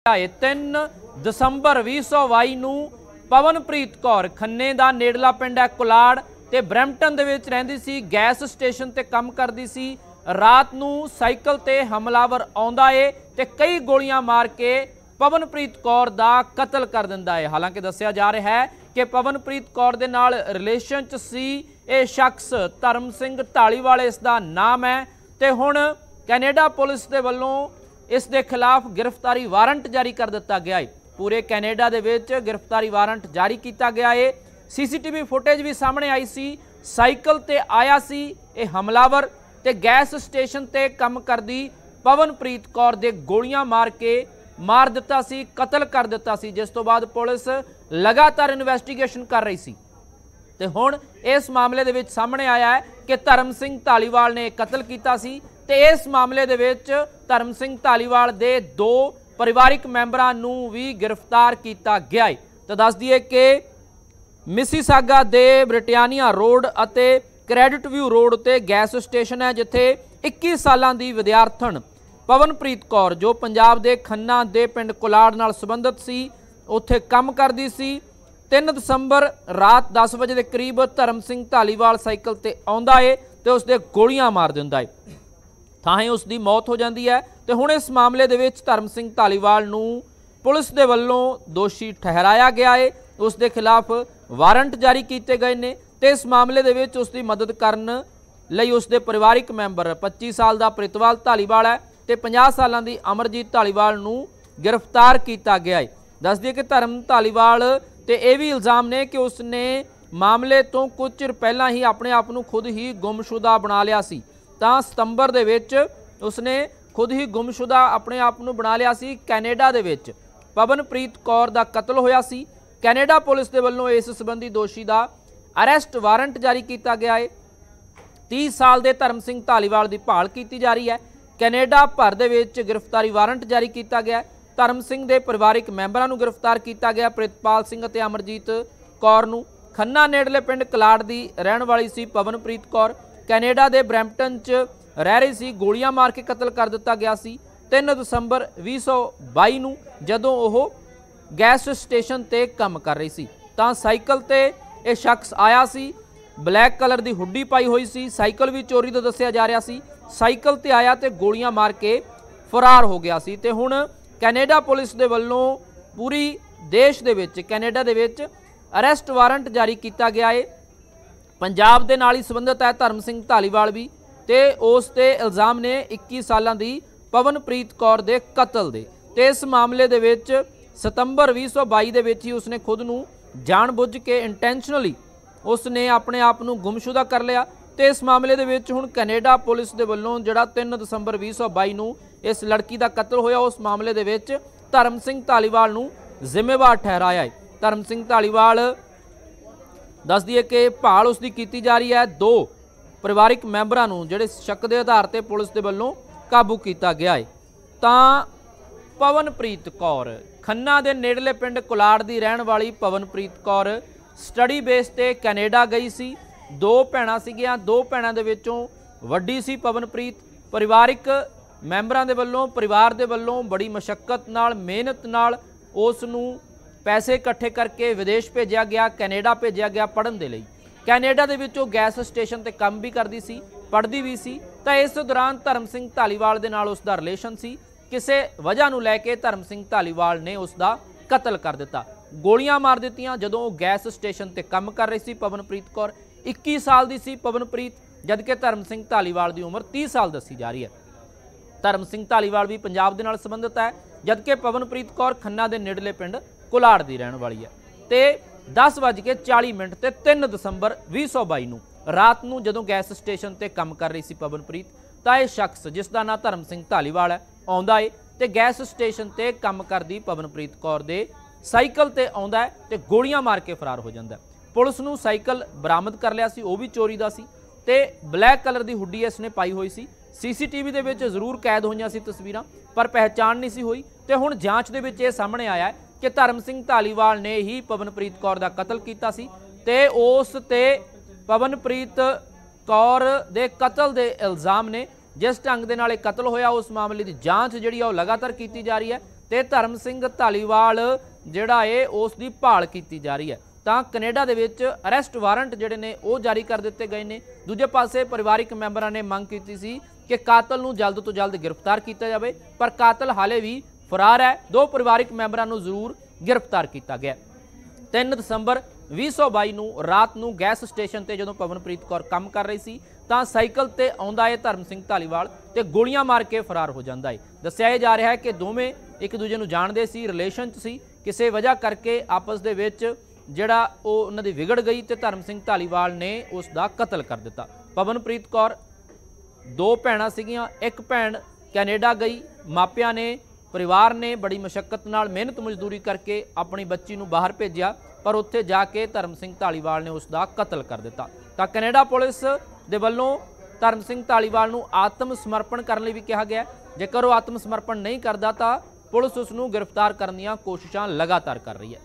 3 ਦਸੰਬਰ 2022 ਨੂੰ ਪਵਨਪ੍ਰੀਤ ਕੌਰ ਖੰਨੇ ਦਾ ਨੇੜਲਾ ਪਿੰਡ ਹੈ ਕੁਲਾੜ ਤੇ ਬਰੈਂਪਟਨ ਦੇ ਵਿੱਚ ਰਹਿੰਦੀ ਸੀ। ਗੈਸ ਸਟੇਸ਼ਨ ਤੇ ਕੰਮ ਕਰਦੀ ਸੀ। ਰਾਤ ਨੂੰ ਸਾਈਕਲ ਤੇ ਹਮਲਾਵਰ ਆਉਂਦਾ ਏ ਤੇ कई गोलियां मार के पवनप्रीत कौर दा कतल कर दिंदा है। हालांकि दस्सिया जा रहा है कि पवनप्रीत कौर दे नाल रिलेशन च सी ये शख्स धर्म सिंह ढालीवाल इसका नाम है ते हुण कैनेडा पुलिस दे वल्लों इस दे खिलाफ गिरफ्तारी वारंट जारी कर दिता गया है। पूरे कैनेडा दे विच गिरफ्तारी वारंट जारी किया गया है। CCTV फुटेज भी सामने आई सी। साइकिल ते आया सी ये हमलावर ते गैस स्टेशन ते काम करदी पवनप्रीत कौर दे गोलियां मार के मार दिता सी, कतल कर दिता सी, जिस तो बाद पुलिस लगातार इन्वेस्टिगेशन कर रही सी। ते हुण इस मामले दे विच सामने आया है कि धर्म सिंह ढालीवाल ने कतल कीता सी ते इस मामले दे विच धर्म सिंह ढालीवाल दे 2 परिवारिक मैंबरां नूं भी गिरफ्तार किया गया है। तो दस दिए कि मिसीसागा दे ब्रिटानिया रोड अते क्रेडिट व्यू रोड ते गैस स्टेशन है जिथे 21 सालां दी विद्यार्थण पवनप्रीत कौर जो पंजाब दे खन्ना दे पिंड कुलाड़ नाल संबंधित सी उत्थे काम करदी सी। 3 दसंबर रात 10 बजे के करीब धर्म सिंह ढालीवाल साइकिल ते आउंदा है ते उसदे गोलियां मार दिंदा है। थाहे उसकी मौत हो जाती है। तो हुण इस मामले दे विच धर्म सिंह ढालीवाल नूं पुलिस दे वल्लों दोषी ठहराया गया है। उसके खिलाफ वारंट जारी किए गए ने ते इस मामले दे विच उसकी मदद करन लई उसके परिवारिक मैंबर 25 साल का प्रितपाल ढालीवाल है ते 50 साल की अमरजीत ढालीवाल नूं गिरफ्तार किया गया है। दस दिए कि धर्म ढालीवाल ते यह भी इल्जाम ने कि उसने मामले तो कुछ चिर पहला ही अपने आप नूं खुद ही गुमशुदा बना लिया सी। तां सितंबर दे विच उसने खुद ही गुमशुदा अपने आप नूं बना लिया सी। कैनेडा दे विच पवनप्रीत कौर दा कतल होया सी। कैनेडा पुलिस दे वल्लों इस संबंधी दोषी दा अरेस्ट वारंट जारी किया गया है। 30 साल के धर्म सिंह ढालीवाल की भाल की जा रही है। कैनेडा भर दे विच गिरफ्तारी वारंट जारी किया गया। धर्म सिंह के परिवारिक मैंबरां नूं गिरफ्तार किया गया। प्रितपाल सिंह ते अमरजीत कौर नूं खन्ना नेड़ले पिंड कलाड़ की रहण वाली सी पवनप्रीत कौर कैनेडा के ब्रैंपटन च रह रही सी। गोलियां मार के कतल कर दिता गया सी 3 दसंबर 2022 नूं जदों ओह गैस स्टेशन ते काम कर रही सी। तां साइकिल ते यह शख्स आया सी। ब्लैक कलर की हुड्डी पाई हुई सी। साइकिल भी चोरी तो दस्सिया जा रहा सी। साइकिल ते आया तो गोलियां मार के फरार हो गया सी। ते हुण कैनेडा पुलिस दे वल्लों पूरी देश दे विच कैनेडा दे विच अरेस्ट वारंट जारी किया गया है। पंजाब दे नाल ही संबंधित है धर्म सिंह ढालीवाल भी ते उस ते इल्जाम ने 21 सालां दी पवनप्रीत कौर दे कतल दे। ते इस मामले दे विच सितंबर 2022 दे विच ही उसने खुद नूं जानबुझ के इंटेंशनली उसने अपने आप नूं गुमशुदा कर लिया। तो इस मामले दे विच हुण कैनेडा पुलिस दे वल्लों जिहड़ा 3 दसंबर 2022 नूं इस लड़की का कतल होया उस मामले दे विच धर्म सिंह ढालीवाल नूं जिम्मेवार ठहराया है। धर्म सिंह ढालीवाल दस दिए कि भाल उसकी की जा रही है। 2 परिवारिक मैंबरां नूं जिहड़े शक के आधार पर पुलिस के वल्लों काबू किया गया है। तां पवनप्रीत कौर खन्ना के नेड़ले पिंड कुलाड़ की रहण वाली पवनप्रीत कौर स्टडी बेस ते कैनेडा गई सी। 2 भैणां सीगियां। 2 भैणां दे विचों वड्डी सी पवनप्रीत। परिवारिक मैंबरां दे वल्लों परिवार दे वल्लों बड़ी मशक्कत नाल मेहनत नाल उस नूं पैसे इकट्ठे करके विदेश भेजा गया, कैनेडा भेजा गया पढ़न दे लई। कैनेडा दे विचों गैस स्टेशन ते काम भी करदी सी, पढ़दी भी सी। तां इस दौरान धर्म सिंह ढालीवाल दे नाल उसदा रिलेशन सी। किसी वजह नूं लैके धर्म सिंह ढालीवाल ने उसका कतल कर दिता। गोलियां मार दित्तियां जदों गैस स्टेशन ते काम कर रही सी। पवनप्रीत कौर 21 साल की सी पवनप्रीत, जबकि धर्म सिंह ढालीवाल की उम्र 30 साल दसी जा रही है। धर्म सिंह ढालीवाल भी पंजाब दे नाल संबंधित है, जबकि पवनप्रीत कौर खन्ना के नेड़ले पिंड कुलाड़ की रहण वाली है। तो 10:40 ते 3 दसंबर 2022 नूं रात नूं जदों गैस स्टेशन ते काम कर रही सी पवनप्रीत, तां यह शख्स जिसका नाम धर्म सिंह ढालीवाल है आउंदा है ते गैस स्टेशन ते काम करदी पवनप्रीत कौर दे साइकिल ते आउंदा है ते गोलियां मार के फरार हो जांदा है। पुलिस नूं साइकिल बरामद कर लिया सी, वो भी चोरी दा सी ते ब्लैक कलर की हुड्डी इसने पाई हुई सी। CCTV दे विच जरूर कैद होईयां सी तस्वीरां, पर पहचान नहीं सी हुई। ते हुण जांच दे विच इह सामने आया है कि धर्म सिंह ढालीवाल ने ही पवनप्रीत कौर दा कतल कीता सी ते उस ते पवनप्रीत कौर दे कतल दे इल्जाम ने। जिस ढंग दे नाल कतल होया उस मामले की जांच जिहड़ी लगातार की जा रही है ਤੇ ਧਰਮ ਸਿੰਘ ਧਾਲੀਵਾਲ ਜਿਹੜਾ ਏ ਉਸ ਦੀ ਭਾਲ ਕੀਤੀ ਜਾ ਰਹੀ ਹੈ। ਤਾਂ ਕੈਨੇਡਾ ਦੇ ਵਿੱਚ ਅਰੈਸਟ ਵਾਰੰਟ ਜਿਹੜੇ ਨੇ ਉਹ ਜਾਰੀ ਕਰ ਦਿੱਤੇ ਗਏ ਨੇ। ਦੂਜੇ ਪਾਸੇ ਪਰਿਵਾਰਿਕ ਮੈਂਬਰਾਂ ਨੇ ਮੰਗ ਕੀਤੀ ਸੀ ਕਿ ਕਾਤਲ ਨੂੰ ਜਲਦ ਤੋਂ ਜਲਦ ਗ੍ਰਿਫਤਾਰ ਕੀਤਾ ਜਾਵੇ, ਪਰ ਕਾਤਲ ਹਾਲੇ ਵੀ ਫਰਾਰ ਹੈ। 2 ਪਰਿਵਾਰਿਕ ਮੈਂਬਰਾਂ ਨੂੰ ਜ਼ਰੂਰ गिरफ्तार किया गया। 3 ਦਸੰਬਰ 2022 ਨੂੰ रात ਨੂੰ गैस स्टेशन ਤੇ ਜਦੋਂ पवनप्रीत कौर काम कर रही सी ਤਾਂ साइकिल ਤੇ ਆਉਂਦਾ है धर्म सिंह धालीवाल ਤੇ ਗੋਲੀਆਂ ਮਾਰ ਕੇ फरार हो ਜਾਂਦਾ है। ਦੱਸਿਆ ਜਾ ਰਿਹਾ ਹੈ ਕਿ ਦੋਵੇਂ ਇੱਕ ਦੂਜੇ ਨੂੰ ਜਾਣਦੇ ਸੀ, ਰਿਲੇਸ਼ਨ 'ਚ ਸੀ, ਕਿਸੇ ਵਜ੍ਹਾ ਕਰਕੇ ਆਪਸ ਦੇ ਵਿੱਚ ਜਿਹੜਾ ਉਹ ਉਹਨਾਂ ਦੀ ਵਿਗੜ ਗਈ ਤੇ ਧਰਮ ਸਿੰਘ ਧਾਲੀਵਾਲ ਨੇ ਉਸ ਦਾ ਕਤਲ ਕਰ ਦਿੱਤਾ। पवनप्रीत कौर 2 ਭੈਣਾਂ ਸੀਗੀਆਂ, ਇੱਕ ਭੈਣ ਕੈਨੇਡਾ ਗਈ, ਮਾਪਿਆਂ ਨੇ परिवार ने बड़ी मशक्कत नाल मेहनत मजदूरी करके अपनी बच्ची नूं बाहर भेजा, पर उत्थे जाके धर्म सिंह धालीवाल ने उसका कतल कर दिता। तो कैनेडा पुलिस दे वल्लों धर्म सिंह धालीवाल नूं आत्म समर्पण करने लई भी कहा गया। जेकर वो आत्म समर्पण नहीं करता तो पुलिस उसनूं गिरफ्तार करने दी कोशिशां लगातार कर रही है।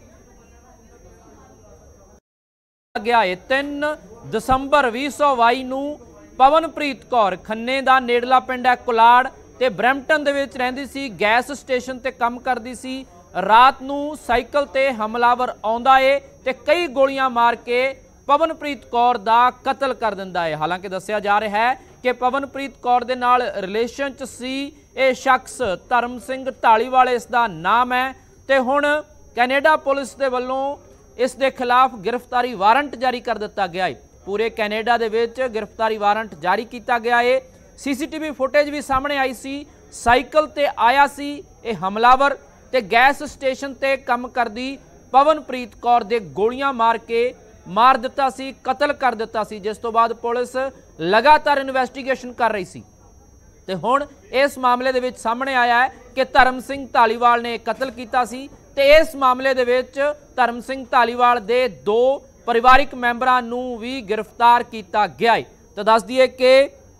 गया है 3 ਦਸੰਬਰ 2022 ਨੂੰ पवनप्रीत कौर खन्ने दा नेड़ला पिंड है कुलाड़ ਤੇ ਬਰੈਂਪਟਨ ਦੇ ਵਿੱਚ ਰਹਿੰਦੀ ਸੀ, ਗੈਸ ਸਟੇਸ਼ਨ ਤੇ ਕੰਮ ਕਰਦੀ ਸੀ। ਰਾਤ ਨੂੰ ਸਾਈਕਲ ਤੇ ਹਮਲਾਵਰ ਆਉਂਦਾ ਏ ਤੇ ਕਈ ਗੋਲੀਆਂ ਮਾਰ ਕੇ ਪਵਨਪ੍ਰੀਤ ਕੌਰ ਦਾ ਕਤਲ ਕਰ ਦਿੰਦਾ ਏ। ਹਾਲਾਂਕਿ ਦੱਸਿਆ ਜਾ ਰਿਹਾ ਹੈ ਕਿ ਪਵਨਪ੍ਰੀਤ ਕੌਰ ਦੇ ਨਾਲ ਰਿਲੇਸ਼ਨ 'ਚ ਸੀ ਇਹ ਸ਼ਖਸ ਧਰਮ ਸਿੰਘ ਢਾਲੀਵਾਲ ਇਸ ਦਾ ਨਾਮ ਹੈ ਤੇ ਹੁਣ ਕੈਨੇਡਾ ਪੁਲਿਸ ਦੇ ਵੱਲੋਂ ਇਸ ਦੇ ਖਿਲਾਫ ਗ੍ਰਿਫਤਾਰੀ ਵਾਰੰਟ ਜਾਰੀ ਕਰ ਦਿੱਤਾ ਗਿਆ ਹੈ। ਪੂਰੇ ਕੈਨੇਡਾ ਦੇ ਵਿੱਚ ਗ੍ਰਿਫਤਾਰੀ ਵਾਰੰਟ ਜਾਰੀ ਕੀਤਾ ਗਿਆ ਹੈ। सीसीटीवी फुटेज भी सामने आई सी, साइकिल ते आया सी ये हमलावर ते गैस स्टेशन ते काम करदी पवनप्रीत कौर दे गोलियां मार के मार दिता सी, कतल कर दिता सी, जिस तो बाद पुलिस लगातार इन्वेस्टिगेशन कर रही सी। ते हुण इस मामले दे विच सामने आया है कि धर्म सिंह धालीवाल ने कतल कीता सी ते इस मामले दे विच धर्म सिंह धालीवाल दे 2 परिवारिक मैंबरां नूं भी गिरफ्तार किया गया है। तो दस दईए कि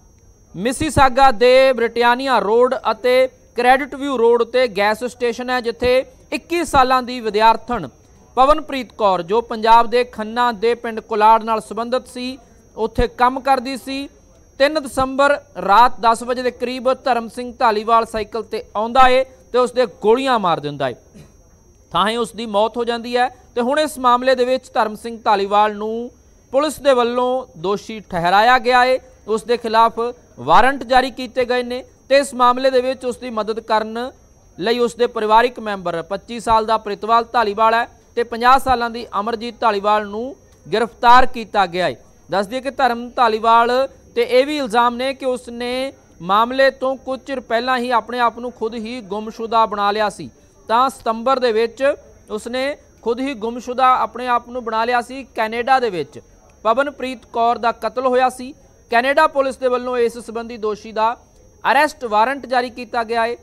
मिसीसागा दे ब्रिटानिया रोड अते क्रेडिट व्यू रोड ते गैस स्टेशन है जिथे 21 सालां दी विद्यार्थन पवनप्रीत कौर जो पंजाब दे खन्ना दे पिंड कुलाड़ नाल संबंधित सी उत्थे काम करदी सी। 3 ਦਸੰਬਰ रात 10 ਵਜੇ ਦੇ करीब धर्म सिंह धालीवाल साइकिल ते आउंदा है ते उसदे गोलियां मार दिंदा है, थाहे उसदी मौत हो जाती है। ते हुण इस मामले दे विच धर्म सिंह धालीवाल नूं पुलिस दे वल्लों दोषी ठहराया गया है, उसके खिलाफ वारंट जारी किए गए हैं। तो इस मामले दे विच उसकी मदद करने लई उसके परिवारिक मैंबर 25 साल का प्रितपाल धालीवाल है तो 50 साल की अमरजीत धालीवाल नूं गिरफ्तार किया गया है। दस दिए कि धर्म धालीवाल ते ये भी इल्ज़ाम ने कि उसने मामले तो कुछ चिर पहला ही अपने आप नूं खुद ही गुमशुदा बना लिया सी। तां सितंबर दे विच उसने खुद ही गुमशुदा अपने आप नूं बना लिया सी। कैनेडा दे विच पवनप्रीत कौर दा कतल होया सी। कैनेडा पुलिस के वल्लों इस संबंधी दोषी का अरेस्ट वारंट जारी किया गया है।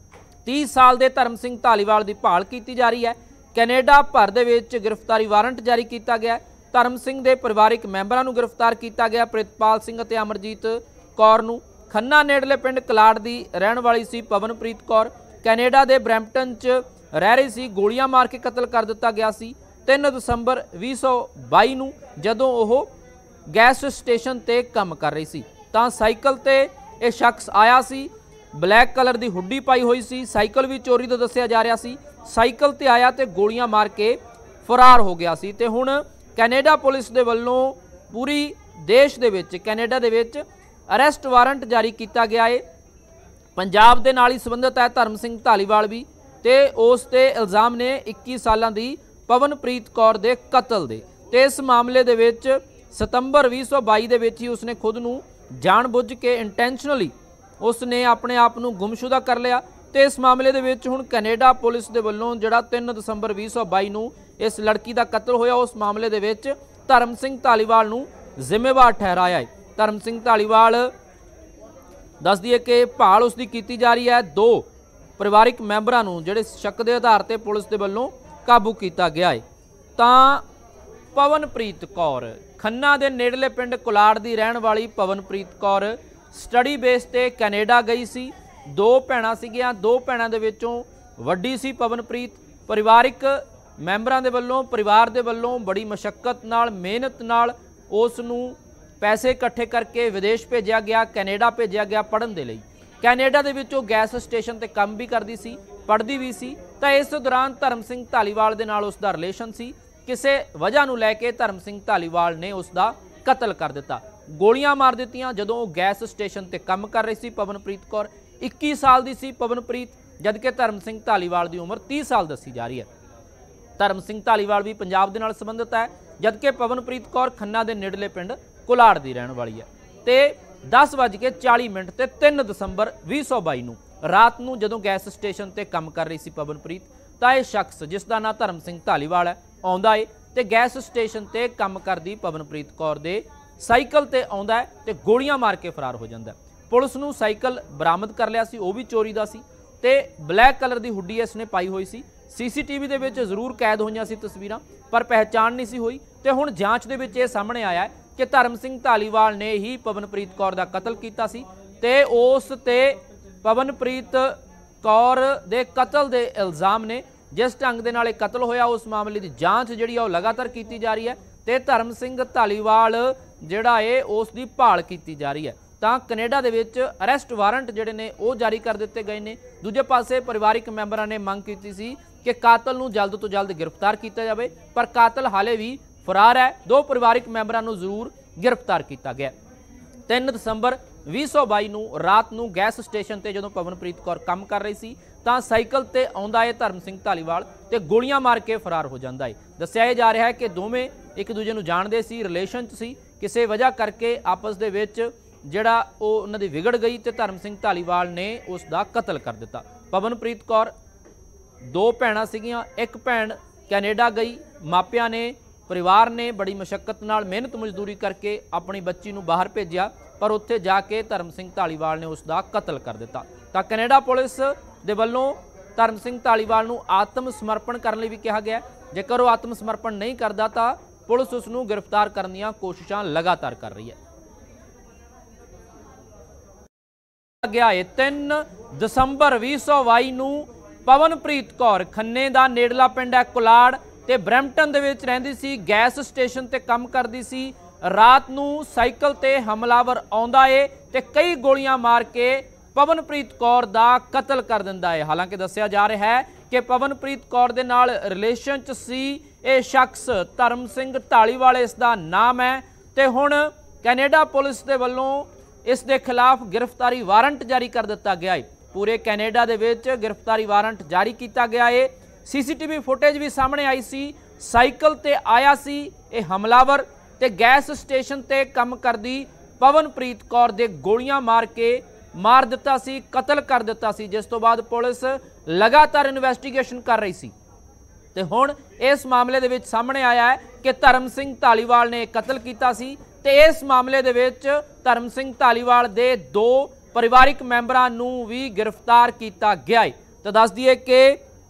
30 साल के धर्म सिंह धालीवाल की भाल की जा रही है। कैनेडा भर दे विच गिरफ्तारी वारंट जारी किया गया है। धर्म सिंह के परिवारिक मैंबरों को गिरफ्तार किया गया। प्रितपाल सिंह ते अमरजीत कौर नूं खन्ना नेड़ले पिंड कलाड़ की रहने वाली सी पवनप्रीत कौर कैनेडा के ब्रैंपटन च रह रही सी, गोलियां मार के कतल कर दिता गया सी। 3 ਦਸੰਬਰ 2022 नूं जदों ओह गैस स्टेशन ते काम कर रही सी तां साइकिल ते यह शख्स आया सी, ब्लैक कलर की हुड्डी पाई हुई सी, साइकिल भी चोरी तो दस्सिया जा रहा सी, साइकिल ते आया तो गोलियां मार के फरार हो गया सी। ते हुण कैनेडा पुलिस दे वल्लों पूरी देश दे विच कैनेडा दे विच अरेस्ट वारंट जारी किया गया है। पंजाब दे नाल ही संबंधित है धर्म सिंह धालीवाल भी ते उस ते इल्ज़ाम ने 21 सालां दी पवनप्रीत कौर दे कतल दे। ते इस मामले दे विच सितंबर 2022 दे विच ही उसने खुद नूं जानबुझ के इंटेंशनली उसने अपने आप नूं गुमशुदा कर लिया। तो इस मामले दे विच हुण कैनेडा पुलिस दे वल्लों जिहड़ा 3 ਦਸੰਬਰ 2022 नूं इस लड़की का कतल होया उस मामले दे विच धर्म सिंह धालीवाल नूं जिम्मेवार ठहराया है। धर्म सिंह धालीवाल दस दिए कि भाल उसकी की जा रही है। 2 परिवारिक मैंबरां नूं जिहड़े शक के आधार पर पुलिस दे वल्लों काबू किया गया है। तां पवनप्रीत कौर खन्ना के नेड़ले पिंड कुलाड़ की रहने वाली पवनप्रीत कौर स्टडी बेस ते कैनेडा गई सी। 2 भैणां सीगियां, 2 भैणां दे विचों वड्डी सी पवनप्रीत। परिवारिक मैंबरां दे वल्लों परिवार दे वल्लों बड़ी मशक्कत नाल मेहनत नाल उस नूं पैसे इकट्ठे करके विदेश भेजा गया, कैनेडा भेजा गया पढ़न दे लई। कैनेडा दे विचों गैस स्टेशन ते काम भी करदी सी। पढ़दी भी सी तां इस दौरान धर्म सिंह धालीवाल दे नाल उसदा रिलेशन सी। किसी वजह नूं लैके धर्म सिंह धालीवाल ने उसका कतल कर दिता, गोलियां मार दित्तियां। जदों गैस स्टेशन ते काम कर रही सी पवनप्रीत कौर, 21 साल की सी पवनप्रीत, जबकि धर्म सिंह धालीवाल की उम्र 30 साल दसी जा रही है। धर्म सिंह धालीवाल भी पंजाब दे नाल संबंधित है, जबकि पवनप्रीत कौर खन्ना के नेड़ले पिंड कुलाड़ की रहने वाली है। तो 10:40 ते 3 दसंबर 2022 नूं रात नूं जदों गैस स्टेशन ते काम कर रही सी पवनप्रीत, तां इह शख्स जिसका नाम धर्म सिंह धालीवाल है आउंदा है ते गैस स्टेशन ते काम करदी पवनप्रीत कौर दे साइकिल ते आउंदा है ते गोलियां मार के फरार हो जांदा है। पुलिस नूं साइकिल बरामद कर लिया सी, वो भी चोरी दा सी ते ब्लैक कलर की हुड्डी इसने पाई हुई सी। CCTV दे विच जरूर कैद होईयां सी तस्वीरां, पर पहचान नहीं सी हुई। ते हुण जांच दे विच इह सामने आया है कि धर्म सिंह धालीवाल ने ही पवनप्रीत कौर दा कतल कीता सी ते उस ते पवनप्रीत कौर दे कतल दे इल्जाम ने। जिस ढंग दे नाल कतल होया उस मामले की जांच जिहड़ी आ लगातार की जा रही है ते धर्म सिंह धालीवाल जिहड़ा है उस दी भाल की जा रही है। तां कनेडा दे विच अरैसट वारंट जिहड़े ने वो जारी कर दिते गए ने। दूजे पासे परिवारिक मैंबरां ने मंग की सी कि कातल नूं जल्द तो जल्द गिरफ्तार किया जाए, पर कातल हाले भी फरार है। 2 परिवारिक मैंबरां नूं जरूर गिरफ्तार किया गया। 3 दसंबर 2022 नूं रात नूं गैस स्टेशन ते जदों पवनप्रीत कौर काम कर रही सी तां साइकिल ते आउंदा है धर्म सिंह धालीवाल ते गोलियां मार के फरार हो जांदा है। दस्सिया जा रहा है कि दोवें एक दूजे नूं जाणदे सी, रिलेशन च सी, किसी वजह करके आपस दे विच जिहड़ा उन्हां दी विगड़ गई ते धर्म सिंह धालीवाल ने उसका कतल कर दिता। पवनप्रीत कौर 2 भैणां सीगियां, एक भैण कैनेडा गई, मापियां ने परिवार ने बड़ी मुशक्कत नाल मेहनत मजदूरी करके अपनी बच्ची नूं बाहर भेजिया, पर उत्थे जाके धर्म सिंह धालीवाल ने उसका कतल कर दिता। तां कनेडा पुलिस दे वल्लों धर्म सिंह धालीवाल नूं आत्म समर्पण करने लई भी कहा गया। जेकर वह आत्म समर्पण नहीं करता तां पुलिस उसनूं गिरफ्तार करने दीआं कोशिशां लगातार कर रही है। गया है 3 दसंबर 2022 नूं पवनप्रीत कौर खन्ने दा नेड़ला पिंड है कुलाड़ ते ब्रैम्पटन दे विच रहिंदी सी, गैस स्टेशन ते काम करदी सी। रात नूं साइकिल ते हमलावर आउंदा है ते कई गोलियां मार के पवनप्रीत कौर दा कतल कर दिंदा है। हालांकि दस्सिया जा रहा है कि पवनप्रीत कौर दे नाल रिलेशन च सी ये शख्स धर्म सिंह धालीवाल इसदा नाम है ते हुण कैनेडा पुलिस दे वल्लों इस दे खिलाफ गिरफ्तारी वारंट जारी कर दिता गया है। पूरे कैनेडा दे विच गिरफ्तारी वारंट जारी किया गया है। CCTV फुटेज भी सामने आई सी, साइकिल ते आया सी ये हमलावर ते गैस स्टेशन ते काम करदी पवनप्रीत कौर दे गोलियां मार के मार दिता सी, कतल कर दिता सी, जिस तो बाद पुलिस लगातार इन्वेस्टिगेशन कर रही सी। ते हुण इस मामले दे विच सामने आया है कि धर्म सिंह धालीवाल ने कतल किया सी ते इस मामले दे विच धर्म सिंह धालीवाल दे 2 परिवारिक मैंबरां नूं भी गिरफ्तार किया गया है। तो दस दिए कि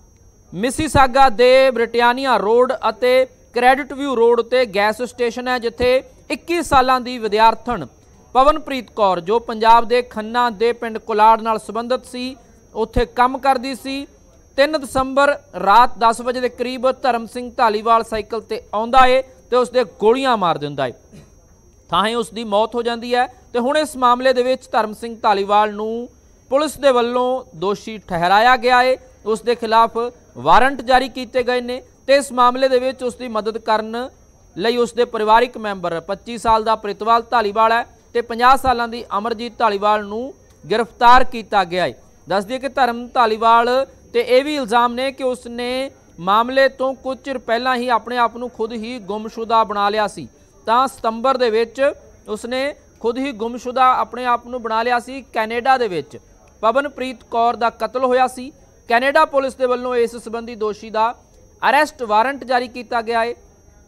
मिसीसागा दे ब्रिटानिया रोड अते क्रेडिट व्यू रोड ते गैस स्टेशन है जिथे 21 सालां दी विद्यार्थण पवनप्रीत कौर जो पंजाब दे खन्ना दे पिंड कुलाड़ नाल संबंधित सी उत्थे काम करदी सी। 3 दसंबर रात 10 बजे के करीब धर्म सिंह धालीवाल साइकिल ते आउंदा है ते उसदे गोलियां मार दिंदा है, थाहे उसकी मौत हो जाती है। तो हुण इस मामले दे विच धर्म सिंह धालीवाल नूं पुलिस दे वल्लों दोषी ठहराया गया है, उसके खिलाफ वारंट जारी किए गए ने ते इस मामले दे विच उसकी मदद करन लई उसके परिवारिक मैंबर 25 साल का प्रितपाल धालीवाल है ते 50 सालां दी अमरजीत धालीवाल नूं गिरफ्तार किया गया है। दस दिए कि धर्म धालीवाल ते यह भी इल्जाम ने कि उसने मामले तो कुछ चिर पहला ही अपने आप नूं खुद ही गुमशुदा बना लिया सी। तां सितंबर दे विच उसने खुद ही गुमशुदा अपने आप नूं बना लिया सी। कैनेडा दे विच पवनप्रीत कौर दा कतल होया सी। कैनेडा पुलिस दे वल्लों इस संबंधी दोषी दा अरैसट वारंट जारी किया गया है।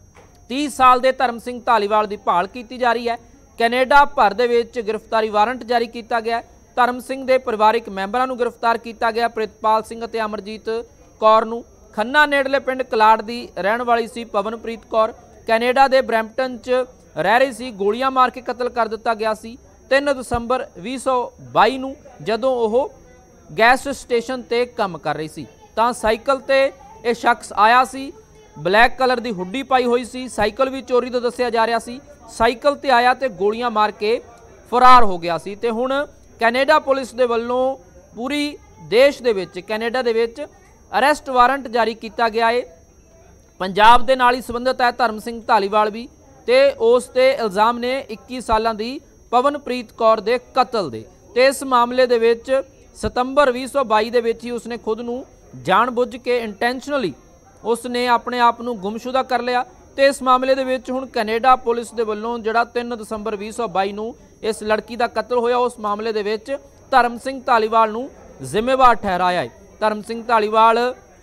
30 साल के धर्म सिंह धालीवाल की भाल की जा रही है। कैनेडा भर दे विच गिरफ्तारी वारंट जारी किया गया। धर्म सिंह के परिवारिक मैंबरां नूं गिरफ्तार किया गया। प्रितपाल सिंह ते अमरजीत कौर नूं खन्ना नेड़ले पिंड कलाड़ दी रहण वाली सी पवनप्रीत कौर कैनेडा के ब्रैम्पटन च रह रही सी, गोलियां मार के कतल कर दिता गया सी 3 दसंबर 2022 नूं जदों ओह गैस स्टेशन ते काम कर रही सी। तां साइकिल ते यह शख्स आया सी, ब्लैक कलर की हुड्डी पाई हुई सी, साइकिल भी चोरी तो दस्सिया जा रहा सी, साइकिल ते आया तो गोलियां मार के फरार हो गया सी। ते हुण कैनेडा पुलिस दे वल्लों पूरी देश दे विच कैनेडा दे विच अरैसट वारंट जारी किया गया है। पंजाब दे नाल ही संबंधित है धर्म सिंह धालीवाल भी, ते उस ते इल्ज़ाम ने 21 सालां दी पवनप्रीत कौर दे कतल दे। ते इस मामले दे विच सितंबर 2022 दे विच ही उसने खुद नूं जानबुझ के इंटेंशनली उसने अपने आप नूं गुमशुदा कर लिया। तो इस मामले दे विच हुण कैनेडा पुलिस दे वल्लों जिहड़ा 3 दसंबर 2022 नूं इस लड़की दा कतल होया, उस मामले दे विच धर्म सिंह धालीवाल नूं जिम्मेवार ठहराया है। धर्म सिंह धालीवाल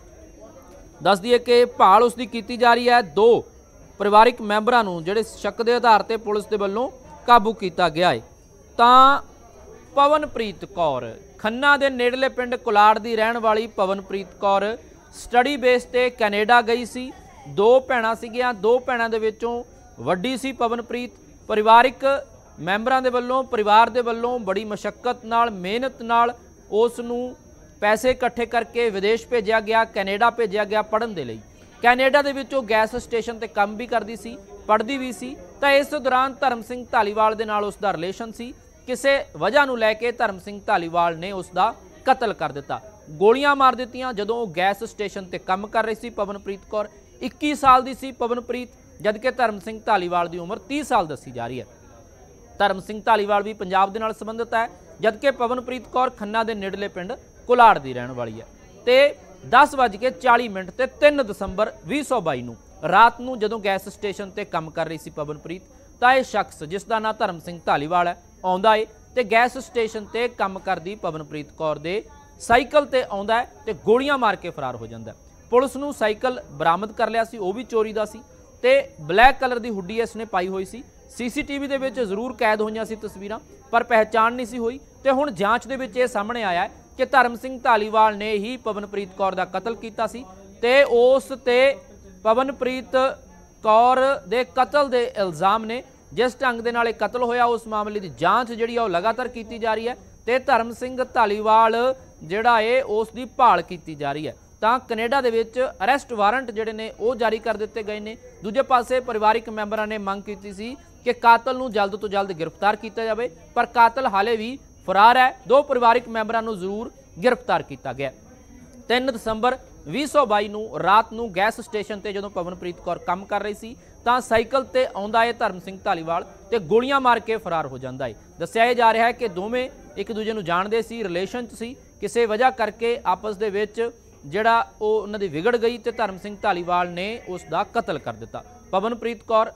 दस दिए कि भाल उसकी की जा रही है। 2 परिवारिक मैंबरां नूं जिहड़े शक के आधार पर पुलिस के वल्लों काबू किया गया है। तां पवनप्रीत कौर खन्ना के नेड़ले पिंड कुलाड़ की रहन वाली पवनप्रीत कौर स्टडी बेस ते कैनेडा गई सी। 2 भैणां सीगियां, 2 भैणां दे विचों वड्डी सी पवनप्रीत। परिवारिक मैंबरां दे वल्लों परिवार दे वल्लों बड़ी मशक्कत नाल मेहनत नाल उस नूं पैसे इकट्ठे करके विदेश भेजा गया, कैनेडा भेजा गया पढ़न दे लई। कैनेडा दे विच गैस स्टेशन ते काम भी करदी सी, पढ़दी भी सी। तां इस दौरान धर्म सिंह धालीवाल दे नाल उसदा रिलेशन सी। किसी वजह नूं लैके धर्म सिंह धालीवाल ने उसका कतल कर दिता, गोलियां मार दित्तियां। जदों गैस स्टेशन ते काम कर रही सी पवनप्रीत कौर, 21 साल की सी पवनप्रीत, जबकि धर्म सिंह धालीवाल की उम्र 30 साल दसी जा रही है। धर्म सिंह धालीवाल भी पंजाब दे नाल संबंधित है, जबकि पवनप्रीत कौर खन्ना के नेड़ले पिंड कुलाड़ की रहने वाली है। तो 10:40 ते 3 दसंबर 2022 नूं रात नूं जदों गैस स्टेशन ते काम कर रही सी पवनप्रीत, तां इह शख्स जिसका नाम धर्म सिंह धालीवाल है आउंदा है ते गैस स्टेशन ते काम करदी पवनप्रीत कौर दे साइकल ते आउंदा है ते गोलियां मार के फरार हो जांदा है। पुलिस नूं साइकल बरामद कर लिया सी, वो भी चोरी दा सी ते ब्लैक कलर की हुड्डी इसने पाई हुई सी। CCTV दे विच जरूर कैद होईयां सी तस्वीरां, पर पहचान नहीं सी हुई। ते हुण जांच दे विच इह सामने आया है कि धर्म सिंह धालीवाल ने ही पवनप्रीत कौर का कतल किया सी ते उस ते पवनप्रीत कौर दे कतल दे इल्ज़ाम ने। जिस ढंग दे नाल कतल होया उस मामले की जांच जिहड़ी आ लगातार की जा रही है ते धर्म सिंह धालीवाल जिहड़ा है उसकी भाल की जा रही है। तां कनेडा दे विच अरैसट वारंट जिहड़े ने वो जारी कर दिते गए ने। दूजे पासे परिवारिक मैंबरां ने मंग की सी कि कातल नूं जल्द तो जल्द गिरफ्तार किया जाए, पर कातल हाले भी फरार है। 2 परिवारिक मैंबरां नूं जरूर गिरफ्तार किया गया। 3 दसंबर 2022 नूं रात नूं गैस स्टेशन ते जदों पवनप्रीत कौर काम कर रही सी तां साइकल ते आउंदा है धर्म सिंह धालीवाल ते गोलियां मार के फरार हो जांदा है। दस्सिया जा रहा है कि दोवें एक दूजे नूं जाणदे सी, रिलेशन च सी, किसी वजह करके आपस दे विच जिहड़ा उन्हां दी विगड़ गई ते धर्म सिंह धालीवाल ने उसका कतल कर दिता। पवनप्रीत कौर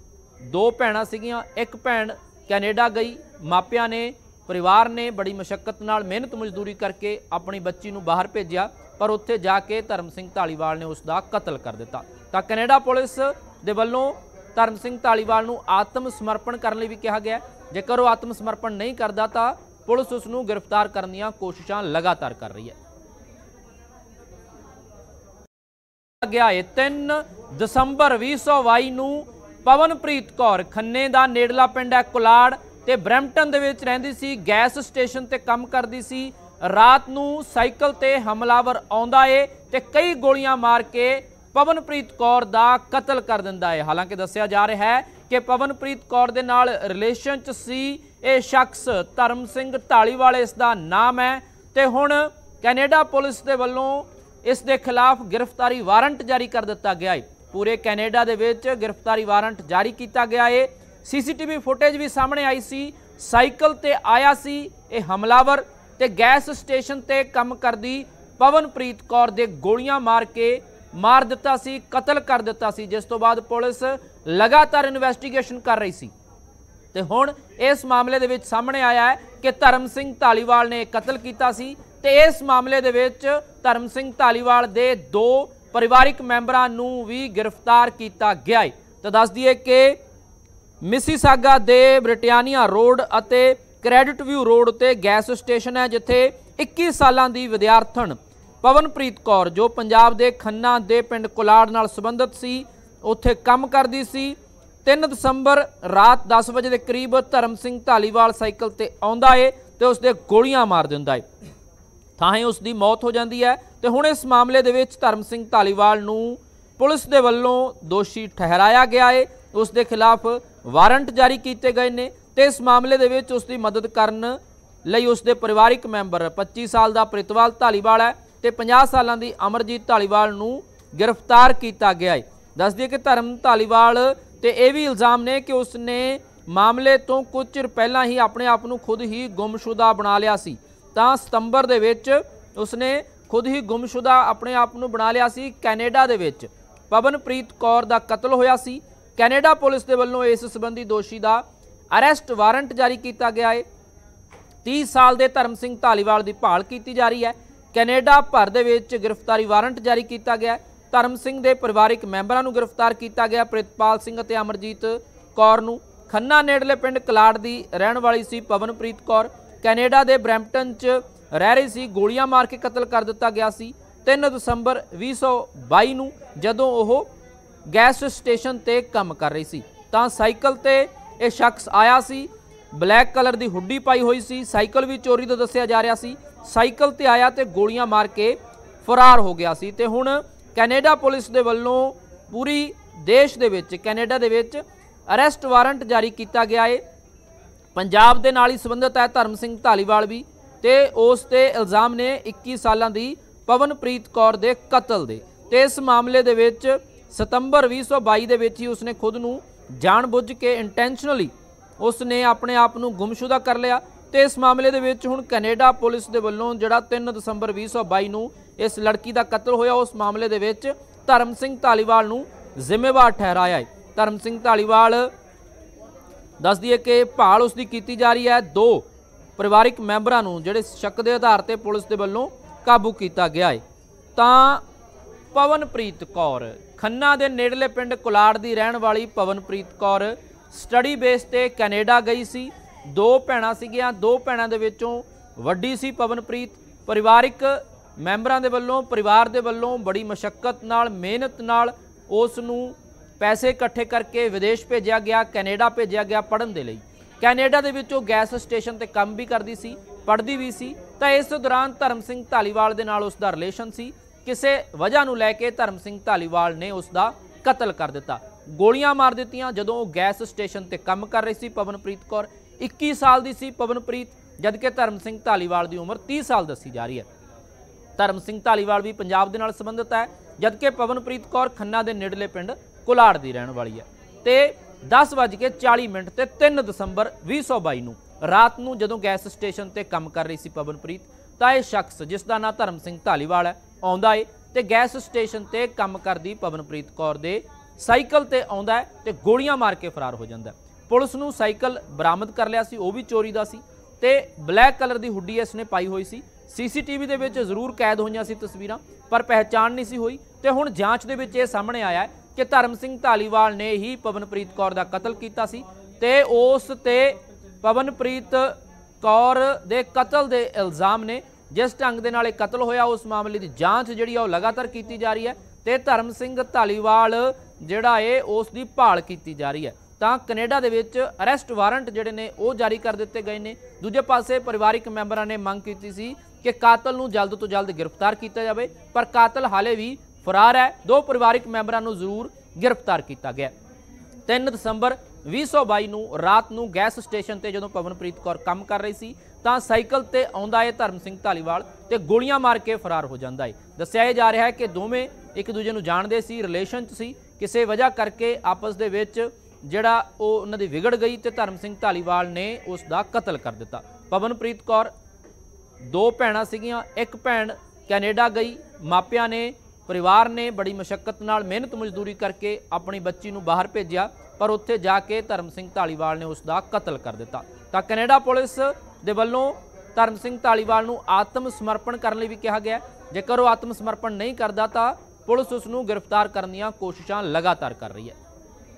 2 भैणां सीगियां, एक भैण कैनेडा गई, मापियां ने परिवार ने बड़ी मशक्कत नाल मेहनत मजदूरी करके अपनी बच्ची नूं बाहर भेजिया, पर उत्थे जाके धर्म सिंह धालीवाल ने उसका कतल कर दिता। तां कनेडा पुलिस दे वल्लों धर्म सिंह धालीवाल नूं आत्म समर्पण करने लई भी कहा गया। जेकर वो आत्म समर्पण नहीं करता तां पुलिस उसनूं गिरफ्तार करने दीआं कोशिशां लगातार कर रही है। गया है 3 दसंबर 2022 नूं पवनप्रीत कौर खन्ने दा नेड़ला पिंड है कुलाड़ ते ब्रैम्पटन दे विच रहिंदी सी, गैस स्टेशन ते काम करदी सी। रात नूं साइकल ते हमलावर आउंदा है ते कई गोलियां मार के पवनप्रीत कौर दा कतल कर दिंदा है। हालांकि दस्सिया जा रहा है कि पवनप्रीत कौर दे नाल रिलेशन च सी ये शख्स धर्म सिंह धालीवाल इसदा नाम है ते हुण कैनेडा पुलिस दे वल्लों इस दे खिलाफ गिरफ्तारी वारंट जारी कर दिता गया है। पूरे कैनेडा दे विच गिरफ्तारी वारंट जारी किया गया है। CCTV फुटेज भी सामने आई सी, साइकल ते आया सी ये हमलावर ते गैस स्टेशन ते काम करदी पवनप्रीत कौर दे गोलियां मार के मार दिता सी, कतल कर दिता सी, जिस तो बाद पुलिस लगातार इन्वेस्टिगेशन कर रही सी। ते हुण इस मामले दे विच सामने आया है कि धर्म सिंह धालीवाल ने कतल किया सी ते इस मामले दे विच धर्म सिंह धालीवाल दे 2 परिवारिक मैंबरां नूं भी गिरफ्तार किया गया है। तो दस दिए कि मिसीसागा दे ब्रिटानिया रोड अते क्रेडिट व्यू रोड ते गैस स्टेशन है जिथे 21 सालां दी विद्यार्थण पवनप्रीत कौर जो पंजाब दे खन्ना दे पिंड कुलाड़ नाल संबंधित सी उत्थे काम करदी सी। 3 दसंबर रात 10 बजे के करीब धर्म सिंह धालीवाल साइकिल ते आउंदा है ते उसदे गोलियां मार दिंदा है, थाहे उसकी मौत हो जाती है। तो हुण इस मामले दे विच धर्म सिंह धालीवाल नूं पुलिस दे वल्लों दोषी ठहराया गया है, उसके खिलाफ वारंट जारी किए गए ने ते इस मामले दे विच उसकी मदद करन ਲਈ ਉਸਦੇ ਪਰਿਵਾਰਿਕ ਮੈਂਬਰ 25 ਸਾਲ ਦਾ ਪ੍ਰਿਤਵਾਲ ਧਾਲੀਵਾਲ ਹੈ ਤੇ 50 ਸਾਲਾਂ ਦੀ ਅਮਰਜੀਤ ਧਾਲੀਵਾਲ ਨੂੰ गिरफ्तार किया गया है। दस दिए कि धर्म धालीवाल ते ये भी इल्ज़ाम ने कि उसने मामले तो कुछ चिर पहला ही अपने आप को खुद ही गुमशुदा बना लिया सी। तां सितंबर दे विच उसने खुद ही गुमशुदा अपने आप को बना लिया सी। कैनेडा दे विच पवनप्रीत कौर दा कतल होया सी। कैनेडा पुलिस दे वल्लों इस संबंधी दोषी दा अरेस्ट वारंट जारी किया गया है। 30 साल के धर्म सिंह धालीवाल की भाल की जा रही है। कैनेडा भर दे विच गिरफ्तारी वारंट जारी किया गया है। धर्म सिंह के परिवारिक मैंबरां नूं गिरफ्तार किया गया। प्रितपाल सिंह ते अमरजीत कौर नूं खन्ना नेड़ले पिंड कलाड़ की रहण वाली सी पवनप्रीत कौर कैनेडा के ब्रैम्पटन च रह रही सी। गोलियां मार के कतल कर दिता गया सी 3 दसंबर 2022 नूं जदों ओह गैस स्टेशन ते काम कर रही सी। तां साइकिल ते यह शख्स आया सी। ब्लैक कलर की हुड्डी पाई हुई सी। साइकिल भी चोरी तो दस्सिया जा रहा सी। साइकिल ते आया तो गोलियां मार के फरार हो गया सी। ते हुण कैनेडा पुलिस दे वल्लों पूरी देश दे विच कैनेडा दे विच अरेस्ट वारंट जारी किया गया है। पंजाब दे नाल ही संबंधित है धर्म सिंह धालीवाल भी ते उस ते इल्ज़ाम ने 21 सालां दी पवनप्रीत कौर दे कतल दे। ते इस मामले दे विच सितंबर 2022 दे विच ही उसने खुद नूं जानबुझ के इंटेंशनली उसने अपने आप नूं गुमशुदा कर लिया। तो इस मामले दे विच हुण कैनेडा पुलिस दे वल्लों जिहड़ा 3 दसंबर 2022 नूं इस लड़की का कतल होया उस मामले दे विच धर्म सिंह धालीवाल नूं जिम्मेवार ठहराया है। धर्म सिंह धालीवाल दस दिए कि भाल उसकी की जा रही है। 2 परिवारिक मैंबरां नूं जिहड़े शक के आधार पर पुलिस के वल्लों काबू किया गया है। तां पवनप्रीत कौर खन्ना के नेड़ले पिंड कुलाड़ की रहण वाली पवनप्रीत कौर स्टडी बेस ते कैनेडा गई सी। 2 भैणां सीगियां। 2 भैणां दे विचों वड्डी सी पवनप्रीत। परिवारिक मैंबरां दे वल्लों परिवार दे वल्लों बड़ी मशक्कत नाल मेहनत नाल उस नूं पैसे इकट्ठे करके विदेश भेजिया गया। कैनेडा भेजिया गया पढ़न दे लई। कैनेडा दे विचों गैस स्टेशन ते काम भी करदी सी पढ़दी भी सी। तां इस दौरान धर्म सिंह धालीवाल दे नाल उसदा रिलेशन सी। किसी वजह नूं लैके धर्म सिंह धालीवाल ने उसका कतल कर दिता। गोलियां मार दित्तियां जदों गैस स्टेशन ते काम कर रही सी पवनप्रीत कौर। 21 साल की सी पवनप्रीत जबकि धर्म सिंह धालीवाल की उम्र 30 साल दसी जा रही है। धर्म सिंह धालीवाल भी पंजाब के नाल संबंधित है जबकि पवनप्रीत कौर खन्ना के नेड़ले पिंड कुलाड़ की रहण वाली है। तो 10:40 ते 3 दसंबर 2022 नूं रात नूं जदों गैस स्टेशन ते काम कर रही सी पवनप्रीत तां यह शख्स जिसका नाम धर्म सिंह धालीवाल है आउंदा है ते गैस स्टेशन ते काम करदी पवनप्रीत कौर दे साइकिल ते आउंदा है ते गोलियां मार के फरार हो जांदा है। पुलिस नूं साइकिल बरामद कर लिया सी, वो भी चोरी दा सी ते ब्लैक कलर की हुड्डी इसने पाई हुई सी। CCTV दे विच जरूर कैद होईयां सी तस्वीरां पर पहचान नहीं सी हुई। ते हुण जांच दे विच इह सामने आया है कि धर्म सिंह धालीवाल ने ही पवनप्रीत कौर दा कतल कीता सी ते उस ते पवनप्रीत कौर दे कतल दे इल्ज़ाम ने। जिस ढंग दे नाल कतल होया उस मामले की जांच जिहड़ी आ लगातार की जा रही है ते धर्म सिंह धालीवाल जिहड़ा है उस दी भाल की जा रही है। तां कनेडा दे विच अरेस्ट वारंट जिहड़े ने वो जारी कर दिते गए ने। दूजे पासे परिवारिक मैंबरां ने मंग की सी कि कातल नूं जल्द तो जल्द गिरफ्तार किया जाए पर कातल हाले भी फरार है। 2 परिवारिक मैंबरां नूं जरूर गिरफ्तार किया गया। 3 दसंबर 2022 नूं रात नूं गैस स्टेशन ते जदों पवनप्रीत कौर काम कर रही सी तां साइकिल ते आउंदा है धर्म सिंह धालीवाल ते गोलियां मार के फरार हो जांदा है। दस्सिया जा रहा है कि दोवें एक दूजे नूं जाणदे सी, रिलेशन च सी, किसी वजह करके आपस दे विच जिहड़ा उन्हां दी विगड़ गई ते धर्म सिंह धालीवाल ने उसका कतल कर दिता। पवनप्रीत कौर 2 भैणां सीगियां। एक भैण कैनेडा गई। मापियां ने परिवार ने बड़ी मशक्कत नाल मेहनत मजदूरी करके अपनी बच्ची नूं बाहर भेजिया पर उत्थे जाके धर्म सिंह धालीवाल ने उसका कतल कर दिता। तां कनेडा पुलिस दे वल्लों धर्म सिंह धालीवाल नूं आत्म समर्पण करने लई भी कहा गया। जेकर वो आत्म समर्पण नहीं करता तां पुलिस उसनूं गिरफ्तार करने दीआं कोशिशां लगातार कर रही है।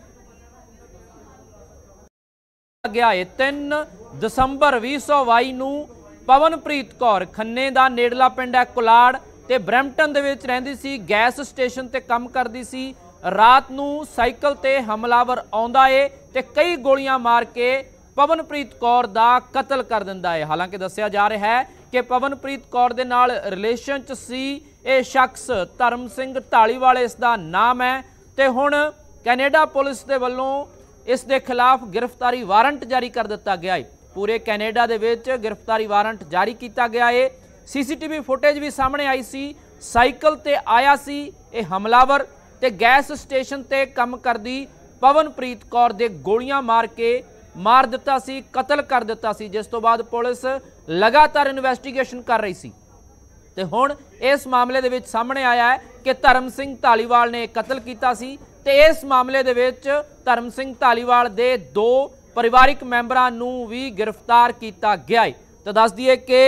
गया है 3 दसंबर 2022 नूं पवनप्रीत कौर खन्ने दा नेड़ला पिंड है कुलाड़ ते ब्रैम्पटन दे विच रहिंदी सी। गैस स्टेशन ते काम करदी सी। रात नूं साइकिल ते हमलावर आउंदा है ते कई गोलियां मार के पवनप्रीत कौर दा कतल कर दिंदा है। हालांकि दस्सिया जा रहा है कि पवनप्रीत कौर दे नाल रिलेशन च सी ये शख्स धर्म सिंह धालीवाल इसदा नाम है ते हुण कैनेडा पुलिस दे वल्लों इस दे खिलाफ गिरफ्तारी वारंट जारी कर दिता गया है। पूरे कैनेडा दे विच गिरफ्तारी वारंट जारी किया गया है। CCTV फुटेज भी सामने आई सी। साइकिल ते आया सी ये हमलावर ते गैस स्टेशन ते काम करदी पवनप्रीत कौर दे गोलियां मार दिता सी, कतल कर दिता सी, जिस तो बाद पुलिस लगातार इन्वेस्टिगेशन कर रही सी। ते हुण इस मामले दे विच सामने आया है कि धर्म सिंह धालीवाल ने कतल किया सी ते इस मामले दे विच धर्म सिंह धालीवाल दे 2 परिवारिक मैंबरां नूं भी गिरफ्तार किया गया है। तो दस दईए कि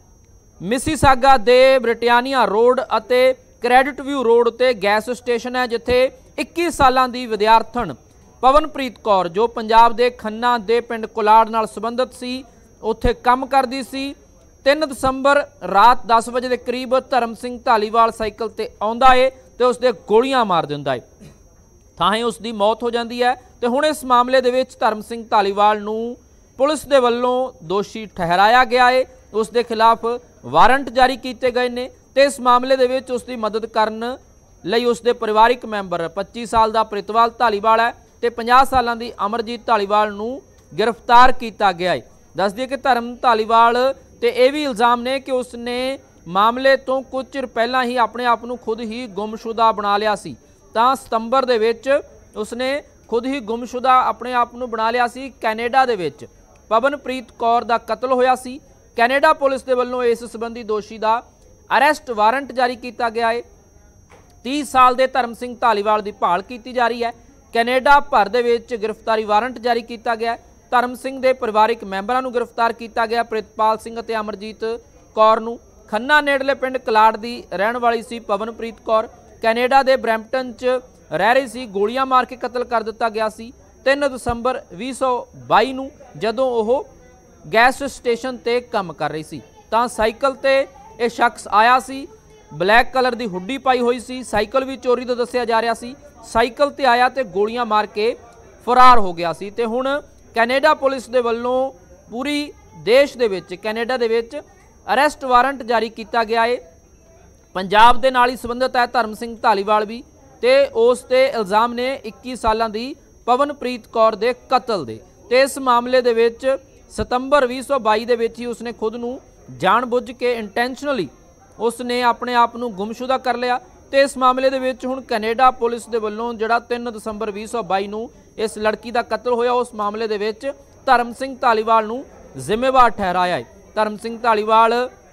मिसीसागा दे ब्रिटानिया रोड अते क्रेडिट व्यू रोड ते गैस स्टेशन है, जिथे 21 सालां दी विद्यार्थण पवनप्रीत कौर जो पंजाब दे खन्ना दे पिंड कुलाड़ नाल संबंधित सी, उत्थे काम करदी सी। 3 दसंबर रात 10 बजे के करीब धर्म सिंह धालीवाल साइकिल ते आउंदा है ते उसदे गोलियां मार दिंदा है, थाहे उसकी मौत हो जाती है। तो हुण इस मामले दे विच धर्म सिंह धालीवाल नूं पुलिस दे वल्लों दोषी ठहराया गया है, उसके खिलाफ वारंट जारी किए गए ने। तो इस मामले दे विच उसकी मदद करन लई उसके परिवारिक मैंबर 25 साल का प्रितपाल धालीवाल है तो 50 सालों की अमरजीत धालीवाल नूं गिरफ्तार किया गया है। दस दिए कि धर्म धालीवाल ते यह भी इल्ज़ाम ने कि उसने मामले तो कुछ चिर पहला ही अपने आप नूं खुद ही गुमशुदा बना लिया सी। तां सितंबर दे विच उसने खुद ही गुमशुदा अपने आप नूं बना लिया सी। कैनेडा दे विच पवनप्रीत कौर दा कतल होया सी। कैनेडा पुलिस दे वल्लों इस संबंधी दोषी दा अरेस्ट वारंट जारी किया गया है। 30 साल के धर्म सिंह धालीवाल की भाल की जा रही है। कैनेडा भर दे विच गिरफ्तारी वारंट जारी किया गया है। धर्म सिंह के परिवारिक मैंबरां नूं गिरफ्तार किया गया। प्रितपाल सिंह ते अमरजीत कौर नूं खन्ना नेड़ले पिंड कलाड़ की रहण वाली सी पवनप्रीत कौर कैनेडा के ब्रैम्पटन च रह रही सी, गोलियां मार के कतल कर दिता गया सी 3 दसंबर 2022 नूं जदों ओह गैस स्टेशन ते काम कर रही सी। तां साइकिल ते यह शख्स आया सी, ब्लैक कलर की हुड्डी पाई हुई सी, साइकिल भी चोरी तो दस्सिया जा रहा सी। साइकिल ते आया तो गोलियां मार के फरार हो गया सी। ते हुण कैनेडा पुलिस दे वल्लों पूरी देश दे विच कैनेडा दे विच अरेस्ट वारंट जारी किया गया है। पंजाब दे नाल ही संबंधित है धर्म सिंह धालीवाल भी, ते उस ते इल्ज़ाम ने 21 सालां दी पवनप्रीत कौर दे कतल दे। ते इस मामले दे विच सितंबर 2022 दे विच ही उसने खुद नूं जानबुझ के इंटेंशनली उसने अपने आप नूं गुमशुदा कर लिया। तो इस मामले दे विच हुण कैनेडा पुलिस दे वल्लों जिहड़ा 3 दसंबर 2022 नूं इस लड़की का कतल होया, उस मामले दे विच धर्म सिंह धालीवाल नूं जिम्मेवार ठहराया है। धर्म सिंह धालीवाल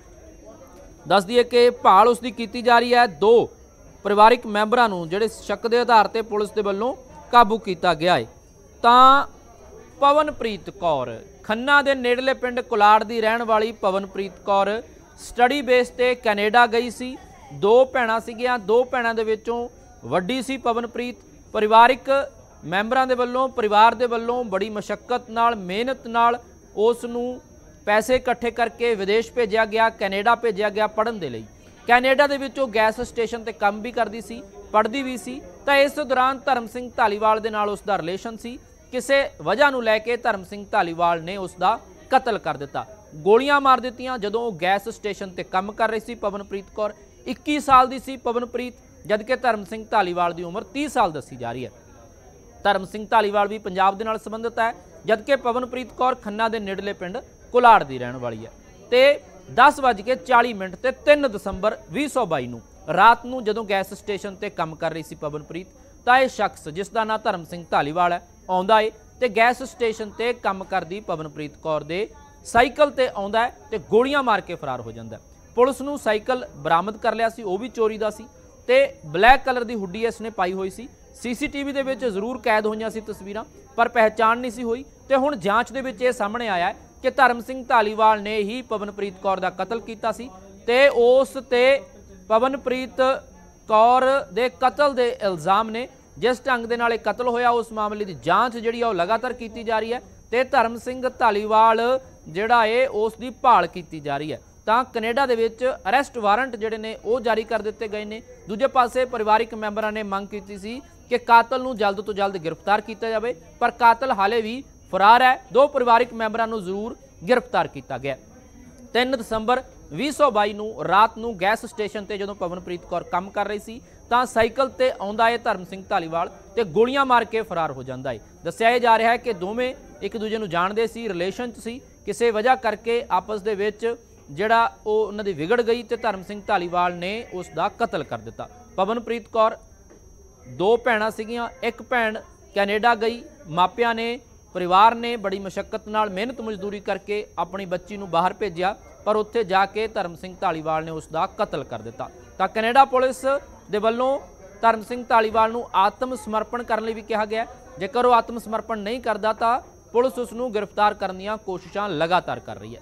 दस दिए कि भाल उसकी की जा रही है। 2 परिवारिक मैंबरां नूं जिहड़े शक के आधार पर पुलिस के वल्लों काबू किया गया है। तां पवनप्रीत कौर खन्ना के नेड़ले पिंड कुलाड़ की रहण वाली पवनप्रीत कौर स्टडी बेस ते कैनेडा गई सी। 2 भैणां सीगियां, 2 भैणां दे विचों वड्डी सी पवनप्रीत। परिवारिक मैंबरां दे वल्लों परिवार दे वल्लों बड़ी मशक्कत नाल मेहनत नाल उस नूं पैसे इकट्ठे करके विदेश भेजा गया, कैनेडा भेजा गया पढ़न दे लई। कैनेडा दे विच गैस स्टेशन ते काम भी करदी सी, पढ़दी भी सी। तां इस दौरान धर्म सिंह धालीवाल दे नाल उसदा रिलेशन सी। किसी वजह नूं लैके धर्म सिंह धालीवाल ने उसका कतल कर दिता, गोलियां मार दित्तियां जदों गैस स्टेशन ते काम कर रही सी। पवनप्रीत कौर 21 साल की सी पवनप्रीत, जबकि धर्म सिंह धालीवाल की उम्र 30 साल दसी जा रही है। धर्म सिंह धालीवाल भी पंजाब दे नाल संबंधित है, जबकि पवनप्रीत कौर खन्ना के नेड़ले पिंड कुलाड़ की रहण वाली है। तो 10:40 ते 3 दसंबर 2022 नूं रात नूं जदों गैस स्टेशन ते काम कर रही सी पवनप्रीत, तां इह शख्स जिसका नाम धर्म सिंह धालीवाल है आउंदा है ते गैस स्टेशन ते काम करदी पवनप्रीत कौर दे साइकिल ते आउंदा है ते गोलियां मार के फरार हो जांदा है। पुलिस नूं साइकिल बरामद कर लिया सी, वो भी चोरी दा सी ते ब्लैक कलर की हुड्डी इसने पाई हुई सी। CCTV दे विच जरूर कैद होईयां सी तस्वीरां, पर पहचान नहीं सी हुई। ते हुण जांच दे विच इह सामने आया है कि धर्म सिंह धालीवाल ने ही पवनप्रीत कौर दा कतल कीता सी ते उस ते पवनप्रीत कौर दे कतल दे इल्ज़ाम ने। जिस ढंग दे नाल कतल होया उस मामले की जांच जिहड़ी आ लगातार की जा रही है ते धर्म सिंह धालीवाल जिहड़ा है उसकी भाल की जा रही है। तां कनेडा दे विच अरेस्ट वारंट जिहड़े ने वो जारी कर दिते गए ने। दूजे पासे परिवारिक मैंबरां ने मंग की सी कि कातल नूं जल्द तो जल्द गिरफ्तार किया जाए, पर कातल हाले भी फरार है। 2 परिवारिक मैंबरां नूं जरूर गिरफ्तार किया गया। 3 दसंबर 2022 नूं रात नूं गैस स्टेशन ते जदों पवनप्रीत कौर काम कर रही सी तां साइकिल ते आउंदा है धर्म सिंह धालीवाल ते गोलियां मार के फरार हो जांदा है। दस्सिया जा रहा है कि दोवें एक दूजे नूं जाणदे सी, रिलेशन च सी, किसी वजह करके आपस दे विच जिहड़ा उन्हां दी विगड़ गई ते धर्म सिंह धालीवाल ने उसका कतल कर दिता। पवनप्रीत कौर दो भैणां सीगियां, एक भैन कैनेडा गई, मापियां ने परिवार ने बड़ी मशक्कत नाल मेहनत मजदूरी करके अपनी बच्ची नूं बाहर भेजिया, पर उत्थे जाके धर्म सिंह धालीवाल ने उसका कतल कर दिता। तां कैनेडा पुलिस दे वल्लों धर्म सिंह धालीवाल नूं आत्म समर्पण करने लई भी कहा गया। जेकर वह आत्म समर्पण नहीं करता तां पुलिस उसनूं गिरफ्तार करने दीआं कोशिशां लगातार कर रही है।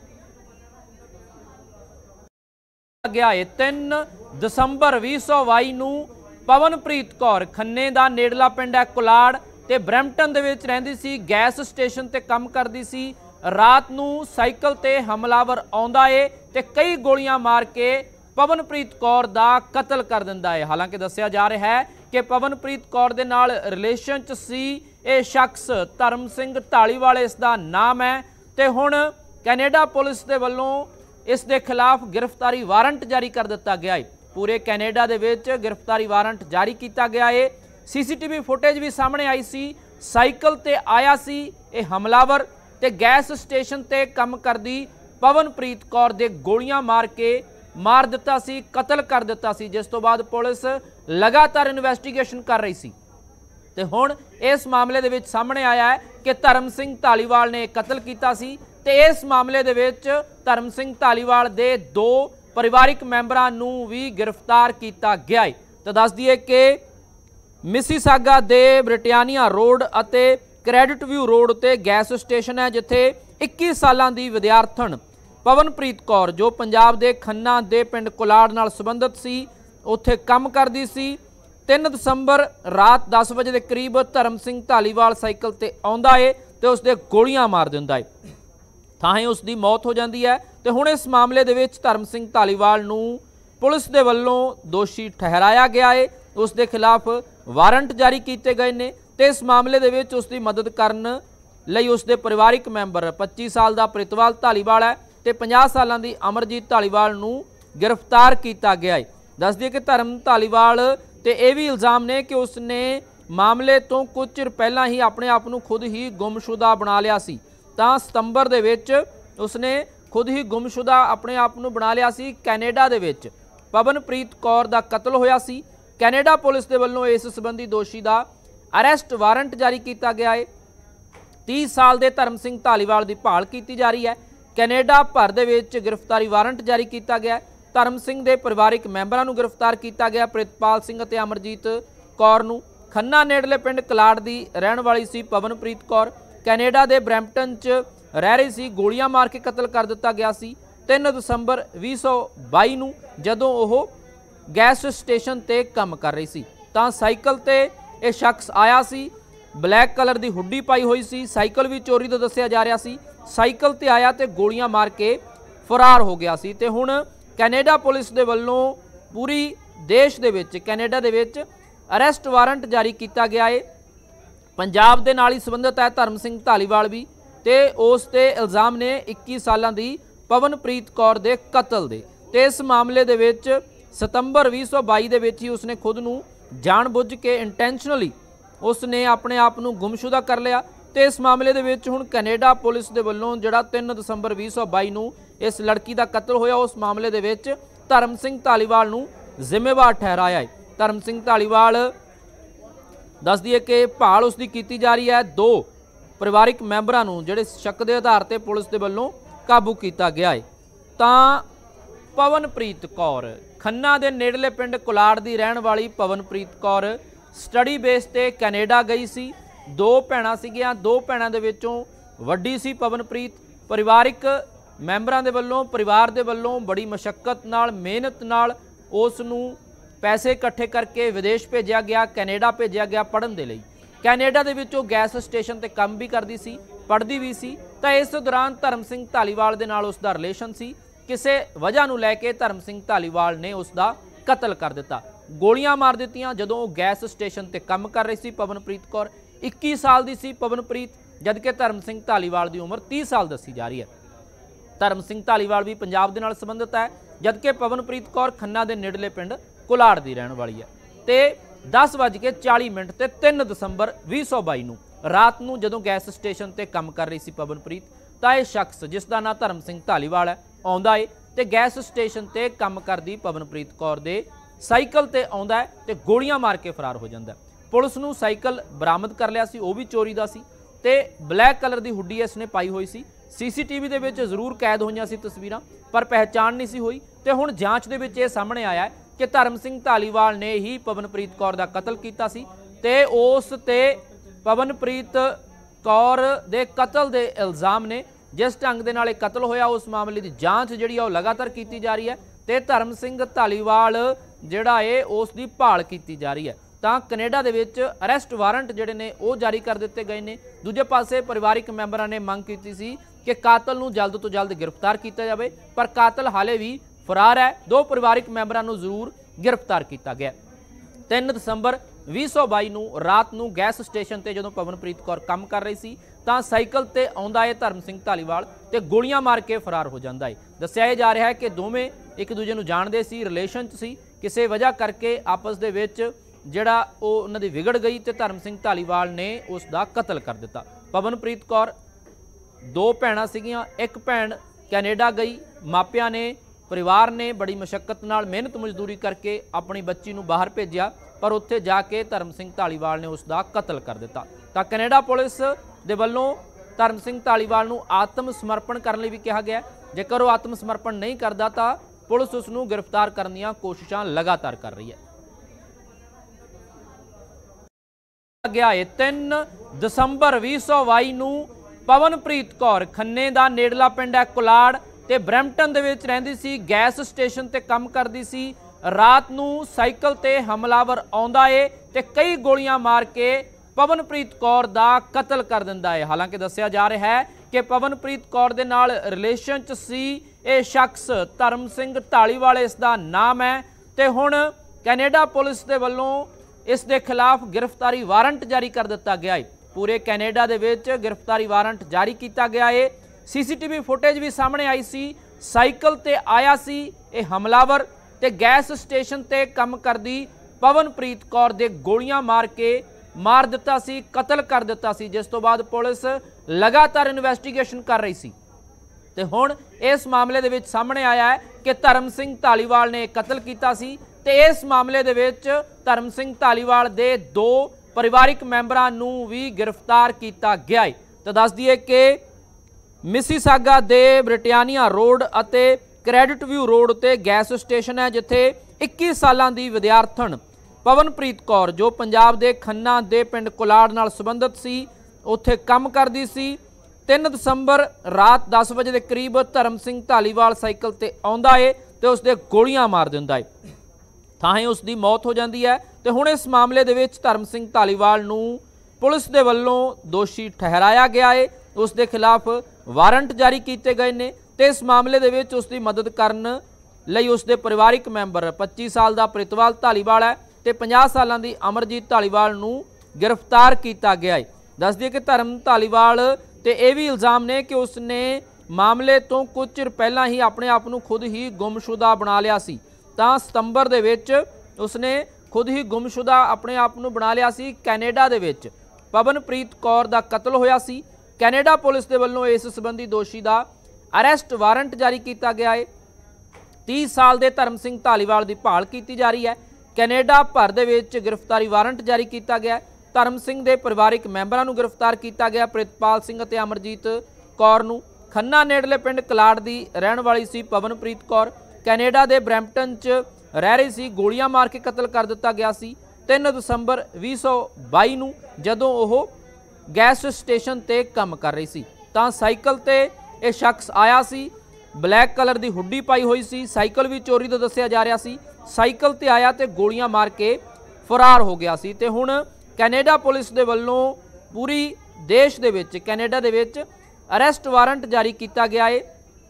गया है 3 दसंबर 2022 नूं पवनप्रीत कौर खन्ने दा नेड़ला पिंड है कुलाड़ ते ब्रैम्पटन दे विच रहिंदी सी, गैस स्टेशन ते काम करदी सी। रात नूं साइकिल ते हमलावर आउंदा है ते कई गोलियां मार के पवनप्रीत कौर दा कतल कर दिंदा है। हालांकि दस्सिया जा रहा है कि पवनप्रीत कौर दे नाल रिलेशन च सी ये शख्स धर्म सिंह धालीवाल इसदा नाम है ते हुण कैनेडा पुलिस दे वल्लों इस दे खिलाफ गिरफ्तारी वारंट जारी कर दिता गया है। पूरे कैनेडा दे विच गिरफ्तारी वारंट जारी किया गया है। सीसीटीवी फुटेज भी सामने आई सी, साइकिल ते आया सी ये हमलावर ते गैस स्टेशन ते काम करदी पवनप्रीत कौर दे गोलियां मार के मार दिता सी, कतल कर दिता सी, जिस तो बाद पुलिस लगातार इन्वेस्टिगेशन कर रही सी। ते हुण इस मामले दे विच सामने आया है कि धर्म सिंह धालीवाल ने कतल किया सी ते इस मामले दे विच धर्म सिंह धालीवाल दे 2 परिवारिक मैंबरां नूं भी गिरफ्तार किया गया है। तो दस दिए कि मिसीसागा दे ब्रिटानिया रोड अते क्रेडिट व्यू रोड ते गैस स्टेशन है जिथे 21 सालां दी विद्यार्थण पवनप्रीत कौर जो पंजाब दे खन्ना दे पिंड कुलाड़ नाल संबंधित सी, उत्थे काम करदी सी। 3 दसंबर रात 10 बजे के करीब धर्म सिंह धालीवाल साइकिल ते आउंदा है ते उसदे गोलियां मार दिंदा है, थाहे उसकी मौत हो जाती है। तो हुण इस मामले दे विच धर्म सिंह धालीवाल नूं पुलिस दे वल्लों दोषी ठहराया गया है, उसके खिलाफ वारंट जारी किए गए ने ते इस मामले दे विच उसकी मदद करन लई उसके परिवारिक मैंबर 25 साल का प्रितपाल धालीवाल है ते 50 सालां दी अमरजीत धालीवाल नूं गिरफ्तार किया गया है। दस दिए कि धर्म धालीवाल ते यह भी इल्जाम ने कि उसने मामले तो कुछ चिर पहला ही अपने आप नूं खुद ही गुमशुदा बना लिया सी। तां सितंबर दे विच उसने खुद ही गुमशुदा अपने आप नूं बना लिया सी। कैनेडा दे विच पवनप्रीत कौर दा कतल होया सी। कैनेडा पुलिस दे वल्लों इस संबंधी दोषी दा अरेस्ट वारंट जारी किया गया है। 30 साल के धर्म सिंह धालीवाल की भाल की जा रही है। कैनेडा भर दे विच गिरफ्तारी वारंट जारी किया गया है। धर्म सिंह के परिवारिक मैंबरां नूं गिरफ्तार किया गया। प्रितपाल सिंह ते अमरजीत कौर नूं खन्ना नेड़ले पिंड कलाड़ की रहण वाली सी पवनप्रीत कौर कैनेडा के ब्रैम्पटन च रह रही सी, गोलियां मार के कतल कर दिता गया सी 3 दसंबर 2022 नूं जदों ओह गैस स्टेशन ते काम कर रही सी। तां साइकिल ते यह शख्स आया सी, ब्लैक कलर की हुड्डी पाई हुई सी, साइकिल भी चोरी तो दस्सिया जा रहा सी, साइकिल ते आया तो गोलियां मार के फरार हो गया सी। ते हुण कैनेडा पुलिस दे वल्लों पूरी देश दे विच कैनेडा दे विच अरेस्ट वारंट जारी किया गया है। पंजाब दे नाल ही संबंधित है धर्म सिंह धालीवाल भी ते उस ते इल्जाम ने 21 सालां दी पवनप्रीत कौर दे कतल दे। ते इस मामले दे विच सितंबर 2022 दे विच ही उसने खुद नूं जानबुझ के इंटेंशनली उसने अपने आप नूं गुमशुदा कर लिया। तो इस मामले दे विच हुण कैनेडा पुलिस दे वल्लों जिहड़ा 3 दसंबर 2022 नूं इस लड़की का कतल होया उस मामले दे विच धर्म सिंह धालीवाल नूं जिम्मेवार ठहराया है। धर्म सिंह धालीवाल दस दिए कि भाल उसकी की जा रही है। 2 परिवारिक मैंबरां नूं जिहड़े शक के आधार पर पुलिस के वल्लों काबू किया गया है। तां पवनप्रीत कौर खन्ना के नेड़ले पिंड कुलाड़ की रहण वाली पवनप्रीत कौर स्टडी बेस ते कैनेडा गई सी। 2 भैणां सीगियां, 2 भैणां दे विचों वड्डी सी पवनप्रीत। परिवारिक मैंबरां दे वल्लों परिवार दे वल्लों बड़ी मशक्कत नाल मेहनत नाल उस नूं पैसे इकट्ठे करके विदेश भेजा गया, कैनेडा भेजा गया पढ़न दे लई। कैनेडा दे विच गैस स्टेशन ते काम भी करदी सी, पढ़दी भी सी। तां इस दौरान धर्म सिंह धालीवाल दे नाल उसदा रिलेशन सी। किसी वजह नूं लैके धर्म सिंह धालीवाल ने उसका कतल कर दिता, गोलियां मार दित्तियां जदों गैस स्टेशन ते काम कर रही सी। पवनप्रीत कौर 21 साल की सी पवनप्रीत, जबकि धर्म सिंह धालीवाल की उम्र 30 साल दसी जा रही है। धर्म सिंह धालीवाल भी पंजाब दे नाल संबंधित है, जबकि पवनप्रीत कौर खन्ना के नेड़ले पिंड कुलाड़ की रहण वाली है। तो 10:40 ते 3 दसंबर 2022 नूं रात नूं जदों गैस स्टेशन ते काम कर रही सी पवनप्रीत, ਤਾਂ ਇਹ ਸ਼ਖਸ ਜਿਸ ਦਾ ਨਾਂ ਧਰਮ ਸਿੰਘ ਧਾਲੀਵਾਲ है आउंदा है ते गैस स्टेशन ते काम करदी पवनप्रीत कौर दे साइकिल ते आउंदा है ते गोलियां मार के फरार हो जांदा है। पुलिस नूं साइकिल बरामद कर लिया सी, वो भी चोरी दा सी ते ब्लैक कलर दी हुड्डी इसने पाई हुई सी। CCTV दे विच जरूर कैद होईयां सी तस्वीरां, पर पहचान नहीं सी हुई ते हुण जांच दे विच इह सामने आया है कि धर्म सिंह धालीवाल ने ही पवनप्रीत कौर दा कतल कीता सी ते उस ते पवनप्रीत कौर दे कतल दे इल्जाम ने। जिस ढंग दे नाल कतल होया उस मामले की जांच जिहड़ी आ लगातार की जा रही है ते धर्म सिंह धालीवाल जिहड़ा है उस दी भाल की जा रही है। तां कनेडा दे विच अरेस्ट वारंट जिहड़े ने वो जारी कर दिते गए ने। दूजे पासे परिवारिक मैंबरां ने मंग कीती सी कि कातल नूं जल्द तो जल्द गिरफ्तार किया जाए, पर कातल हाले भी फरार है। 2 परिवारिक मैंबरां नूं जरूर गिरफ्तार किया गया। 3 दसंबर 2022 नूं रात नूं गैस स्टेशन ते जदों पवनप्रीत कौर काम कर रही सी तां साइकिल ते आउंदा है धर्म सिंह धालीवाल ते गोलियां मार के फरार हो जांदा है। दस्सिया जा रहा है कि दोवें एक दूजे नूं जाणदे सी, रिलेशन च सी, किसी वजह करके आपस दे विच जिहड़ा उन्हां दी विगड़ गई ते धर्म सिंह धालीवाल ने उस दा कतल कर दिता। पवनप्रीत कौर 2 भैणां सीगियां, एक भैण कैनेडा गई, मापियां ने परिवार ने बड़ी मशक्कत नाल मेहनत मजदूरी करके अपनी बच्ची नूं बाहर भेजिया, पर उत्थे जाके धर्म सिंह धालीवाल ने उसका कतल कर दिता। तो कनेडा पुलिस दे वल्लों धर्म सिंह धालीवाल नूं आत्म समर्पण करने लई भी कहा गया। जेकर वो आत्म समर्पण नहीं करता तो पुलिस उसनूं गिरफ्तार करने दी कोशिशां लगातार कर रही है। गया है 3 दसंबर 2022 नूं पवनप्रीत कौर खन्ने दा नेड़ला पिंड है कुलाड़ ते ब्रैम्पटन दे विच रहिंदी सी, गैस स्टेशन ते काम करदी सी। रात नूं साइकिल ते हमलावर आउंदा है ते कई गोलियां मार के पवनप्रीत कौर दा कतल कर दिंदा है। हालांकि दस्सिया जा रहा है कि पवनप्रीत कौर दे नाल रिलेशन च सी ये शख्स धर्म सिंह धालीवाल इसदा नाम है ते हुण कैनेडा पुलिस दे वल्लों इस दे खिलाफ गिरफ्तारी वारंट जारी कर दिता गया है। पूरे कैनेडा दे विच गिरफ्तारी वारंट जारी किया गया है। CCTV फुटेज भी सामने आई सी, साइकिल ते आया सी ये हमलावर ते गैस स्टेशन ते काम करदी पवनप्रीत कौर दे गोलियां मार के मार दिता सी, कतल कर दिता सी, जिस तो बाद पुलिस लगातार इन्वेस्टिगेशन कर रही सी। ते हुण इस मामले दे विच सामने आया है कि धर्म सिंह धालीवाल ने कतल कीता सी ते इस मामले दे विच धर्म सिंह धालीवाल दे 2 परिवारिक मैंबरां नूं भी गिरफ्तार किया गया है। तो दस दिए कि मिसीसागा दे ब्रिटानिया रोड अते क्रेडिट व्यू रोड ते गैस स्टेशन है जिथे 21 सालां दी विद्यार्थण पवनप्रीत कौर जो पंजाब दे खन्ना दे पिंड कुलाड़ नाल संबंधित सी, उत्थे काम करदी सी। 3 दसंबर रात 10 बजे के करीब धर्म सिंह धालीवाल साइकिल ते आउंदा है ते उसदे गोलियां मार दिंदा है, थाहे उसकी मौत हो जाती है। तो हुण इस मामले दे विच धर्म सिंह धालीवाल नूं पुलिस दे वल्लों दोषी ठहराया गया है, उसके खिलाफ वारंट जारी किए गए ने ते इस मामले दे विच उसकी मदद करन लई उसके परिवारिक मैंबर 25 साल का प्रितपाल धालीवाल है ते 50 साल की अमरजीत धालीवाल नूं गिरफ्तार किया गया है। दस दिए कि धर्म धालीवाल ते यह भी इल्जाम ने कि उसने मामले तो कुछ चिर पहला ही अपने आप नूं खुद ही गुमशुदा बना लिया सी। तां सितंबर दे विच उसने खुद ही गुमशुदा अपने आप नूं बना लिया सी। कैनेडा दे विच पवनप्रीत कौर दा कतल होया सी। कैनेडा पुलिस दे वल्लों इस संबंधी दोषी दा अरेस्ट वारंट जारी किया गया है। 30 साल के धर्म सिंह धालीवाल की भाल की जा रही है। कैनेडा भर दे विच गिरफ्तारी वारंट जारी किया गया। धर्म सिंह के परिवारिक मैंबरां नूं गिरफ्तार किया गया। प्रितपाल सिंह ते अमरजीत कौर नूं खन्ना नेड़ले पिंड कलाड़ की रहण वाली सी पवनप्रीत कौर कैनेडा के ब्रैम्पटन च रह रही सी, गोलियां मार के कतल कर दिता गया सी 3 दसंबर 2022 नूं जदों ओह गैस स्टेशन ते काम कर रही सी। तां साइकिल ते यह शख्स आया सी, ब्लैक कलर की हुड्डी पाई हुई सी, साइकिल भी चोरी तो दस्सिया जा रहा सी। साइकिल ते आया तो गोलियां मार के फरार हो गया सी। ते हुण कैनेडा पुलिस दे वल्लों पूरी देश दे विच कैनेडा दे विच अरेस्ट वारंट जारी किया गया है।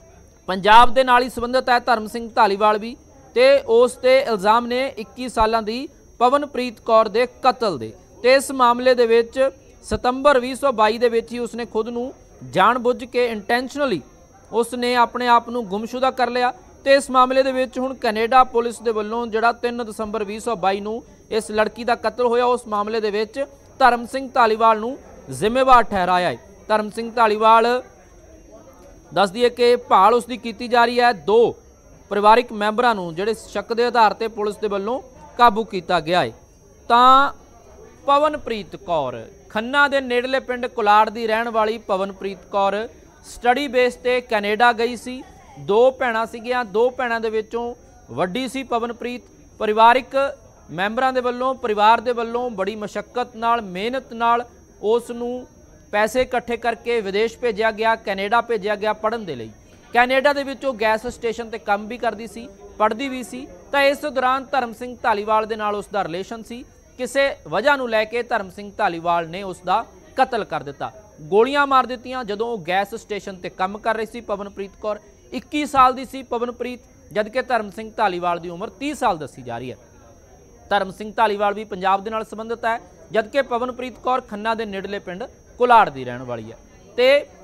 पंजाब दे नाल ही संबंधित है धर्म सिंह धालीवाल भी ते उस ते इल्जाम ने 21 सालां दी पवनप्रीत कौर दे कतल दे। ते इस मामले दे विच सितंबर 2022 दे विच ही उसने खुद नूं जानबुझ के इंटेंशनली उसने अपने आप नूं गुमशुदा कर लिया। तो इस मामले दे विच हुण कैनेडा पुलिस दे वल्लों जिहड़ा 3 दसंबर 2022 नूं इस लड़की का कतल होया उस मामले दे विच धर्म सिंह धालीवाल नूं जिम्मेवार ठहराया है। धर्म सिंह धालीवाल दस दिए कि भाल उसकी की जा रही है। 2 परिवारिक मैंबरां नूं जिहड़े शक के आधार पर पुलिस के वल्लों काबू किया गया है। तां पवनप्रीत कौर खन्ना के नेड़ले पिंड कुलाड़ की रहन वाली पवनप्रीत कौर स्टडी बेस ते कैनेडा गई सी। 2 भैणां सीगियां, 2 भैणां दे विचों वड्डी सी पवनप्रीत। परिवारिक मैंबरां दे वल्लों परिवार दे वल्लों बड़ी मशक्कत नाल मेहनत नाल उस नूं पैसे इकट्ठे करके विदेश भेजा गया, कैनेडा भेजा गया पढ़न दे लई। कैनेडा दे विचों गैस स्टेशन ते काम भी करदी सी, पढ़दी भी सी। तां इस दौरान धर्म सिंह धालीवाल दे नाल उसदा रिलेशन सी। किसी वजह नूं लैके धर्म सिंह धालीवाल ने उसका कतल कर दिता, गोलियां मार दित्तियां। जदों गैस स्टेशन ते काम कर रही सी पवनप्रीत कौर, 21 साल की सी पवनप्रीत, जबकि धर्म सिंह धालीवाल की उम्र 30 साल दसी जा रही है। धर्म सिंह धालीवाल भी पंजाब दे नाल संबंधित है, जबकि पवनप्रीत कौर खन्ना के नेड़ले पिंड कुलाड़ की रहने वाली है। तो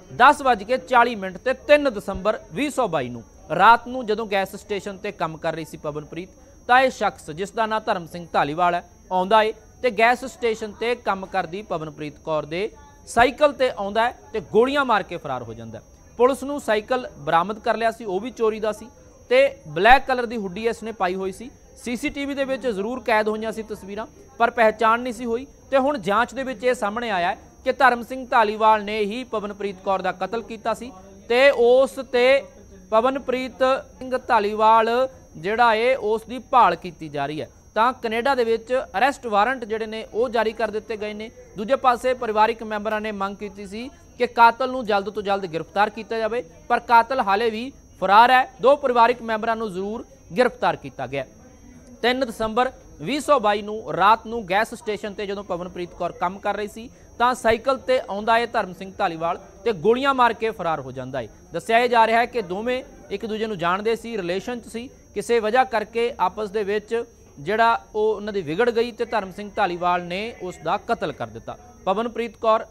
10:40 ते 3 दसंबर 2022 नूं रात नूं जदों गैस स्टेशन ते काम कर रही सी पवनप्रीत, तां इह शख्स जिसका नाम धर्म सिंह धालीवाल है आउंदा है ते गैस स्टेशन ते काम करदी पवनप्रीत कौर दे साइकल ते आउंदा है ते गोलियां मार के फरार हो जांदा है। पुलिस नूं साइकल बरामद कर लिया सी, वो भी चोरी दा सी ते ब्लैक कलर की हुड्डी इसने पाई हुई सी। CCTV दे विच जरूर कैद होईयां सी तस्वीरां, पर पहचान नहीं सी हुई। ते हुण जांच दे विच इह सामने आया है कि धर्म सिंह धालीवाल ने ही पवनप्रीत कौर दा कतल कीता सी ते उस ते पवनप्रीत सिंह धालीवाल जिहड़ा है उस दी भाल कीती जा रही है। तां कनेडा दे विच अरैसट वारंट जिहड़े ने वो जारी कर दिते गए ने। दूजे पासे परिवारिक मैंबरां ने मंग कीती सी कि कातल नूं जल्द तो जल्द गिरफ्तार किया जाए, पर कातल हाले भी फरार है। 2 परिवारिक मैंबरां नूं जरूर गिरफ्तार किया गया। 3 दसंबर 2022 नूं रात नूं गैस स्टेशन ते जदों पवनप्रीत कौर काम कर रही सी तां साइकल ते आउंदा है धर्म सिंह धालीवाल ते गोलियां मार के फरार हो जांदा है। दस्सिया जा रहा है कि दोवें एक दूजे नूं जाणदे सी, रिलेशन च सी, किसी वजह करके आपस दे विच जिहड़ा उन्हां दी विगड़ गई ते धर्म सिंह धालीवाल ने उसका कतल कर दिता। पवनप्रीत कौर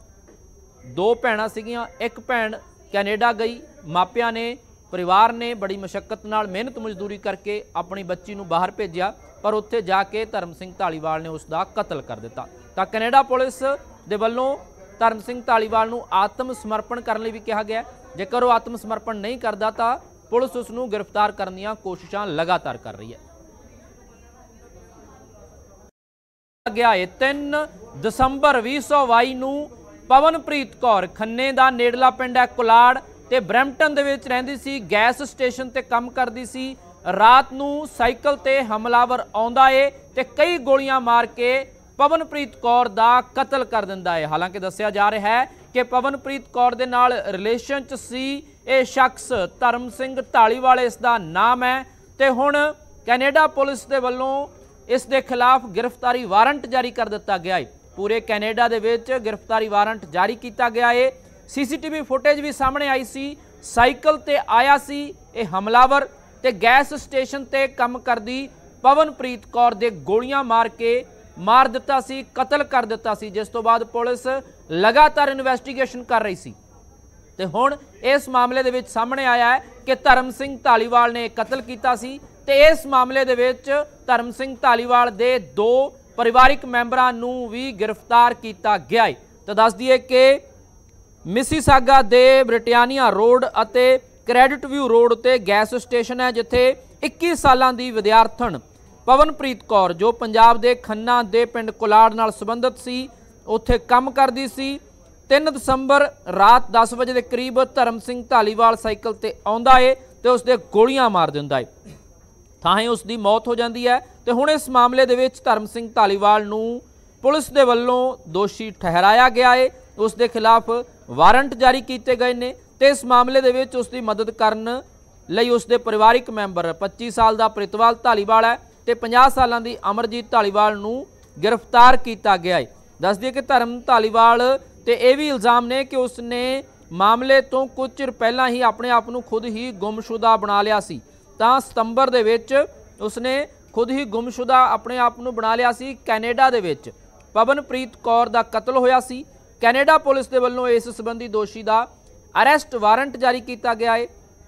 2 भैणां सीगियां, एक भैण कैनेडा गई, मापियां ने परिवार ने बड़ी मशक्कत नाल मेहनत मजदूरी करके अपनी बच्ची नूं बाहर भेजिया, पर उत्थे जाके धर्म सिंह धालीवाल ने उसका कतल कर दिता। तां कनेडा पुलिस दे वल्लों धर्म सिंह धालीवाल नूं आत्म समर्पण करने भी कहा गया। जेकर वो आत्म समर्पण नहीं करता तो पुलिस उसनूं गिरफ्तार करने दी कोशिशां लगातार कर रही है। गया है 3 दसंबर 2022 नूं पवनप्रीत कौर खन्ने दा नेड़ला पिंड है कुलाड़ ते ब्रैम्पटन दे विच रहिंदी सी, गैस स्टेशन ते काम करदी सी। रात नूं साइकल ते हमलावर आउंदा है ते कई गोलियां मार के पवनप्रीत कौर दा कतल कर दिंदा है। हालांकि दस्सिया जा रहा है कि पवनप्रीत कौर दे नाल रिलेशन च सी ये शख्स धर्म सिंह धालीवाल इसदा नाम है ते हुण कैनेडा पुलिस दे वल्लों इस दे खिलाफ गिरफ्तारी वारंट जारी कर दिता गया है। पूरे कैनेडा दे विच गिरफ्तारी वारंट जारी किया गया है। CCTV फुटेज भी सामने आई सी, साइकल ते आया सी ये हमलावर ते गैस स्टेशन ते काम करदी पवनप्रीत कौर दे गोलियां मार के मार दिता सी, कतल कर दिता सी, जिस तो बाद पुलिस लगातार इन्वेस्टिगेशन कर रही सी। ते हुण इस मामले दे विच सामने आया है कि धर्म सिंह धालीवाल ने कतल किया सी ते इस मामले दे विच धर्म सिंह धालीवाल दे 2 परिवारिक मैंबरां नूं भी गिरफ्तार किया गया है। तो दस दिए कि मिसीसागा दे ब्रिटानिया रोड अते क्रेडिट व्यू रोड ते गैस स्टेशन है जिथे 21 सालां दी विद्यार्थण पवनप्रीत कौर जो पंजाब दे खन्ना दे पिंड कुलाड़ नाल संबंधित सी उत्थे काम करदी सी। 3 दसंबर रात 10 बजे के करीब धर्म सिंह धालीवाल साइकिल ते आउंदा है ते उसदे गोलियां मार दिंदा है, थाहे उसकी मौत हो जाती है। तो हुण इस मामले दे विच धर्म सिंह धालीवाल नूं पुलिस दे वल्लों दोषी ठहराया गया है, उसके खिलाफ वारंट जारी किए गए ने ते इस मामले दे विच उसकी मदद करन लई उसके परिवारिक मैंबर 25 साल का प्रितपाल धालीवाल है ते 50 साल की अमरजीत धालीवाल नूं गिरफ्तार किया गया है। दस दिए कि धर्म धालीवाल ते यह भी इल्जाम ने कि उसने मामले तो कुछ चिर पहला ही अपने आप को खुद ही गुमशुदा बना लिया सी। तां सितंबर दे विच उसने खुद ही गुमशुदा अपने आप को बना लिया सी। कैनेडा दे विच पवनप्रीत कौर दा कतल होया सी। कैनेडा पुलिस के वल्लों इस संबंधी दोषी का अरैसट वारंट जारी किया गया है।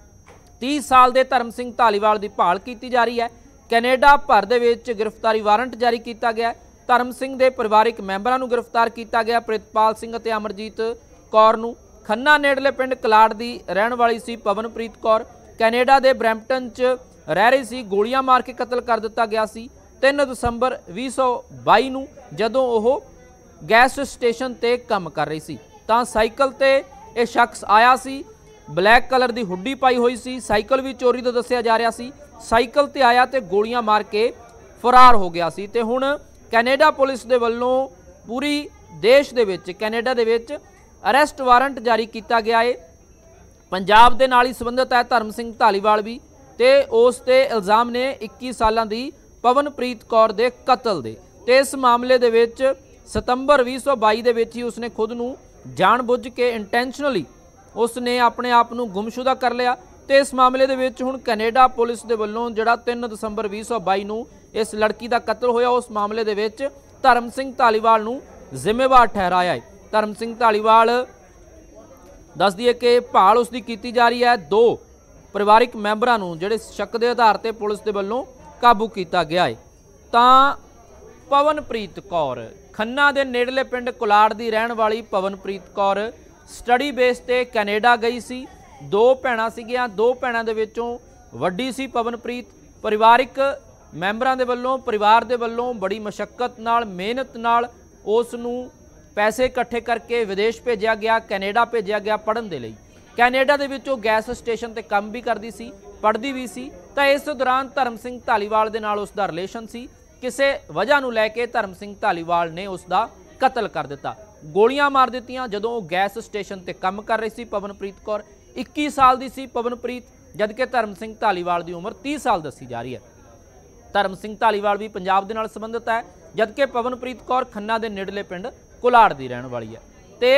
30 साल के धर्म सिंह धालीवाल की भाल की जा रही है। कैनेडा भर दे विच गिरफ्तारी वारंट जारी किया गया। धर्म सिंह के परिवारिक मैंबरां नूं गिरफ्तार किया गया। प्रितपाल सिंह ते अमरजीत कौर नूं खन्ना नेड़ले पिंड कलाड़ की रहन वाली सी पवनप्रीत कौर। कैनेडा के ब्रैम्पटन च रह रही सी। गोलियां मार के कतल कर दिता गया सी 3 दसंबर 2022 नूं जदों ओह गैस स्टेशन ते काम कर रही सी तां साइकिल ते यह शख्स आया सी। ब्लैक कलर की हुड्डी पाई हुई सी। साइकिल भी चोरी तो दस्सिया जा रहा सी। साइकिल ते आया तो गोलियां मार के फरार हो गया सी। ते हुण कैनेडा पुलिस दे वल्लों पूरी देश दे विच कैनेडा दे विच अरैसट वारंट जारी किया गया है। पंजाब दे नाल ही संबंधित है धर्म सिंह धालीवाल भी ते उस ते इल्जाम ने 21 सालां दी पवनप्रीत कौर दे कतल दे। ते इस मामले दे विच सितंबर 2022 दे विच ही उसने खुद नूं जानबुझ के इंटेंशनली उसने अपने आप नूं गुमशुदा कर लिया। तो इस मामले दे विच हुण कैनेडा पुलिस दे वल्लों जिहड़ा 3 दसंबर 2022 नूं इस लड़की दा कतल होया उस मामले दे विच धर्म सिंह धालीवाल नूं जिम्मेवार ठहराया है। धर्म सिंह धालीवाल दस दिए कि भाल उसकी की जा रही है। 2 परिवारिक मैंबरां नूं जिहड़े शक के आधार पर पुलिस के वल्लों काबू किया गया है। तां पवनप्रीत कौर खन्ना के नेड़ले पिंड कुलाड़ की रहन वाली पवनप्रीत कौर स्टडी बेस ते कैनेडा गई सी। 2 भैणां सीगियां। 2 भैणां दे विचों वड्डी सी पवनप्रीत। परिवारिक मैंबरां दे वल्लों परिवार दे वल्लों बड़ी मशक्कत नाल मेहनत नाल उस नूं पैसे इकट्ठे करके विदेश भेजा गया, कैनेडा भेजा गया पढ़न दे लई। कैनेडा दे विच ओह गैस स्टेशन ते काम भी करदी सी, पढ़दी भी सी। तां इस दौरान धर्म सिंह धालीवाल दे नाल उसदा रिलेशन सी। किसी वजह नूं लैके धर्म सिंह धालीवाल ने उसका कतल कर दिता। गोलियां मार दित्तियां जदों ओह गैस स्टेशन ते काम कर रही सी। पवनप्रीत कौर 21 साल की सी पवनप्रीत, जबकि धर्म सिंह धालीवाल की उम्र 30 साल दसी जा रही है। धर्म सिंह धालीवाल भी पंजाब दे नाल संबंधित है, जबकि पवनप्रीत कौर खन्ना के नेड़ले पिंड कुलाड़ की रहन वाली है। तो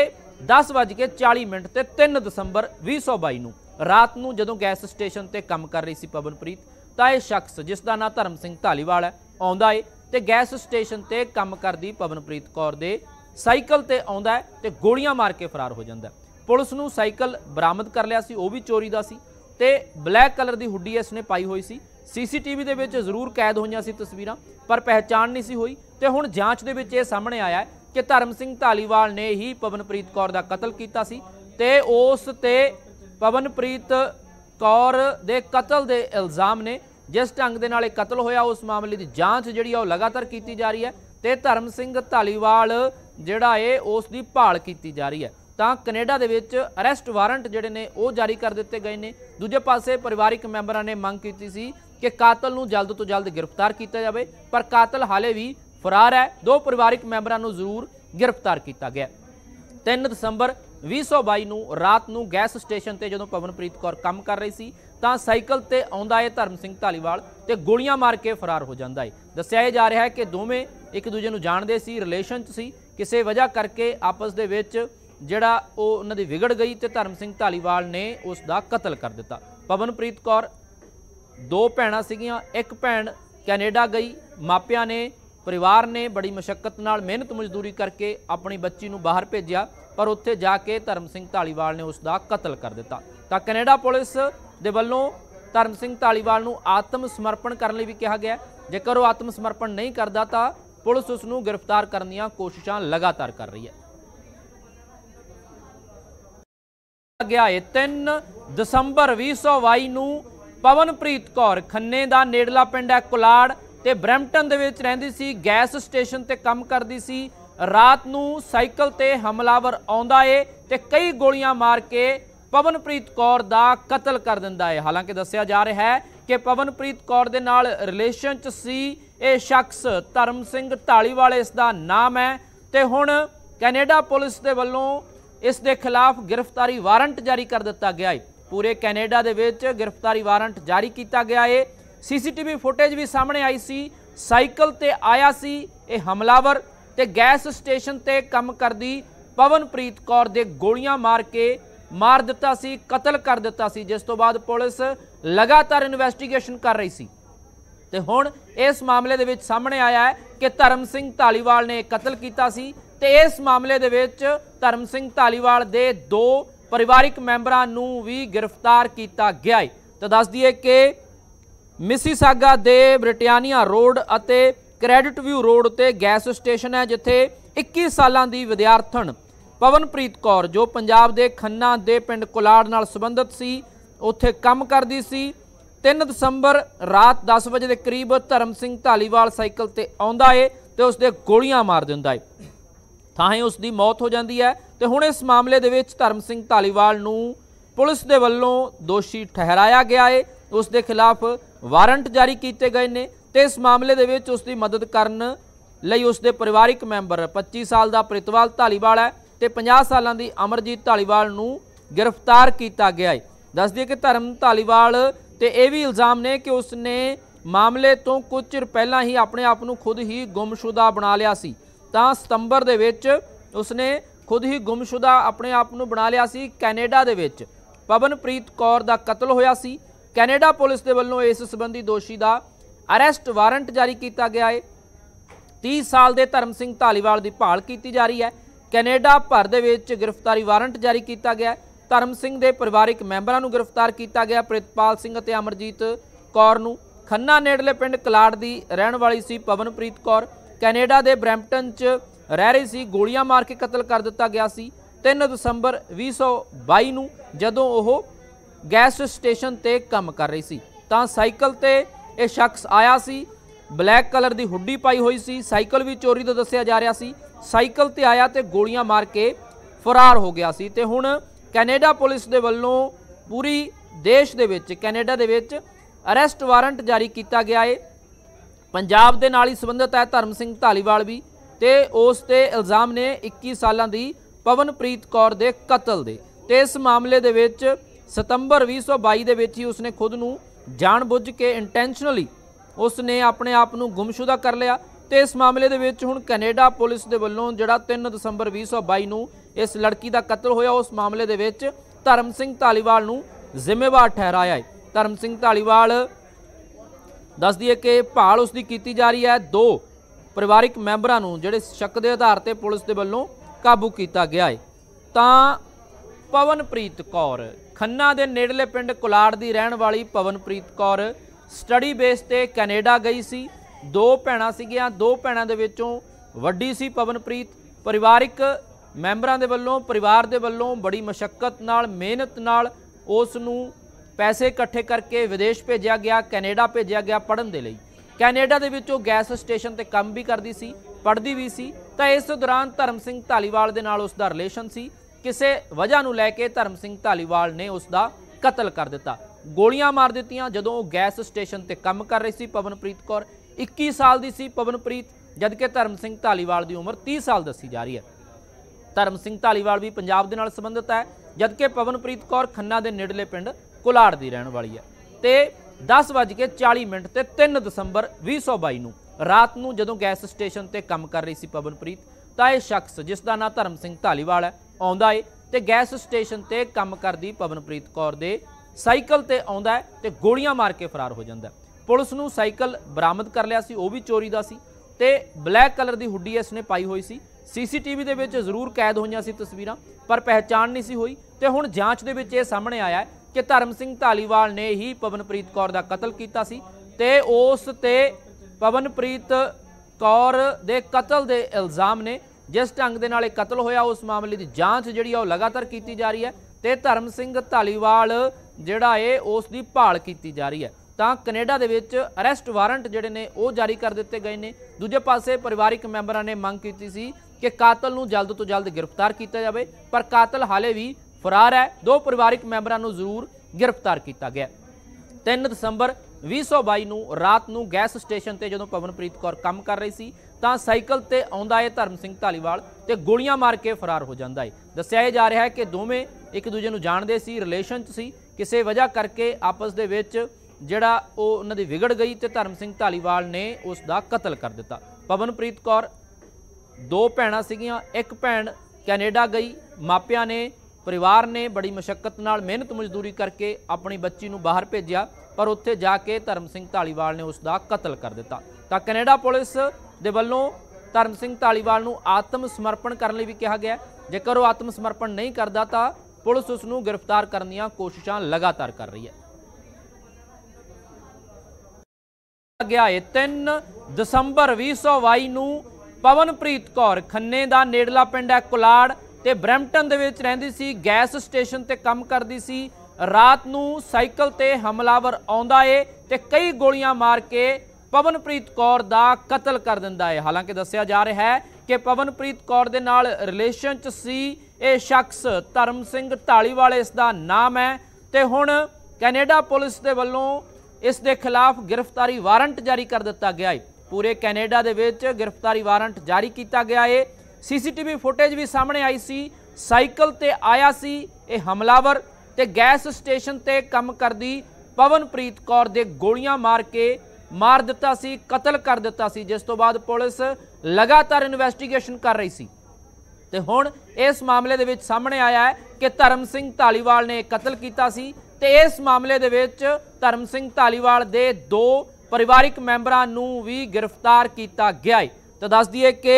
10:40 ते 3 दसंबर 2022 नूं रात नूं जदों गैस स्टेशन ते काम कर रही सी पवनप्रीत तां यह शख्स जिसका नाम धर्म सिंह धालीवाल है आउंदा है ते गैस स्टेशन ते काम करदी पवनप्रीत कौर दे साइकिल ते आउंदा है ते गोलियां मार के फरार हो जांदा है। पुलिस नूं साइकिल बरामद कर लिया सी, वो भी चोरी दा सी ते ब्लैक कलर की हुड्डी इसने पाई हुई सी। CCTV दे विच जरूर कैद होईयां सी तस्वीरां, पर पहचान नहीं सी हुई। ते हुण जांच दे विच इह सामने आया है कि धर्म सिंह धालीवाल ने ही पवनप्रीत कौर दा कतल कीता सी ते उस ते पवनप्रीत कौर दे कतल दे इल्जाम ने। जिस ढंग दे नाल कतल होया उस मामले की जांच जिहड़ी आ लगातार की जा रही है ते धर्म सिंह धालीवाल जिहड़ा है उसकी भाल की जा रही है। तां कनेडा दे विच अरैसट वारंट जिहड़े ने वो जारी कर दिते गए ने। दूजे पासे परिवारिक मैंबरां ने मंग की सी कि कातल नूं जल्द तो जल्द गिरफ्तार किया जाए, पर कातल हाले भी फरार है। 2 परिवारिक मैंबरां नूं जरूर गिरफ्तार किया गया। 3 दसंबर 2022 नूं रात नूं गैस स्टेशन ते जदों पवनप्रीत कौर काम कर रही सी तां साइकिल ते आउंदा है धर्म सिंह धालीवाल ते गोलियां मार के फरार हो जांदा है। दस्सिया जा रहा है कि दोवें एक दूजे नूं जाणदे सी, रिलेशन च सी, किसी वजह करके आपस दे विच जिहड़ा ओह उन्हां दी विगड़ गई ते धर्म सिंह धालीवाल ने उसका कतल कर दिता। पवनप्रीत कौर 2 भैणां सीगियां। एक भैण कैनेडा गई, मापियां ने परिवार ने बड़ी मशक्कत नाल मेहनत मजदूरी करके अपनी बच्ची नूं बाहर भेजिया, पर उत्थे जाके धर्म सिंह धालीवाल ने उसका कतल कर दिता। तां कनेडा पुलिस दे वल्लों धर्म सिंह धालीवाल नूं आत्म समर्पण करने भी कहा गया। जेकर वो आत्म समर्पण नहीं करता तो पुलिस उसनूं गिरफ्तार करने दी कोशिशां लगातार कर रही है। गया है 3 दसंबर 2022 नूं पवनप्रीत कौर खन्ने दा नेड़ला पिंड है कुलाड़ ते ब्रैम्पटन दे विच रहिंदी सी। गैस स्टेशन ते काम करदी सी। रात नूं साइकिल ते हमलावर आउंदा है ते कई गोलियां मार के पवनप्रीत कौर दा कतल कर दिंदा है। हालांकि दस्सिया जा रहा है कि पवनप्रीत कौर दे नाल रिलेशन च सी ये शख्स धर्म सिंह धालीवाल इसदा नाम है ते हुण कैनेडा पुलिस दे वल्लों इस दे खिलाफ गिरफ्तारी वारंट जारी कर दिता गया है। पूरे कैनेडा दे विच गिरफ्तारी वारंट जारी किया गया है। CCTV फुटेज भी सामने आई सी। साइकिल ते आया सी ये हमलावर ते गैस स्टेशन ते काम करदी पवनप्रीत कौर दे गोलियां मार के मार दिता सी, कतल कर दिता सी, जिस तो बाद पुलिस लगातार इन्वेस्टिगेशन कर रही सी। ते हुण इस मामले दे विच सामने आया है कि धर्म सिंह धालीवाल ने कतल किया सी ते इस मामले दे विच धर्म सिंह धालीवाल दे 2 परिवारिक मैंबरां नूं भी गिरफ्तार किया गया है। तो दस दिए कि मिसीसागा दे ब्रिटानिया रोड अते क्रेडिट व्यू रोड ते गैस स्टेशन है जिथे 21 सालां दी विद्यार्थन ਪਵਨਪ੍ਰੀਤ ਕੌਰ ਜੋ ਪੰਜਾਬ ਦੇ ਖੰਨਾ ਦੇ ਪਿੰਡ ਕੁਲਾੜ ਨਾਲ ਸੰਬੰਧਿਤ ਸੀ, ਉੱਥੇ ਕੰਮ ਕਰਦੀ ਸੀ। 3 ਦਸੰਬਰ ਰਾਤ 10 ਵਜੇ ਦੇ ਕਰੀਬ ਧਰਮ ਸਿੰਘ ਧਾਲੀਵਾਲ ਸਾਈਕਲ ਤੇ ਆਉਂਦਾ ਏ ਤੇ ਉਸਦੇ ਗੋਲੀਆਂ ਮਾਰ ਦਿੰਦਾ ਏ। ਥਾਂ ਉਸਦੀ ਮੌਤ ਹੋ ਜਾਂਦੀ ਹੈ। ਤੇ ਹੁਣ ਇਸ ਮਾਮਲੇ ਦੇ ਵਿੱਚ ਧਰਮ ਸਿੰਘ ਧਾਲੀਵਾਲ ਨੂੰ ਪੁਲਿਸ ਦੇ ਵੱਲੋਂ ਦੋਸ਼ੀ ਠਹਿਰਾਇਆ ਗਿਆ ਏ। ਉਸ ਦੇ ਖਿਲਾਫ ਵਾਰੰਟ ਜਾਰੀ ਕੀਤੇ ਗਏ ਨੇ ਤੇ ਇਸ ਮਾਮਲੇ ਦੇ ਵਿੱਚ ਉਸ ਦੀ ਮਦਦ ਕਰਨ ਲਈ ਉਸ ਦੇ ਪਰਿਵਾਰਿਕ ਮੈਂਬਰ 25 ਸਾਲ ਦਾ ਪ੍ਰਿਤਵਾਲ ਧਾਲੀਵਾਲ ਹੈ ਤੇ 50 ਸਾਲਾਂ ਦੀ ਅਮਰਜੀਤ ਧਾਲੀਵਾਲ ਨੂੰ गिरफ्तार किया गया है। दस दिए कि धर्म धालीवाल ते यह भी इल्ज़ाम ने कि उसने मामले तो कुछ चिर पहला ही अपने आप को खुद ही गुमशुदा बना लिया सी। तां सितंबर दे विच उसने खुद ही गुमशुदा अपने आप को बना लिया सी। कैनेडा दे विच पवनप्रीत कौर दा कतल होया सी। कैनेडा पुलिस के वल्लों इस संबंधी दोषी का अरेस्ट वारंट जारी किया गया है। 30 साल के धर्म सिंह धालीवाल की भाल की जा रही है। कैनेडा भर दे विच गिरफ्तारी वारंट जारी किया गया है। धर्म सिंह के परिवारिक मैंबरां नूं गिरफ्तार किया गया। प्रितपाल सिंह ते अमरजीत कौर नूं खन्ना नेड़ले पिंड कलाड़ की रहण वाली सी पवनप्रीत कौर कैनेडा के ब्रैम्पटन च रह रही सी। गोलियां मार के कतल कर दिता गया सी 3 दसंबर 2022 नूं जदों ओह गैस स्टेशन ते काम कर रही सी तां साइकिल ते यह शख्स आया सी। ब्लैक कलर की हुड्डी पाई हुई सी। साइकिल भी चोरी तो दस्सिया जा रहा सी। साइकिल ते आया तो गोलियां मार के फरार हो गया सी। ते हुण कैनेडा पुलिस के वल्लों पूरी देश दे विच कैनेडा दे विच अरेस्ट वारंट जारी किया गया है। पंजाब दे नाल ही संबंधित है धर्म सिंह धालीवाल भी ते उस ते इल्ज़ाम ने 21 सालां दी पवनप्रीत कौर दे कतल दे। ते इस मामले दे विच सितंबर 2022 दे विच ही उसने खुद नूं जानबुझ के इंटेंशनली उसने अपने आप नूं गुमशुदा कर लिया। तो इस मामले दे विच हुण कैनेडा पुलिस के वल्लों जिहड़ा 3 दसंबर 2022 नूं इस लड़की का कतल होया उस मामले दे विच धर्म सिंह धालीवाल नूं जिम्मेवार ठहराया है। धर्म सिंह धालीवाल दस दिए कि भाल उसकी की जा रही है। 2 परिवारिक मैंबरां नूं जिहड़े शक के आधार पर पुलिस के वल्लों काबू किया गया है। तां पवनप्रीत कौर खन्ना के नेड़ले पिंड कुलाड़ की रहण वाली पवनप्रीत कौर स्टडी बेस ते कैनेडा गई सी। 2 भैणां सीगियां। 2 भैणां दे विचों वड्डी सी पवनप्रीत। परिवारिक मैंबरां दे वल्लों परिवार दे वल्लों बड़ी मशक्कत नाल मेहनत नाल उस नूं पैसे इकट्ठे करके विदेश भेजा गया, कैनेडा भेजा गया पढ़न दे लई। कैनेडा दे विचों गैस स्टेशन ते काम भी करदी सी, पढ़दी भी सी। तां इस दौरान धर्म सिंह धालीवाल दे नाल उसदा रिलेशन सी। किसी वजह नूं लैके धर्म सिंह धालीवाल ने उसका कतल कर दिता। गोलियां मार दित्तियां जदों वो गैस स्टेशन ते काम कर रही सी। पवनप्रीत कौर 21 साल की सी पवनप्रीत, जबकि धर्म सिंह धालीवाल की उम्र 30 साल दसी जा रही है। धर्म सिंह धालीवाल भी पंजाब के नाल संबंधित है, जबकि पवनप्रीत कौर खन्ना के नेड़ले पिंड कुलाड़ की रहने वाली है। तो 10:40 ते 3 दसंबर 2022 नूं रात नूं जदों गैस स्टेशन ते काम कर रही सी पवनप्रीत, तां यह शख्स जिसका नाम धर्म सिंह धालीवाल है आउंदा है ते गैस स्टेशन ते काम करदी पवनप्रीत कौर दे साइकिल ते आउंदा है ते गोलियां मार के फरार हो जांदा है। पुलिस नूं साइकिल बरामद कर लिया सी, वो भी चोरी दा सी ते ब्लैक कलर की हुड्डी इसने पाई हुई सी। CCTV दे विच जरूर कैद होईयां सी तस्वीरां, पर पहचान नहीं सी हुई। ते हुण जांच दे विच इह सामने आया है कि धर्म सिंह धालीवाल ने ही पवनप्रीत कौर दा कतल कीता सी ते उस ते पवनप्रीत कौर दे कतल दे इल्ज़ाम ने। जिस ढंग दे नाल इह कतल होया उस मामले की जांच जिहड़ी आ लगातार की जा रही है ते धर्म सिंह धालीवाल जिहड़ा है उस दी भाल की जा रही है। तां कनेडा दे विच अरेस्ट वारंट जिहड़े ने वो जारी कर दिते गए ने। दूजे पासे परिवारिक मैंबरां ने मंग की सी कि कातल नूं जल्द तो जल्द गिरफ्तार किया जाए, पर कातल हाले भी फरार है। 2 परिवारिक मैंबरां नूं जरूर गिरफ्तार किया गया। 3 दसंबर 2022 नूं रात नूं गैस स्टेशन ते जदों पवनप्रीत कौर काम कर रही सी तां साइकिल ते आउंदा है धर्म सिंह धालीवाल ते गोलियां मार के फरार हो जांदा है। दस्सिया जा रहा है कि दोवें एक दूजे नूं जाणदे सी, रिलेशन च सी, किसी वजह करके आपस दे विच जिहड़ा उन्हां दी विगड़ गई ते धर्म सिंह धालीवाल ने उसका कतल कर दिता। पवनप्रीत कौर 2 भैणां सीगियां। एक भैण कैनेडा गई, मापियां ने परिवार ने बड़ी मशक्कत नाल मेहनत मजदूरी करके अपनी बच्ची नूं बाहर भेजिया, पर उत्थे जाके धर्म सिंह धालीवाल ने उसका कतल कर दिता। तां कनेडा पुलिस दे वल्लों धर्म सिंह धालीवाल नूं आत्म समर्पण करने भी कहा गया। जेकर वो आत्म समर्पण नहीं करता तो पुलिस उसनूं गिरफ्तार करने दी कोशिशां लगातार कर रही है। गया है 3 दसंबर 2022 नूं पवनप्रीत कौर खन्ने दा नेड़ला पिंड है कुलाड़ ਤੇ ਬਰੈਂਪਟਨ ਦੇ ਵਿੱਚ ਰਹਿੰਦੀ ਸੀ, ਗੈਸ ਸਟੇਸ਼ਨ ਤੇ ਕੰਮ ਕਰਦੀ ਸੀ। ਰਾਤ ਨੂੰ ਸਾਈਕਲ ਤੇ ਹਮਲਾਵਰ ਆਉਂਦਾ ਏ ਤੇ ਕਈ ਗੋਲੀਆਂ ਮਾਰ ਕੇ ਪਵਨਪ੍ਰੀਤ ਕੌਰ ਦਾ ਕਤਲ ਕਰ ਦਿੰਦਾ ਹੈ। ਹਾਲਾਂਕਿ ਦੱਸਿਆ ਜਾ ਰਿਹਾ ਹੈ ਕਿ ਪਵਨਪ੍ਰੀਤ ਕੌਰ ਦੇ ਨਾਲ ਰਿਲੇਸ਼ਨ 'ਚ ਸੀ ਇਹ ਸ਼ਖਸ, ਧਰਮ ਸਿੰਘ ਢਾਲੀਵਾਲ ਇਸ ਦਾ ਨਾਮ ਹੈ। ਤੇ ਹੁਣ ਕੈਨੇਡਾ ਪੁਲਿਸ ਦੇ ਵੱਲੋਂ ਇਸ ਦੇ ਖਿਲਾਫ ਗ੍ਰਿਫਤਾਰੀ ਵਾਰੰਟ ਜਾਰੀ कर दिता गया है। पूरे कैनेडा दे विच गिरफ्तारी वारंट जारी किया गया है। सीसीटीवी फुटेज भी सामने आई सी, साइकिल ते आया सी ये हमलावर ते गैस स्टेशन ते काम करदी पवनप्रीत कौर दे गोलियां मार के मार दिता सी, कतल कर दिता सी, जिस तो बाद पुलिस लगातार इन्वेस्टिगेशन कर रही सी। ते हुण इस मामले दे विच सामने आया है कि धर्म सिंह धालीवाल ने कतल किया सी ते इस मामले दे विच धर्म सिंह धालीवाल दे 2 परिवारिक मैंबरां नूं भी गिरफ्तार किया गया है। तो दस दिए कि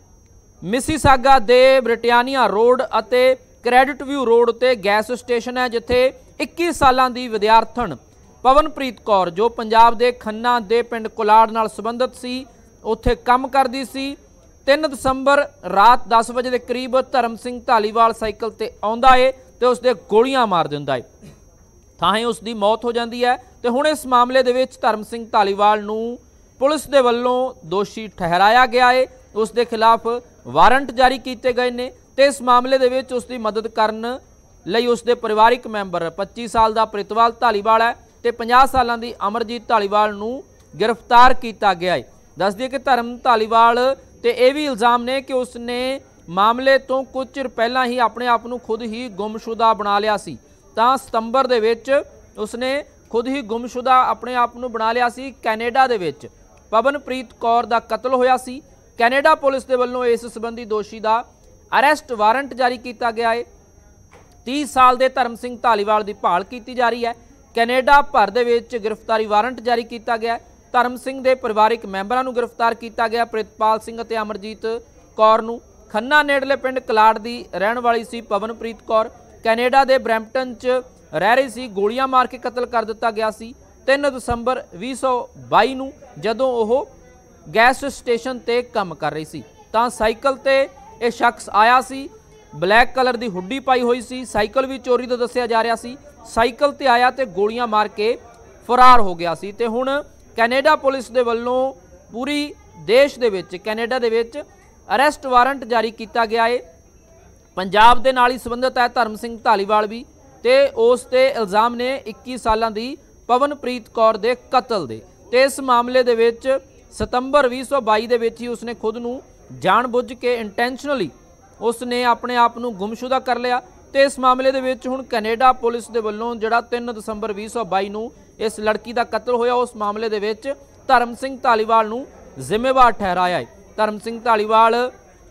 मिसीसागा दे ब्रिटानिया रोड अते क्रेडिट व्यू रोड ते गैस स्टेशन है जिथे 21 सालां दी विद्यार्थन पवनप्रीत कौर जो पंजाब दे खन्ना दे पिंड कुलाड़ नाल संबंधित सी, उत्थे काम करदी सी। 3 दसंबर रात 10 बजे के करीब धर्म सिंह धालीवाल साइकिल ते आउंदा है ते उसदे गोलियां मार दिंदा है, थाहे उसकी मौत हो जाती है। तो हुण इस मामले दे विच धर्म सिंह धालीवाल नूं पुलिस दे वल्लों दोषी ठहराया गया है, उसके खिलाफ वारंट जारी किए गए ने। तो इस मामले दे विच उसकी मदद करन लई उसके परिवारिक मैंबर 25 साल का प्रितपाल धालीवाल है तो 50 साल की अमरजीत धालीवाल नूं गिरफ्तार किया गया है। दस दिए कि धर्म धालीवाल ते यह भी इल्ज़ाम ने कि उसने मामले तो कुछ चिर पहला ही अपने आप नूं खुद ही गुमशुदा बना लिया सी। तो सितंबर दे विच उसने खुद ही गुमशुदा अपने आप नूं बना लिया सी। कैनेडा दे विच पवनप्रीत कौर दा कतल होया सी। कैनेडा पुलिस दे वल्लों इस संबंधी दोषी दा अरेस्ट वारंट जारी किया गया है। 30 साल के धर्म सिंह धालीवाल की भाल की जा रही है। कैनेडा भर दे विच गिरफ्तारी वारंट जारी किया गया है। धर्म सिंह के परिवारिक मैंबरां नूं गिरफ्तार किया गया। प्रितपाल सिंह ते अमरजीत कौर नूं खन्ना नेड़ले पिंड कलाड़ की रहण वाली सी पवनप्रीत कौर कैनेडा के ब्रैंपटन च रह रही सी, गोलियां मार के कतल कर दिता गया सी 3 दसंबर 2022 नूं जदों ओह गैस स्टेशन ते काम कर रही सी। तां साइकिल ते यह शख्स आया सी, ब्लैक कलर की हुड्डी पाई हुई सी, साइकिल भी चोरी तो दस्सिया जा रहा सी। साइकिल ते आया तो गोलियां मार के फरार हो गया सी। ते हुण कैनेडा पुलिस दे वल्लों पूरी देश दे विच कैनेडा दे विच अरेस्ट वारंट जारी किया गया है। पंजाब दे नाल ही संबंधित है धर्म सिंह धालीवाल भी, तो उस ते इल्ज़ाम ने 21 सालां दी पवनप्रीत कौर दे कतल दे। ते इस मामले दे विच सितंबर 2022 दे विच ही उसने खुद नूं जानबुझ के इंटेंशनली उसने अपने आप नूं गुमशुदा कर लिया। तो इस मामले दे विच हुण कैनेडा पुलिस दे वल्लों जिहड़ा 3 दसंबर 2022 नूं इस लड़की दा कतल होया उस मामले दे विच धर्म सिंह धालीवाल नूं जिम्मेवार ठहराया है। धर्म सिंह धालीवाल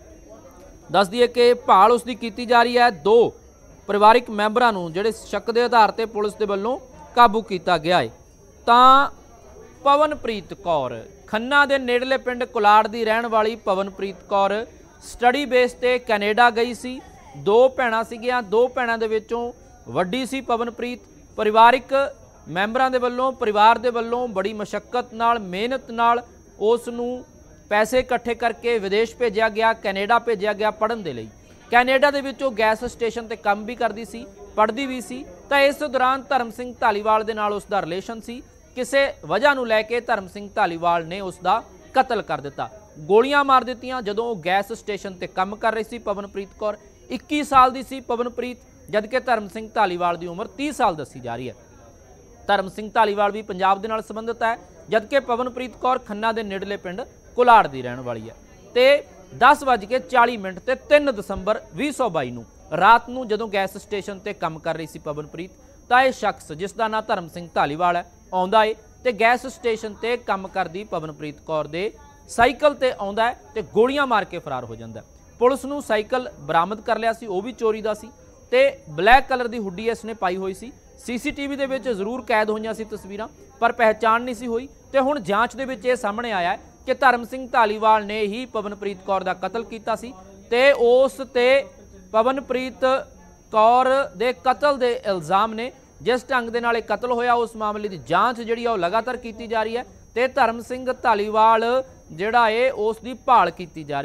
दस दिए कि भाल उसकी की जा रही है। 2 परिवारिक मैंबरां नूं जिहड़े शक के आधार पर पुलिस के वल्लों काबू किया गया है। तो पवनप्रीत कौर खन्ना के नेड़ले पिंड कुलाड़ की रहण वाली पवनप्रीत कौर स्टडी बेस ते कैनेडा गई सी। 2 भैणां सीगियां, 2 भैणां दे विचों वड्डी सी पवनप्रीत। परिवारिक मैंबरां दे वल्लों परिवार दे वल्लों बड़ी मशक्कत नाल मेहनत नाल उस नूं पैसे इकट्ठे करके विदेश भेजा गया, कैनेडा भेजा गया पढ़न दे लई। कैनेडा दे विच ओह गैस स्टेशन ते काम भी करदी सी, पढ़दी भी सी। तो इस दौरान धर्म सिंह धालीवाल दे नाल उसदा रिलेशन सी। किसी वजह नूं लैके धर्म सिंह धालीवाल ने उसका कतल कर दिता, गोलियां मार दित्तियां जदों ओह गैस स्टेशन ते काम कर रही सी। पवनप्रीत कौर 21 साल की सी पवनप्रीत, जबकि धर्म सिंह धालीवाल की उम्र 30 साल दसी जा रही है। धर्म सिंह धालीवाल भी पंजाब दे नाल संबंधित है, जबकि पवनप्रीत कौर खन्ना के नेड़ले पिंड कुलाड़ की रहने वाली है। तो 10:40 ते 3 दसंबर 2022 नूं रात नूं जदों गैस स्टेशन ते काम कर रही सी पवनप्रीत, तो यह शख्स जिसका नाम धर्म सिंह धालीवाल है आउंदा है तो गैस स्टेशन ते काम करदी पवनप्रीत कौर दे साइकिल ते आउंदा है ते गोलियां मार के फरार हो जाता है। पुलिस नूं साइकिल बरामद कर लिया सी, वह भी चोरी का सी ते ब्लैक कलर की हुड्डी इसने पाई हुई सी। सीसीटीवी दे विच जरूर कैद होईयां सी तस्वीरां, पर पहचान नहीं सी हुई। तो हुण जांच दे विच इह सामने आया है कि धर्म सिंह धालीवाल ने ही पवनप्रीत कौर का कतल किया सी ते उस ते पवनप्रीत कौर दे कतल दे इल्ज़ाम ने। जिस ढंग दे नाल कतल होया उस मामले की जांच जिहड़ी आ लगातार की जा रही है। तो धर्म सिंह धालीवाल जिहड़ा है उसकी भाल की जा रही है।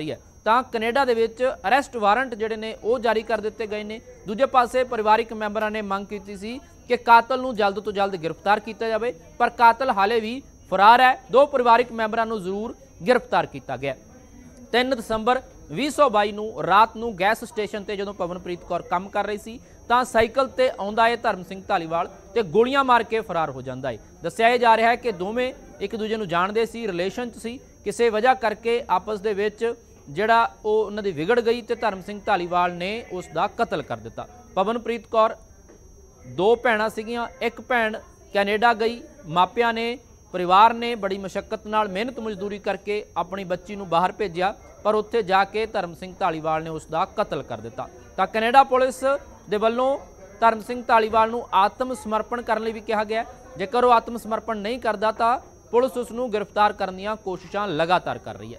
ਤਾਂ ਕੈਨੇਡਾ ਦੇ ਵਿੱਚ ਅਰੈਸਟ ਵਾਰੰਟ ਜਿਹੜੇ ਨੇ ਉਹ ਜਾਰੀ ਕਰ ਦਿੱਤੇ ਗਏ ਨੇ। ਦੂਜੇ ਪਾਸੇ ਪਰਿਵਾਰਿਕ ਮੈਂਬਰਾਂ ਨੇ ਮੰਗ ਕੀਤੀ ਸੀ ਕਿ ਕਾਤਲ ਨੂੰ ਜਲਦ ਤੋਂ ਜਲਦ ਗ੍ਰਿਫਤਾਰ ਕੀਤਾ ਜਾਵੇ, ਪਰ ਕਾਤਲ ਹਾਲੇ ਵੀ ਫਰਾਰ ਹੈ। 2 ਪਰਿਵਾਰਿਕ ਮੈਂਬਰਾਂ ਨੂੰ ਜ਼ਰੂਰ गिरफ्तार किया गया। 3 ਦਸੰਬਰ 2022 ਨੂੰ रात ਨੂੰ गैस स्टेशन ਤੇ ਜਦੋਂ पवनप्रीत कौर काम कर रही सी ਤਾਂ साइकिल ਤੇ ਆਉਂਦਾ है धर्म सिंह धालीवाल ਤੇ ਗੋਲੀਆਂ ਮਾਰ ਕੇ फरार हो ਜਾਂਦਾ है। ਦੱਸਿਆ ਜਾ ਰਿਹਾ है कि ਦੋਵੇਂ एक दूजे ਨੂੰ ਜਾਣਦੇ ਸੀ, रिलेशन ਚ ਸੀ, ਕਿਸੇ ਵਜ੍ਹਾ ਕਰਕੇ ਆਪਸ ਦੇ ਵਿੱਚ ਜਿਹੜਾ ਉਹ ਉਹਨਾਂ ਦੀ ਵਿਗੜ ਗਈ ਤੇ ਧਰਮ ਸਿੰਘ ਧਾਲੀਵਾਲ ਨੇ ਉਸ ਦਾ ਕਤਲ ਕਰ ਦਿੱਤਾ। पवनप्रीत कौर 2 ਭੈਣਾਂ ਸੀਗੀਆਂ, ਇੱਕ ਭੈਣ ਕੈਨੇਡਾ गई, ਮਾਪਿਆਂ ਨੇ परिवार ने बड़ी मशक्कत नाल मेहनत मजदूरी करके अपनी बच्ची नूं बाहर भेजिया, पर उत्थे जाके धर्म सिंह धालीवाल ने उसका कतल कर दिता। तो कनेडा पुलिस दे वल्लों धर्म सिंह धालीवाल नूं आत्म समर्पण करने भी कहा गया। जेकर वो आत्म समर्पण नहीं करता तो पुलिस उसनूं गिरफ्तार करने दी कोशिशां लगातार कर रही है।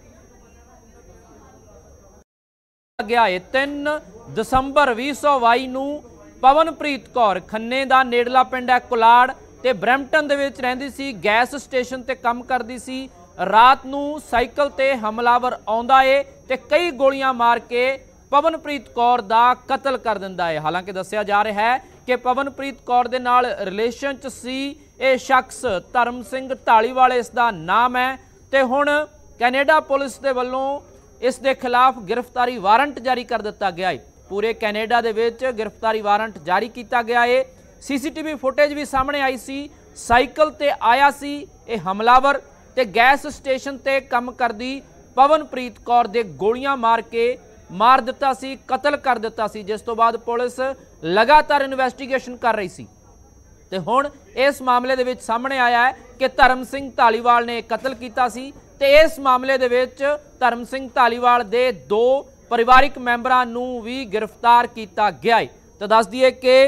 गया है 3 ਦਸੰਬਰ 2022 ਨੂੰ पवनप्रीत कौर खन्ने का नेड़ला पिंड है कुलाड़ ਤੇ ਬਰੈਂਪਟਨ ਦੇ ਵਿੱਚ ਰਹਿੰਦੀ ਸੀ, ਗੈਸ ਸਟੇਸ਼ਨ ਤੇ ਕੰਮ ਕਰਦੀ ਸੀ। ਰਾਤ ਨੂੰ ਸਾਈਕਲ ਤੇ ਹਮਲਾਵਰ ਆਉਂਦਾ ਏ ਤੇ ਕਈ ਗੋਲੀਆਂ ਮਾਰ ਕੇ ਪਵਨਪ੍ਰੀਤ ਕੌਰ ਦਾ ਕਤਲ ਕਰ ਦਿੰਦਾ ਏ। ਹਾਲਾਂਕਿ ਦੱਸਿਆ ਜਾ ਰਿਹਾ ਹੈ ਕਿ ਪਵਨਪ੍ਰੀਤ ਕੌਰ ਦੇ ਨਾਲ ਰਿਲੇਸ਼ਨ ਚ ਸੀ ਇਹ ਸ਼ਖਸ ਧਰਮ ਸਿੰਘ ਧਾਲੀਵਾਲ ਇਸ ਦਾ ਨਾਮ ਹੈ ਤੇ ਹੁਣ ਕੈਨੇਡਾ ਪੁਲਿਸ ਦੇ ਵੱਲੋਂ ਇਸ ਦੇ ਖਿਲਾਫ ਗ੍ਰਿਫਤਾਰੀ ਵਾਰੰਟ ਜਾਰੀ ਕਰ ਦਿੱਤਾ ਗਿਆ ਏ। ਪੂਰੇ ਕੈਨੇਡਾ ਦੇ ਵਿੱਚ ਗ੍ਰਿਫਤਾਰੀ ਵਾਰੰਟ ਜਾਰੀ ਕੀਤਾ ਗਿਆ ਏ। CCTV फुटेज भी सामने आई सी, साइकिल ते आया सी ये हमलावर ते गैस स्टेशन ते काम करदी पवनप्रीत कौर दे गोलियां मार के मार दिता सी, कतल कर दिता सी, जिस तो बाद पुलिस लगातार इन्वेस्टिगेशन कर रही सी ते हुण इस मामले दे विच सामने आया है कि धर्म सिंह धालीवाल ने कतल कीता सी ते इस मामले दे विच धर्म सिंह धालीवाल दे 2 परिवारिक मैंबरां नूं भी गिरफ्तार किया गया है। तो दस दईए कि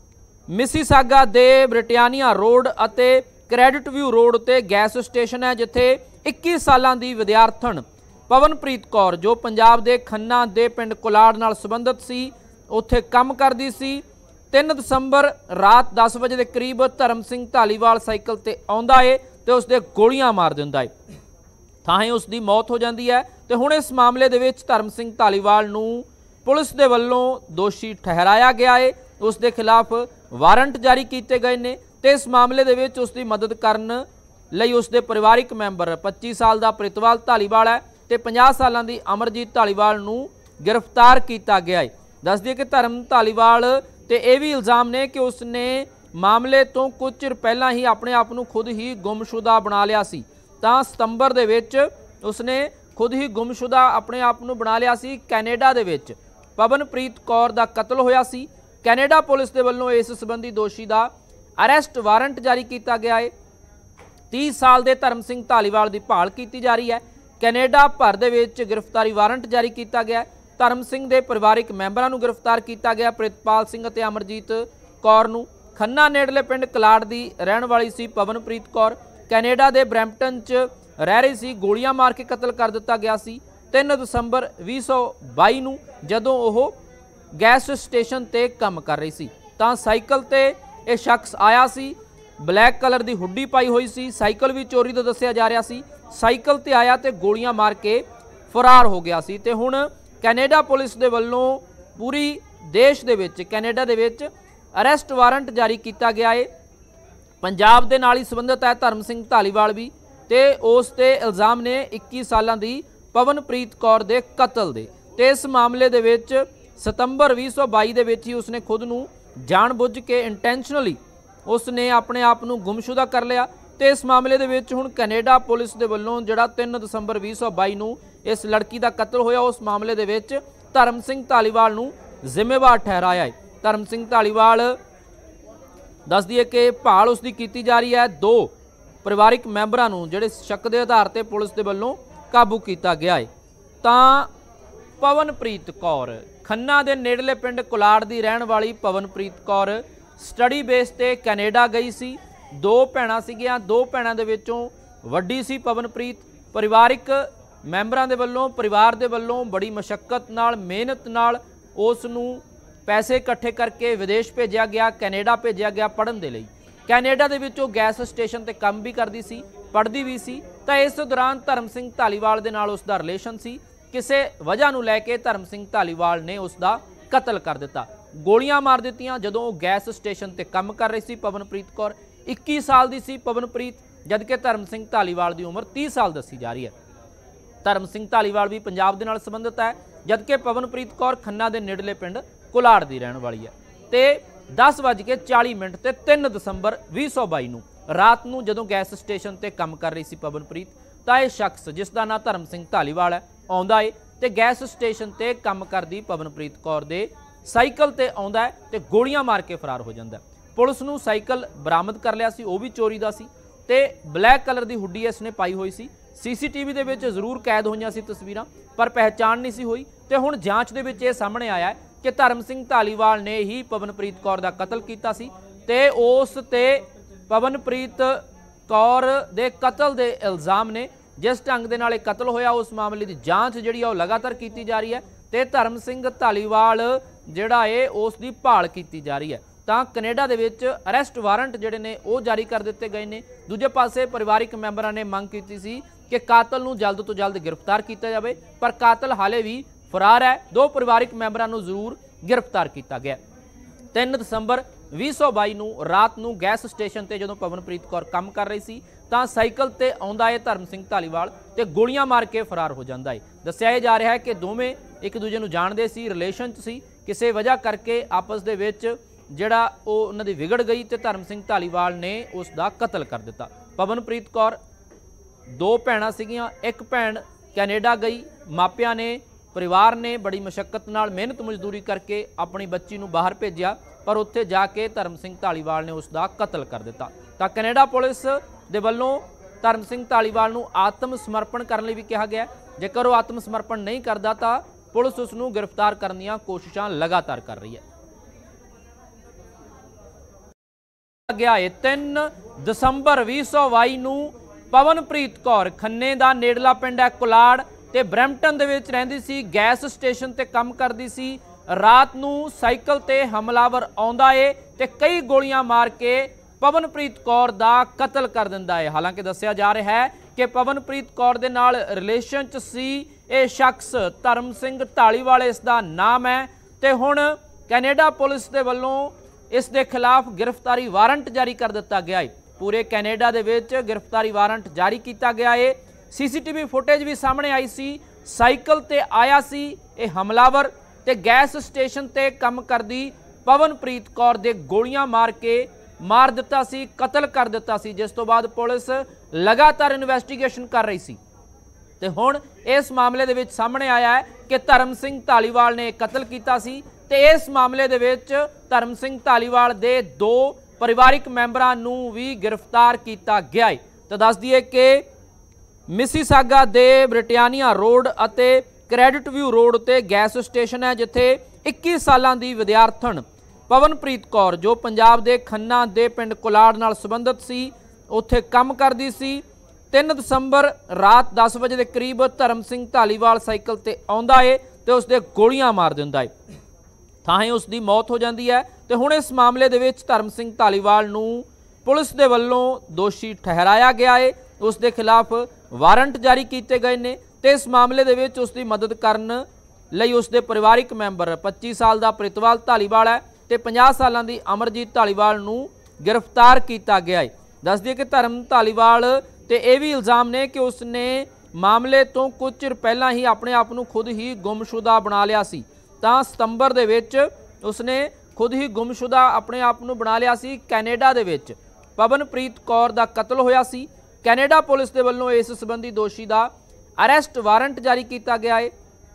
मिसीसागा दे ब्रिटानिया रोड अते क्रेडिट व्यू रोड ते गैस स्टेशन है जिथे 21 सालां दी विद्यार्थन पवनप्रीत कौर जो पंजाब दे खन्ना दे पिंड कुलाड़ नाल संबंधित सी उत्थे काम करदी सी। 3 दसंबर रात 10 बजे के करीब धर्म सिंह धालीवाल साइकिल ते आउंदा है ते उसदे गोलियां मार दिंदा है, थाहे उसदी मौत हो जाती है। तो हुण इस मामले दे विच धर्म सिंह धालीवाल नूं पुलिस दे वल्लों दोषी ठहराया गया है, उसके खिलाफ वारंट जारी किए गए ने ते इस मामले दे विच उसकी मदद करन लई उसके परिवारिक मैंबर 25 साल का प्रितपाल धालीवाल है ते 50 सालों की अमरजीत धालीवाल नूं गिरफ्तार किया गया है। दस दिए कि धर्म धालीवाल ते यह भी इल्जाम ने कि उसने मामले तो कुछ चिर पहला ही अपने आप नूं खुद ही गुमशुदा बना लिया सी। तां सितंबर दे विच उसने खुद ही गुमशुदा अपने आप नूं बना लिया सी। कैनेडा दे विच पवनप्रीत कौर दा कतल होया सी। कैनेडा पुलिस के वल्लों इस संबंधी दोषी का अरेस्ट वारंट जारी किया गया है। 30 साल के धर्म सिंह धालीवाल की भाल की जा रही है। कैनेडा भर दे विच गिरफ्तारी वारंट जारी किया गया है। धर्म सिंह के परिवारिक मैंबरां नूं गिरफ्तार किया गया। प्रितपाल सिंह ते अमरजीत कौर नूं खन्ना नेड़ले पिंड कलाड़ की रहण वाली सी पवनप्रीत कौर कैनेडा के ब्रैंपटन च रह रही सी, गोलियां मार के कतल कर दिता गया सी। 3 दसंबर 2022 नूं जदों ओह गैस स्टेशन ते काम कर रही सी तां साइकिल ते यह शख्स आया सी, ब्लैक कलर की हुड्डी पाई हुई सी, साइकिल भी चोरी तो दस्सिया जा रहा सी, साइकिल ते आया ते गोलियां मार के फरार हो गया सी। ते हुण कैनेडा पुलिस दे वल्लों पूरी देश दे विच कैनेडा दे विच अरेस्ट वारंट जारी किया गया है। पंजाब दे नाल ही संबंधित है धर्म सिंह धालीवाल भी ते उस ते इल्जाम ने 21 सालां दी पवनप्रीत कौर दे कतल दे ते इस मामले दे विच सितंबर 2022 ਦੇ ਵਿੱਚ ਹੀ ਉਸਨੇ ਖੁਦ ਨੂੰ ਜਾਣਬੁੱਝ ਕੇ ਇੰਟੈਂਸ਼ਨਲੀ ਉਸਨੇ ਆਪਣੇ ਆਪ ਨੂੰ ਗੁੰਮਸ਼ੁਦਾ ਕਰ ਲਿਆ ਤੇ ਇਸ ਮਾਮਲੇ ਦੇ ਵਿੱਚ ਹੁਣ ਕੈਨੇਡਾ ਪੁਲਿਸ ਦੇ ਵੱਲੋਂ ਜਿਹੜਾ 3 ਦਸੰਬਰ 2022 ਨੂੰ ਇਸ ਲੜਕੀ ਦਾ ਕਤਲ ਹੋਇਆ ਉਸ ਮਾਮਲੇ ਦੇ ਵਿੱਚ ਧਰਮ ਸਿੰਘ ਧਾਲੀਵਾਲ ਨੂੰ ਜ਼ਿੰਮੇਵਾਰ ਠਹਿਰਾਇਆ ਹੈ। ਧਰਮ ਸਿੰਘ ਧਾਲੀਵਾਲ ਦੱਸ ਦਈਏ ਕਿ ਭਾਲ ਉਸ ਦੀ ਕੀਤੀ ਜਾ ਰਹੀ ਹੈ। 2 ਪਰਿਵਾਰਿਕ ਮੈਂਬਰਾਂ ਨੂੰ ਜਿਹੜੇ ਸ਼ੱਕ ਦੇ ਆਧਾਰ ਤੇ ਪੁਲਿਸ ਦੇ ਵੱਲੋਂ ਕਾਬੂ ਕੀਤਾ ਗਿਆ ਹੈ। ਤਾਂ पवनप्रीत कौर खन्ना के नेड़ले पिंड कुलाड़ की रहन वाली पवनप्रीत कौर स्टडी बेस ते कैनेडा गई सी। 2 भैणां सीगियां, 2 भैणां दे विचों वड्डी सी पवनप्रीत। परिवारिक मैंबरां दे वल्लों परिवार दे वल्लों बड़ी मशक्कत नाल मेहनत नाल उस नूं पैसे इकट्ठे करके विदेश भेजा गया, कैनेडा भेजा गया पढ़न दे लई। कैनेडा दे विचों गैस स्टेशन ते काम भी करदी सी, पढ़दी भी सी। तां इस दौरान धर्म सिंह धालीवाल दे नाल उसदा रिलेशन सी किसी वजह नूं लैके धर्म सिंह धालीवाल ने उसका कतल कर दिता। गोलियां मार दित्तियां जदों वो गैस स्टेशन ते काम कर रही सी। पवनप्रीत कौर 21 साल की सी पवनप्रीत, जबकि धर्म सिंह धालीवाल की उम्र 30 साल दसी जा रही है। धर्म सिंह धालीवाल भी पंजाब दे नाल संबंधित है, जबकि पवनप्रीत कौर खन्ना के नेड़ले पिंड कुलाड़ की रहने वाली है। तो 10:40 ते 3 दसंबर 2022 नूं रात नूं जदों गैस स्टेशन ते काम कर रही सी पवनप्रीत, तो यह शख्स जिसका नाम धर्म सिंह धालीवाल है आउंदा है ते गैस स्टेशन ते काम करदी पवनप्रीत कौर दे साइकिल ते आउंदा है ते गोलियां मार के फरार हो जाता है। पुलिस नूं साइकिल बरामद कर लिया सी, वो भी चोरी का सी ते ब्लैक कलर की हुड्डी इसने पाई हुई सी। CCTV दे विच जरूर कैद होईयां सी तस्वीरां, पर पहचान नहीं सी हुई। ते हुण जांच दे विच इह सामने आया है कि धर्म सिंह धालीवाल ने ही पवनप्रीत कौर का कतल कीता सी ते उस ते पवनप्रीत कौर दे कतल दे इल्जाम ने। जिस ढंग दे नाल कतल होया उस मामले की जांच जिहड़ी आ लगातार की जा रही है ते धर्म सिंह धालीवाल जिहड़ा है उसकी भाल की जा रही है। तो कनेडा दे विच अरैसट वारंट जिहड़े ने वो जारी कर दिते गए ने। दूजे पासे परिवारिक मैंबरां ने मंग की सी कि कातल नूं जल्द तो जल्द गिरफ्तार किया जाए, पर कातल हाले भी फरार है। 2 परिवारिक मैंबरां नूं जरूर गिरफ्तार किया गया। 3 दसंबर 2022 नूं रात नूं गैस स्टेशन ते जदों पवनप्रीत कौर काम कर रही सी तां साइकिल ते आउंदा है धर्म सिंह धालीवाल ते गोलियां मार के फरार हो जाता है। दस्सिया जा रहा है कि दोवें एक दूजे नूं जाणदे सी, रिलेशन च सी, किसी वजह करके आपस दे विच जिहड़ा उन्हां दी विगड़ गई ते धर्म सिंह धालीवाल ने उसका कतल कर दिता। पवनप्रीत कौर 2 भैणां सीगियां, एक भैण कैनेडा गई, मापियां ने परिवार ने बड़ी मशक्कत नाल मेहनत मजदूरी करके अपनी बच्ची नूं बाहर भेजिया, पर उत्थे जाके धर्म सिंह धालीवाल ने उसका कतल कर दिता। तो कनेडा पुलिस दे वल्लों धर्म सिंह धालीवाल नूं आत्म समर्पण करने भी कहा गया। जेकर वो आत्म समर्पण नहीं करता तो पुलिस उसनूं गिरफ्तार करने दी कोशिशां लगातार कर रही है। गया है 3 दसंबर 2022 नूं पवनप्रीत कौर खन्ने दा नेड़ला पिंड है कुलाड़ ते ब्रैम्पटन दे विच रहिंदी सी, गैस स्टेशन ते काम करदी सी। रात नूं साइकिल ते हमलावर आउंदा है ते कई गोलियां मार के पवनप्रीत कौर दा कतल कर दिंदा है। हालांकि दस्सिया जा रहा है कि पवनप्रीत कौर दे नाल रिलेशन च सी ये शख्स धर्म सिंह धालीवाल इसदा नाम है ते हुण कैनेडा पुलिस दे वल्लों इस दे खिलाफ गिरफ्तारी वारंट जारी कर दिता गया है। पूरे कैनेडा दे विच गिरफ्तारी वारंट जारी किया गया है। CCTV फुटेज भी सामने आई सी, साइकिल ते आया सी ये हमलावर ते गैस स्टेशन ते काम करदी पवनप्रीत कौर दे गोलियां मार के मार दिता सी, कतल कर दिता सी, जिस तो बाद पुलिस लगातार इन्वेस्टिगेशन कर रही सी। ते हुण इस मामले दे विच सामने आया है कि धर्म सिंह धालीवाल ने कतल किया सी ते इस मामले दे विच धर्म सिंह धालीवाल दे 2 परिवारिक मैंबरां नूं भी गिरफ्तार किया गया है। तो दस दिए कि मिसीसागा दे ब्रिटानिया रोड अते क्रेडिट व्यू रोड ते गैस स्टेशन है जिथे 21 सालां दी विद्यार्थण पवनप्रीत कौर जो पंजाब दे खन्ना दे पिंड कुलाड़ नाल संबंधित सी, उत्थे काम करदी सी। 3 दसंबर रात 10 बजे के करीब धर्म सिंह धालीवाल साइकिल ते आउंदा है ते उसदे गोलियां मार दिंदा है, थाहे उसकी मौत हो जाती है। तो हुण इस मामले दे विच धर्म सिंह धालीवाल नूं पुलिस दे वल्लों दोषी ठहराया गया है, उसके खिलाफ वारंट जारी किए गए ने ते इस मामले दे विच उसकी मदद करन लई उसके परिवारिक मैंबर 25 साल का प्रितपाल धालीवाल है ते 50 सालों की अमरजीत धालीवाल नूं गिरफ्तार किया गया है। दस दिए कि धर्म धालीवाल ते यह भी इल्जाम ने कि उसने मामले तो कुछ चिर पहला ही अपने आप नूं खुद ही गुमशुदा बना लिया सी। तां सितंबर दे विच उसने खुद ही गुमशुदा अपने आप नूं बना लिया सी। कैनेडा दे विच पवनप्रीत कौर दा कतल होया सी। कैनेडा पुलिस के वल्लों इस संबंधी दोषी का अरैसट वारंट जारी किया गया है।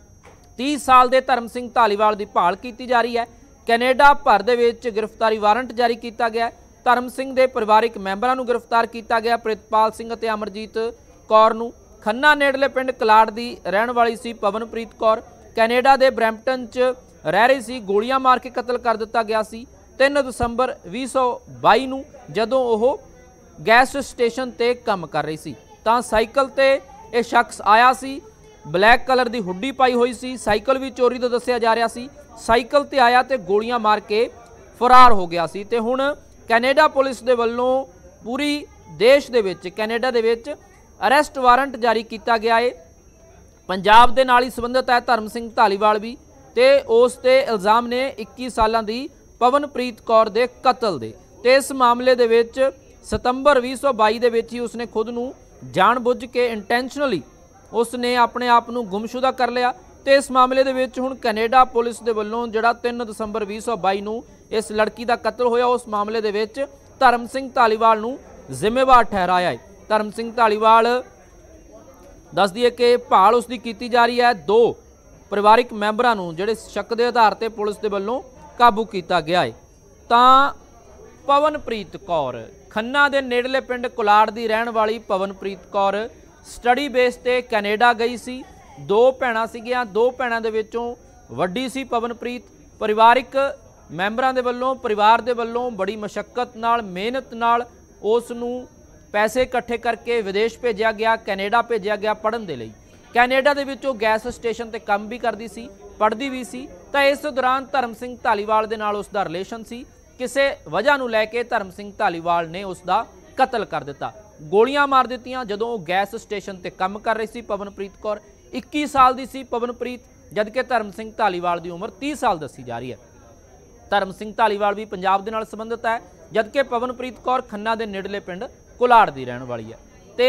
30 साल के धर्म सिंह धालीवाल की भाल की जा रही है। कैनेडा भर दे विच गिरफ्तारी वारंट जारी किया गया। धर्म सिंह के परिवारिक मैंबरां नूं गिरफ्तार किया गया। प्रितपाल सिंह ते अमरजीत कौर नूं खन्ना नेड़ले पिंड कलाड़ की रहन वाली सी पवनप्रीत कौर कैनेडा के ब्रैम्पटन च रह रही सी, गोलियां मार के कतल कर दिता गया सी। 3 दसंबर 2022 नूं जदों ओह गैस स्टेशन ते काम कर रही सी तां साइकिल ते यह शख्स आया सी, ब्लैक कलर की हुड्डी पाई हुई सी, साइकिल भी चोरी तो दस्सिया जा रहा सी। साइकिल ते आया तो गोलियां मार के फरार हो गया सी। ते हुण कैनेडा पुलिस दे वल्लों पूरी देश दे विच कैनेडा दे विच अरैसट वारंट जारी किया गया है। पंजाब दे नाल ही संबंधित है धर्म सिंह धालीवाल भी, ते उस ते इल्ज़ाम ने 21 सालां दी पवनप्रीत कौर दे कतल दे। ते इस मामले दे विच सितंबर 2022 दे विच ही उसने खुद नूं जानबुझ के इंटेंशनली उसने अपने आप नूं गुमशुदा कर लिया। तो इस मामले दे विच हुण कैनेडा पुलिस दे वल्लों जिहड़ा 3 दसंबर 2022 नूं इस लड़की दा कतल होया, उस मामले दे विच धर्म सिंह धालीवाल नूं जिम्मेवार ठहराया है। धर्म सिंह धालीवाल दस दिए कि भाल उसकी की जा रही है। 2 परिवारिक मैंबरां नूं जिहड़े शक के आधार पर पुलिस के वल्लों काबू किया गया है। तां पवनप्रीत कौर खन्ना के नेड़ले पिंड कुलाड़ की रहने वाली पवनप्रीत कौर स्टडी बेस ते कैनेडा गई सी। 2 भैणां सीगियां, 2 भैणां दे विचों वड्डी सी पवनप्रीत। परिवारिक मैंबरां दे वल्लों परिवार दे वल्लों बड़ी मशक्कत नाल मेहनत नाल उस नूं पैसे इकट्ठे करके विदेश भेजा गया, कैनेडा भेजा गया पढ़न दे लई। कैनेडा दे विच ओह गैस स्टेशन ते काम भी करदी सी, पढ़दी भी सी। तां इस दौरान धर्म सिंह धालीवाल दे नाल उसदा रिलेशन सी। किसी वजह नूं लैके धर्म सिंह धालीवाल ने उसका कतल कर दिता, गोलियां मार दित्तियां। जदों वो गैस स्टेशन ते काम कर रही सी पवनप्रीत कौर, 21 साल की सी पवनप्रीत, जबकि धर्म सिंह धालीवाल की उम्र 30 साल दसी जा रही है। धर्म सिंह धालीवाल भी पंजाब दे नाल संबंधित है, जबकि पवनप्रीत कौर खन्ना के नेड़ले पिंड कुलाड़ की रहने वाली है। तो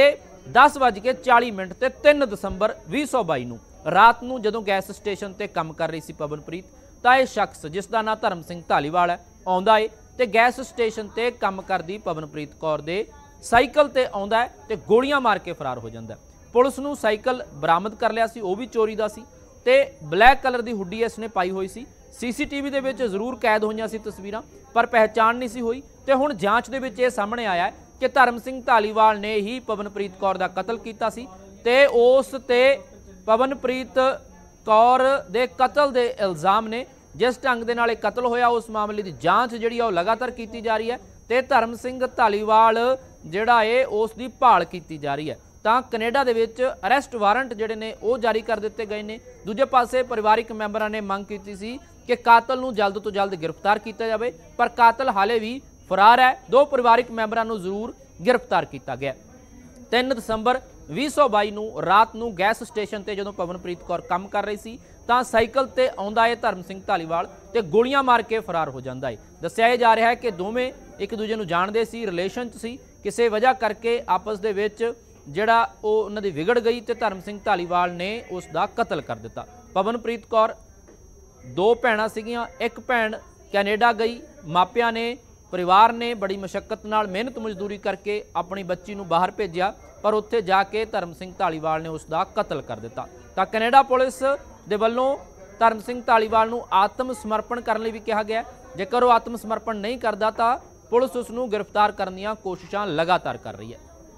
10:40 ते 3 दसंबर 2022 नूं रात नूं जदों गैस स्टेशन ते काम कर रही सी पवनप्रीत, तां इह शख्स जिसका नाम धर्म सिंह धालीवाल है आउंदा है ते गैस स्टेशन ते काम करदी पवनप्रीत कौर दे साइकिल ते आउंदा है ते गोलियां मार के फरार हो जांदा है। पुलिस नूं साइकिल बरामद कर लिया सी, वो भी चोरी दा सी ते ब्लैक कलर की हुड्डी इसने पाई हुई सी। CCTV दे विच जरूर कैद होईयां सी तस्वीरां, पर पहचान नहीं सी हुई। ते हुण जांच दे विच इह सामने आया है कि धर्म सिंह धालीवाल ने ही पवनप्रीत कौर दा कतल कीता सी ते उस ते पवनप्रीत कौर दे कतल दे इल्ज़ाम ने। जिस ढंग दे नाल कतल होया उस मामले की जांच जिहड़ी आ लगातार की जा रही है ते धर्म सिंह धालीवाल जिहड़ा है उसकी भाल की जा रही है। तां कनेडा दे विच अरेस्ट वारंट जिहड़े ने वो जारी कर दिते गए ने। दूजे पासे परिवारिक मैंबरां ने मंग की सी कि कातल नूं जल्द तो जल्द गिरफ्तार किया जाए, पर कातल हाले भी फरार है। 2 परिवारिक मैंबरां नूं जरूर गिरफ्तार किया गया। 3 दसंबर 2022 नूं रात नूं गैस स्टेशन ते जदों पवनप्रीत कौर काम कर रही सी तां साइकिल ते आउंदा है धर्म सिंह धालीवाल ते गोलियां मार के फरार हो जांदा है। दस्सिया जा रहा है कि दोवें एक दूजे नूं जाणदे सी, रिलेशन च सी, किसी वजह करके आपस दे विच जिहड़ा उन्हां दी विगड़ गई ते धर्म सिंह धालीवाल ने उसका कतल कर दिता। पवनप्रीत कौर 2 भैणां सीगियां, एक भैण कैनेडा गई, मापियां ने परिवार ने बड़ी मशक्कत नाल मेहनत मजदूरी करके अपनी बच्ची नूं बाहर भेजिया, पर उत्थे जाके धर्म सिंह धालीवाल ने उसका कतल कर दिता। तां कनेडा पुलिस दे वल्लों धर्म सिंह धालीवाल नूं आत्म समर्पण करने भी कहा गया। जेकर वो आत्म समर्पण नहीं करता तो पुलिस उसनूं गिरफ्तार करने दी कोशिशां लगातार कर रही है।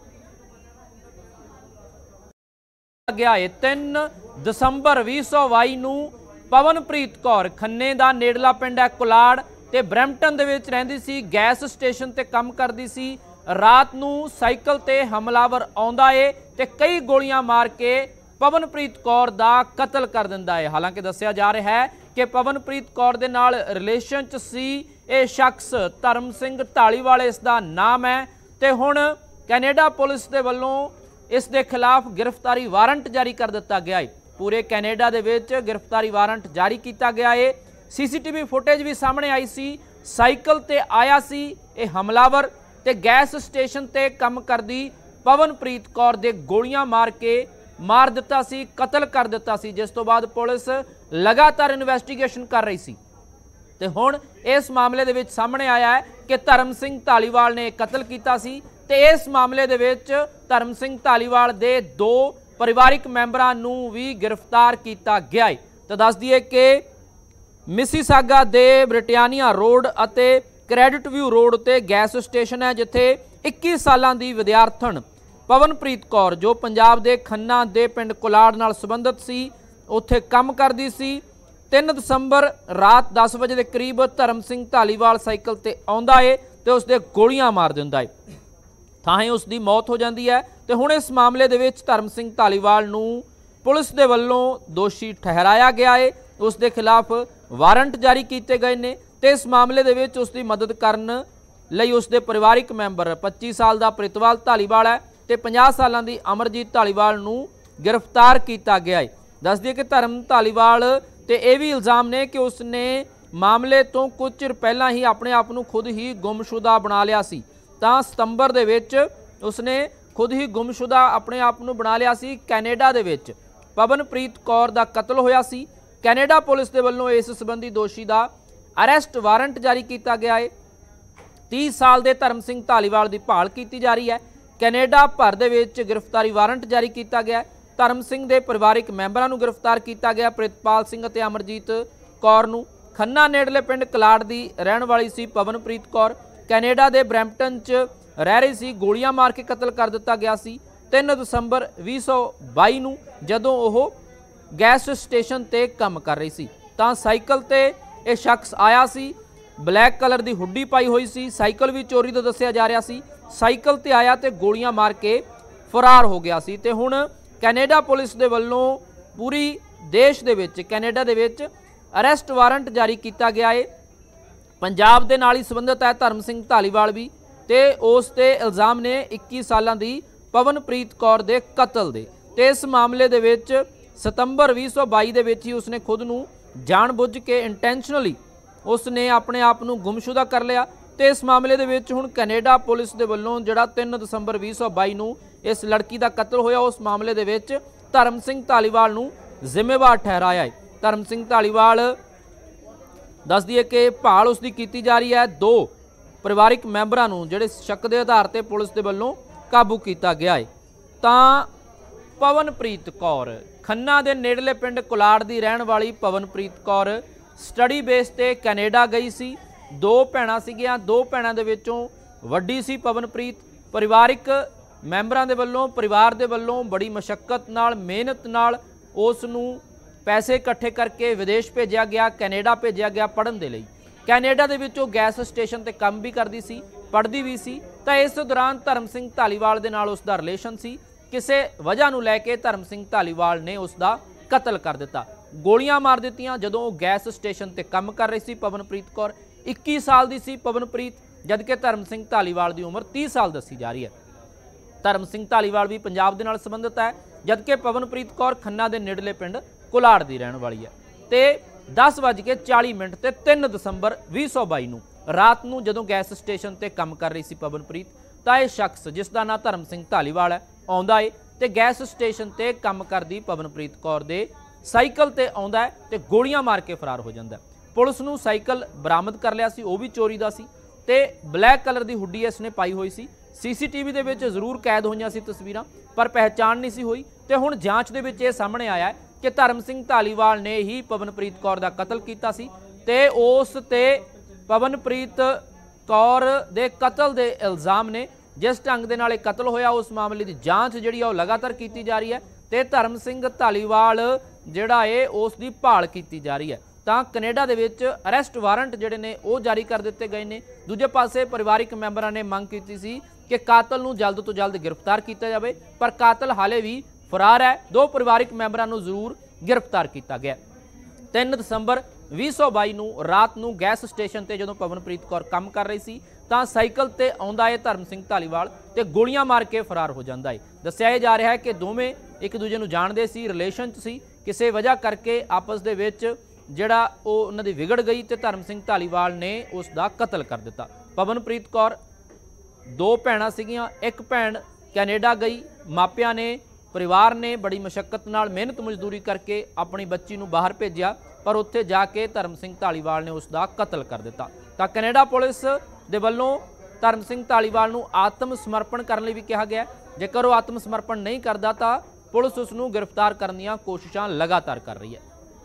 गया है 3 दसंबर 2022 नूं पवनप्रीत कौर खन्ने दा नेड़ला पिंड है कुलाड़ ते ब्रैम्पटन दे विच रहिंदी सी, गैस स्टेशन ते काम करदी सी। रात नूं साइकिल ते हमलावर आउंदा है ते कई गोलियां मार के पवनप्रीत कौर दा कतल कर दिंदा है। हालांकि दस्सिया जा रहा है कि पवनप्रीत कौर दे नाल रिलेशन च सी ये शख्स धर्म सिंह धालीवाल इसदा नाम है ते हुण कैनेडा पुलिस दे वल्लों इस दे खिलाफ गिरफ्तारी वारंट जारी कर दिता गया है। पूरे कैनेडा दे विच गिरफ्तारी वारंट जारी किया गया है। CCTV फुटेज भी सामने आई सी, साइकिल ते आया सी ये हमलावर ते गैस स्टेशन ते काम करदी पवनप्रीत कौर दे गोलियां मार के मार दिता सी, कतल कर दिता सी, जिस तो बाद पुलिस लगातार इन्वेस्टिगेशन कर रही सी। ते हुण इस मामले दे विच सामने आया है कि धर्म सिंह धालीवाल ने कतल किया सी ते इस मामले दे विच धर्म सिंह धालीवाल दे 2 परिवारिक मैंबरां नूं भी गिरफ्तार किया गया है। तो दस दिए कि मिसीसागा दे ब्रिटानिया रोड अते क्रेडिट व्यू रोड ते गैस स्टेशन है जिथे 21 सालां दी विद्यार्थण पवनप्रीत कौर जो पंजाब दे खन्ना दे पिंड कुलाड़ नाल संबंधित सी उत्थे काम करदी सी। 3 दसंबर रात 10 बजे के करीब धर्म सिंह धालीवाल साइकिल ते आउंदा है ते उसदे गोलियां मार दिंदा है, थाहे उसकी मौत हो जाती है। तो हुण इस मामले दे विच धर्म सिंह धालीवाल नूं पुलिस दे वल्लों दोषी ठहराया गया है, उसके खिलाफ वारंट जारी किए गए ने ते इस मामले दे विच उसकी मदद करन लई उसके परिवारिक मैंबर 25 साल का प्रितवाल धालीवाल है ते 50 सालों की अमरजीत धालीवाल नूं गिरफ्तार किया गया है। दस दिए कि धर्म धालीवाल ते ये भी इल्ज़ाम ने कि उसने मामले तो कुछ चिर पहला ही अपने आप को खुद ही गुमशुदा बना लिया सी। तां सितंबर दे विच उसने खुद ही गुमशुदा अपने आप को बना लिया सी। कैनेडा दे विच पवनप्रीत कौर दा कतल होया सी। कैनेडा पुलिस दे वल्लों इस संबंधी दोषी दा अरेस्ट वारंट जारी किया गया है। 30 साल के धर्म सिंह धालीवाल की भाल की जा रही है। कैनेडा भर दे विच गिरफ्तारी वारंट जारी किया गया है। धर्म सिंह के परिवारिक मैंबरां नूं गिरफ्तार किया गया। प्रितपाल सिंह ते अमरजीत कौर नूं खन्ना नेड़ले पिंड कलाड़ की रहन वाली सी पवनप्रीत कौर कैनेडा के ब्रैम्पटन च रह रही सी। गोलियां मार के कतल कर दिता गया सी 3 दसंबर 2022 नूं जदों ओह गैस स्टेशन ते काम कर रही सी तां साइकिल ते यह शख्स आया सी। ब्लैक कलर की हुड्डी पाई हुई सी। साइकिल भी चोरी तो दस्सिया जा रहा सी। साइकिल ते आया तो गोलियां मार के फरार हो गया सी। ते हुण कैनेडा पुलिस दे वल्लों पूरी देश दे विच कैनेडा दे विच अरेस्ट वारंट जारी किया गया है। पंजाब दे नाल ही संबंधित है धर्म सिंह धालीवाल भी ते उस ते इल्ज़ाम ने 21 सालां दी पवनप्रीत कौर दे कतल दे। ते इस मामले दे विच सितंबर 2022 दे विच ही उसने खुद नूं जानबुझ के इंटेंशनली उसने अपने आप को गुमशुदा कर लिया। तो इस मामले दे विच हुण कैनेडा पुलिस दे वल्लों जिहड़ा 3 दसंबर 2022 नूं इस लड़की का कतल होया उस मामले दे विच धर्म सिंह धालीवाल नूं जिम्मेवार ठहराया है। धर्म सिंह धालीवाल दस दिए कि भाल उसकी की जा रही है। 2 परिवारिक मैंबरां नूं जिहड़े शक के आधार पर पुलिस के वल्लों काबू किया गया है। तां पवनप्रीत कौर खन्ना के नेड़ले पिंड कुलाड़ की रहन वाली पवनप्रीत कौर स्टडी बेस ते कैनेडा गई सी। 2 भैणां सीगियां। 2 भैणां दे विचों वड्डी सी पवनप्रीत। परिवारिक मैंबरां दे वल्लों परिवार दे वल्लों बड़ी मशक्कत नाल मेहनत नाल उस नूं पैसे इकट्ठे करके विदेश भेजा गया कैनेडा भेजा गया पढ़न दे लई। कैनेडा दे विचों गैस स्टेशन ते काम भी करदी सी पढ़दी भी सी। तां इस दौरान धर्म सिंह धालीवाल दे नाल उसदा रिलेशन सी। किसी वजह नूं लैके धर्म सिंह धालीवाल ने उसका कतल कर दिता। गोलियां मार दित्तियां जदों वो गैस स्टेशन ते काम कर रही सी। पवनप्रीत कौर 21 साल की सी पवनप्रीत जबकि धर्म सिंह धालीवाल की उम्र 30 साल दसी जा रही है। धर्म सिंह धालीवाल भी पंजाब दे नाल संबंधित है जबकि पवनप्रीत कौर खन्ना के नेड़ले पिंड कुलाड़ की रहन वाली है। तो 10:40 ते 3 दसंबर 2022 नूं रात नूं जदों गैस स्टेशन ते काम कर रही सी पवनप्रीत तां यह शख्स जिसका नाम धर्म सिंह धालीवाल है आउंदा है ते गैस स्टेशन ते काम करदी पवनप्रीत कौर दे साइकिल ते आउंदा है ते गोलियां मार के फरार हो जांदा है। पुलिस नूं साइकिल बरामद कर लिया सी वो भी चोरी दा सी ते ब्लैक कलर की हुड्डी इसने पाई हुई सी। CCTV दे विच जरूर कैद होईयां सी तस्वीरां पर पहचान नहीं सी हुई। ते हुण जांच दे विच इह सामने आया है कि धर्म सिंह धालीवाल ने ही पवनप्रीत कौर दा कतल कीता सी ते उस ते पवनप्रीत कौर दे कतल दे इल्ज़ाम ने। जिस ढंग दे नाल कतल होया उस मामले की जांच जिहड़ी आ लगातार की जा रही है ते धर्म सिंह धालीवाल जिहड़ा है उसकी भाल की जा रही है। तां कनेडा दे विच अरेस्ट वारंट जिहड़े ने वो जारी कर दिते गए ने। दूजे पासे परिवारिक मैंबरां ने मंग की सी कि कातल नूं जल्द तो जल्द गिरफ्तार किया जाए पर कातल हाले भी फरार है। 2 परिवारिक मैंबरां नूं जरूर गिरफ्तार किया गया। 3 दसंबर 2022 नूं रात नूं गैस स्टेशन ते जदों पवनप्रीत कौर काम कर रही सी तां साइकिल ते आउंदा है धर्म सिंह धालीवाल ते गोलियां मार के फरार हो जांदा है। दस्सिया जा रहा है कि दोवें एक दूजे नूं जाणदे सी रिलेशन च सी किसी वजह करके आपस दे विच जिहड़ा उन्हां दी विगड़ गई ते धर्म सिंह धालीवाल ने उसका कतल कर दिता। पवनप्रीत कौर 2 भैणां सीगियां। एक भैण कैनेडा गई। मापियां ने परिवार ने बड़ी मशक्कत नाल मेहनत मजदूरी करके अपनी बच्ची नूं बाहर भेजिया पर उत्थे जाके धर्म सिंह धालीवाल ने उसका कतल कर दिता। तां कनेडा पुलिस दे वल्लों धर्म सिंह धालीवाल नूं आत्म समर्पण करने भी कहा गया। जेकर वो आत्म समर्पण नहीं करता तो पुलिस उसनूं गिरफ्तार करने दी कोशिशां लगातार कर रही है।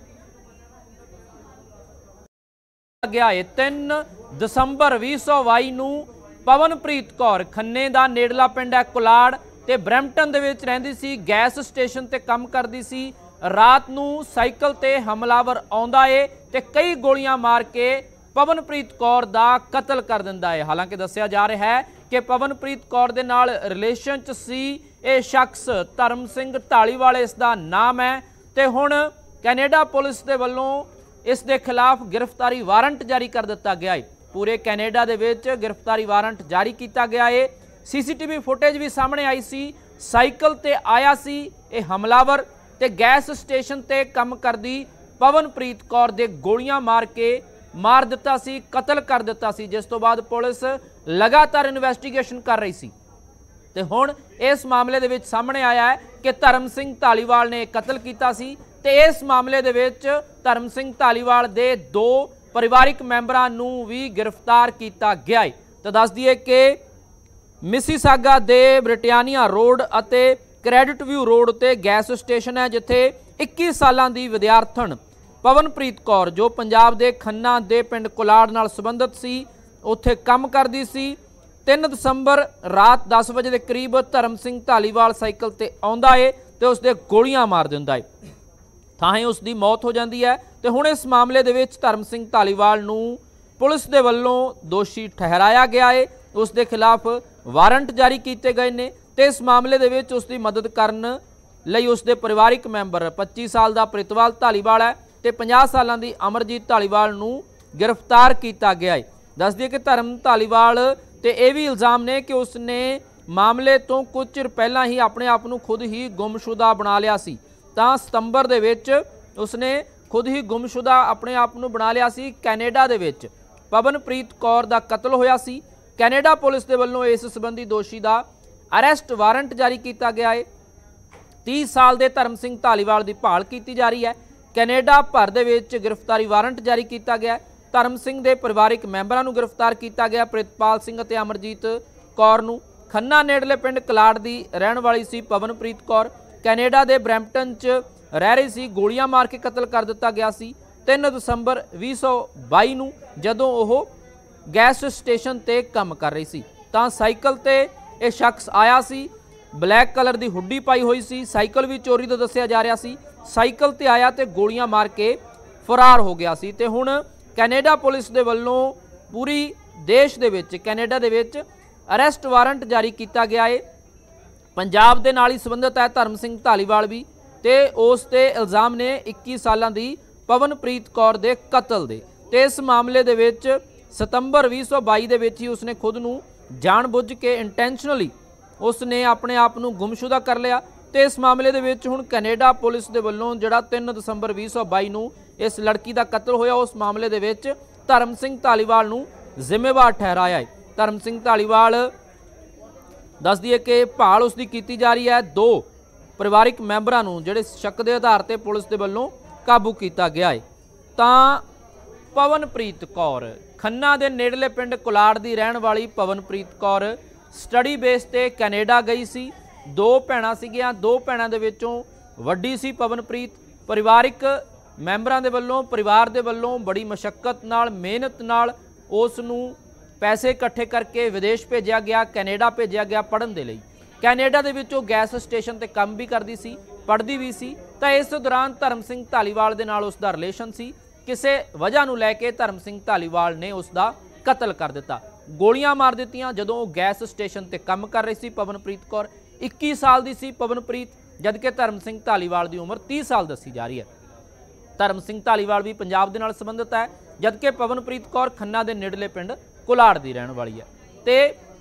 गया है 3 दसंबर 2022 नूं पवनप्रीत कौर खन्ने दा नेड़ला पिंड है कुलाड़ ते ब्रैम्पटन दे विच रहिंदी सी। गैस स्टेशन ते काम करदी सी। रात नूं साइकिल ते हमलावर आउंदा है ते कई गोलियां मार के पवनप्रीत कौर दा कतल कर दिंदा है। हालांकि दस्सिया जा रहा है कि पवनप्रीत कौर दे नाल रिलेशन च सी ये शख्स धर्म सिंह धालीवाल इसदा नाम है ते हुण कैनेडा पुलिस दे वल्लों इस दे खिलाफ गिरफ्तारी वारंट जारी कर दिता गया है। पूरे कैनेडा दे विच गिरफ्तारी वारंट जारी किया गया है। CCTV फुटेज भी सामने आई सी। ਸਾਈਕਲ ਤੇ ਆਇਆ ਸੀ ਇਹ ਹਮਲਾਵਰ ਤੇ ਗੈਸ ਸਟੇਸ਼ਨ ਤੇ ਕੰਮ ਕਰਦੀ ਪਵਨਪ੍ਰੀਤ ਕੌਰ ਦੇ ਗੋਲੀਆਂ ਮਾਰ ਕੇ ਮਾਰ ਦਿੱਤਾ ਸੀ, ਕਤਲ कर ਦਿੱਤਾ ਸੀ, जिस तो बाद पुलिस लगातार इन्वेस्टिगेशन कर रही सी। ते हुण इस मामले दे विच सामने आया है कि धर्म सिंह धालीवाल ने कतल कीता सी ते इस मामले दे विच धर्म सिंह धालीवाल दे 2 परिवारिक मैंबरां नूं भी गिरफ्तार किया गया है। तो दस दईए कि मिसीसागा दे ब्रिटानिया रोड अते क्रेडिट व्यू रोड ते गैस स्टेशन है जिथे 21 सालां दी विद्यार्थण पवनप्रीत कौर जो पंजाब दे खन्ना दे पिंड कुलाड़ नाल संबंधित सी उत्थे काम करदी सी। 3 दसंबर रात 10 बजे के करीब धर्म सिंह धालीवाल साइकिल ते आउंदा है ते उसदे गोलियां मार दिंदा है, थाहे उसदी मौत हो जाती है। तो हुण इस मामले दे विच धर्म सिंह धालीवाल नूं पुलिस दे वल्लों दोषी ठहराया गया है, उसदे खिलाफ वारंट जारी किए गए ने ते इस मामले दे विच उसदी मदद करन लई उसदे परिवारिक मैंबर 25 साल दा प्रितवाल धालीवाल है ते 50 सालां दी अमरजीत धालीवाल नूं गिरफ्तार किया गया है। दस दिए कि धर्म धालीवाल ते यह भी इल्ज़ाम ने कि उसने मामले तो कुछ चिर पहला ही अपने आप नूं खुद ही गुमशुदा बना लिया सी। तां सितंबर दे विच उसने खुद ही गुमशुदा अपने आप नूं बना लिया सी। कैनेडा दे विच पवनप्रीत कौर दा कतल होया सी। कैनेडा पुलिस दे वल्लों इस संबंधी दोषी दा अरेस्ट वारंट जारी किया गया है। 30 साल के धर्म सिंह धालीवाल की भाल की जा रही है। कैनेडा भर दे विच गिरफ्तारी वारंट जारी किया गया। धर्म सिंह के परिवारिक मैंबरां नूं गिरफ्तार किया गया। प्रितपाल सिंह ते अमरजीत कौर नूं खन्ना नेड़ले पिंड कलाड़ की रहण वाली सी पवनप्रीत कौर कैनेडा के ब्रैम्पटन च रह रही सी, गोलियां मार के कतल कर दिता गया सी। 3 दसंबर 2022 नूं जदों ओह गैस स्टेशन ते काम कर रही सी तां साइकिल ते यह शख्स आया सी। ब्लैक कलर की हुड्डी पाई हुई सी, साइकिल भी चोरी तो दस्सिया जा रहा सी। साइकिल ते आया तो गोलियां मार के फरार हो गया सी। ते हुण कैनेडा पुलिस दे वल्लों पूरी देश दे विच कैनेडा दे विच अरेस्ट वारंट जारी किया गया है। पंजाब दे नाल ही संबंधित है धर्म सिंह धालीवाल भी ते उस ते इल्ज़ाम ने 21 सालां दी पवनप्रीत कौर दे कतल दे। ते इस मामले दे विच सितंबर 2022 दे विच ही उसने खुद नूं जानबुझ के इंटेंशनली उसने अपने आप नूं गुमशुदा कर लिया। तो इस मामले दे विच हुण कैनेडा पुलिस दे वल्लों जिहड़ा 3 दसंबर 2022 नूं इस लड़की का कतल होया उस मामले दे विच धर्म सिंह धालीवाल नूं जिम्मेवार ठहराया है। धर्म सिंह धालीवाल दस दिए कि भाल उसकी की जा रही है। 2 परिवारिक मैंबरां नूं जिहड़े शक के आधार पर पुलिस दे वल्लों काबू किया गया है। तां पवनप्रीत कौर खन्ना के नेड़ले पिंड कुलाड़ की रहण वाली पवनप्रीत कौर स्टडी बेस ते कैनेडा गई सी। 2 भैणां सीगियां, 2 भैणां दे विचों वड्डी सी पवनप्रीत। परिवारिक मैंबरां दे वल्लों परिवार दे वल्लों बड़ी मशक्कत नाल मेहनत नाल उस नूं पैसे इकट्ठे करके विदेश भेजा गया, कैनेडा भेजा गया पढ़न दे लई। कैनेडा दे विचों गैस स्टेशन ते काम भी करदी सी, पढ़दी भी सी। तां इस दौरान धर्म सिंह धालीवाल दे नाल उसदा रिलेशन सी। किसी वजह नूं लैके धर्म सिंह धालीवाल ने उसका कतल कर दिता, गोलियां मार दित्तियां। जदों वो गैस स्टेशन ते काम कर रही सी पवनप्रीत कौर 21 साल की सी पवनप्रीत, जबकि धर्म सिंह धालीवाल की उम्र 30 साल दसी जा रही है। धर्म सिंह धालीवाल भी पंजाब दे नाल संबंधित है, जबकि पवनप्रीत कौर खन्ना के नेड़ले पिंड कुलाड़ की रहण वाली है। तो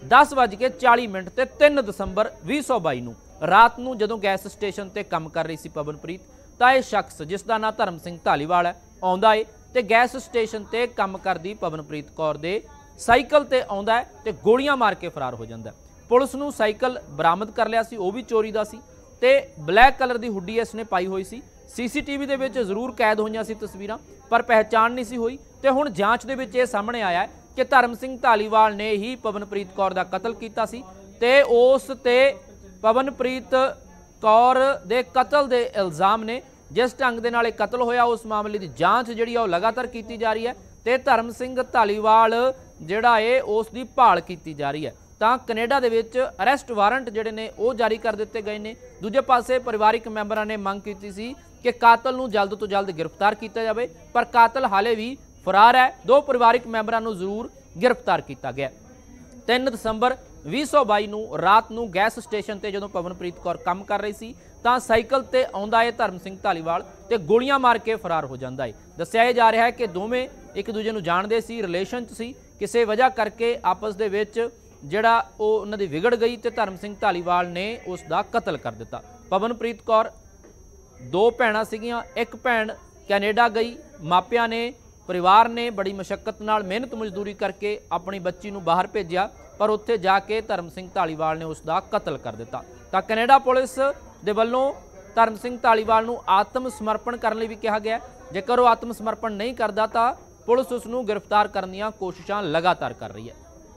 10:40 ते 3 दसंबर 2022 नूं रात नूं जदों गैस स्टेशन ते काम कर रही सी पवनप्रीत तां यह शख्स जिसका नाम धर्म सिंह धालीवाल है आउंदा है ते गैस स्टेशन ते काम करदी पवनप्रीत कौर दे साइकिल ते आउंदा है ते गोलियां मार के फरार हो जांदा है। पुलिस नूं साइकिल बरामद कर लिया सी, वो भी चोरी दा सी ते ब्लैक कलर की हुड्डी इसने पाई हुई सी। CCTV दे विच जरूर कैद होईयां सी तस्वीरां, पर पहचान नहीं सी हुई। ते हुण जांच दे विच इह सामने आया है कि धर्म सिंह धालीवाल ने ही पवनप्रीत कौर दा कतल कीता सी ते उस ते पवनप्रीत कौर दे कतल दे इल्ज़ाम ने। जिस ढंग दे नाल कतल होया उस मामले की जांच जिहड़ी आ लगातार की जा रही है ते धर्म सिंह धालीवाल जिहड़ा है उसकी भाल की जा रही है। तां कनेडा दे विच अरेस्ट वारंट जिहड़े ने वो जारी कर दिते गए ने। दूजे पासे परिवारिक मैंबरां ने मंग की सी कि कातल नूं जल्द तो जल्द गिरफ्तार किया जाए, पर कातल हाले भी फरार है। 2 परिवारिक मैंबरां नूं जरूर गिरफ्तार किया गया। 3 दसंबर 2022 नूं रात नूं गैस स्टेशन ते जदों पवनप्रीत कौर काम कर रही सी तां साइकिल ते आउंदा है धर्म सिंह धालीवाल ते गोलियां मार के फरार हो जांदा है। दस्सिया जा रहा है कि दोवें एक दूजे नूं जाणदे सी, रिलेशन च सी, किसी वजह करके आपस दे विच ਜਿਹੜਾ ਉਹ ਉਹਨਾਂ ਦੀ ਵਿਗੜ ਗਈ ਤੇ ਧਰਮ ਸਿੰਘ ਧਾਲੀਵਾਲ ਨੇ ਉਸ ਦਾ ਕਤਲ ਕਰ ਦਿੱਤਾ। ਪਵਨਪ੍ਰੀਤ ਕੌਰ ਦੋ ਭੈਣਾਂ ਸੀਗੀਆਂ, ਇੱਕ ਭੈਣ ਕੈਨੇਡਾ गई, मापिया ने परिवार ने बड़ी मशक्कत नाल मेहनत मजदूरी करके अपनी बच्ची नूं बाहर भेजिया, पर उत्थे जाके धर्म सिंह धालीवाल ने उसका कतल कर दिता। तो कनेडा पुलिस दे वल्लों धर्म सिंह धालीवाल नूं आत्म समर्पण करने भी कहा गया। जेकर वो आत्म समर्पण नहीं करता तो पुलिस उसनूं गिरफ्तार करने दी कोशिशां लगातार कर रही है।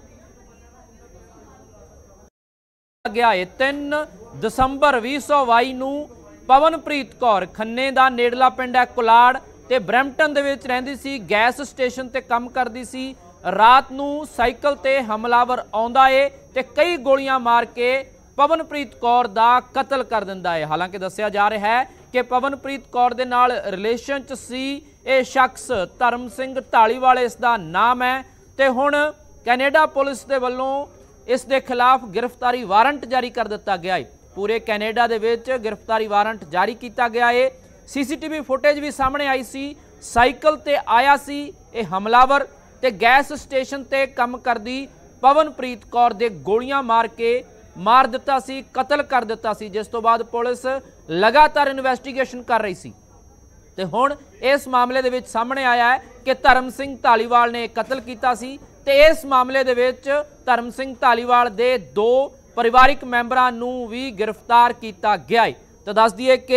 गया 3 दसंबर 2022 नूं पवनप्रीत कौर खन्ने का नेड़ला पिंड है कुलाड़ ते ब्रैम्पटन दे विच रहिंदी सी, गैस स्टेशन ते काम करदी सी। रात नूं साइकिल ते हमलावर आउंदा है ते कई गोलियां मार के पवनप्रीत कौर दा कतल कर दिंदा है। हालांकि दस्सिया जा रहा है कि पवनप्रीत कौर दे नाल रिलेशन च सी ये शख्स धर्म सिंह धालीवाल इसदा नाम है ते हुण कैनेडा पुलिस दे वल्लों इस दे खिलाफ गिरफ्तारी वारंट जारी कर दिता गया है। पूरे कैनेडा दे विच गिरफ्तारी वारंट जारी किया गया है। सीसीटीवी फुटेज भी सामने आई सी, साइकिल ते आया सी ये हमलावर ते गैस स्टेशन ते काम करदी पवनप्रीत कौर दे गोलियां मार के मार दिता सी, कतल कर दिता सी, जिस तो बाद पुलिस लगातार इन्वेस्टिगेशन कर रही सी। ते हुण इस मामले दे विच सामने आया है कि धर्म सिंह धालीवाल ने कतल किया सी ते इस मामले दे विच धर्म सिंह धालीवाल दे 2 परिवारिक मैंबरां नूं भी गिरफ्तार किया गया है। तो दस दिए कि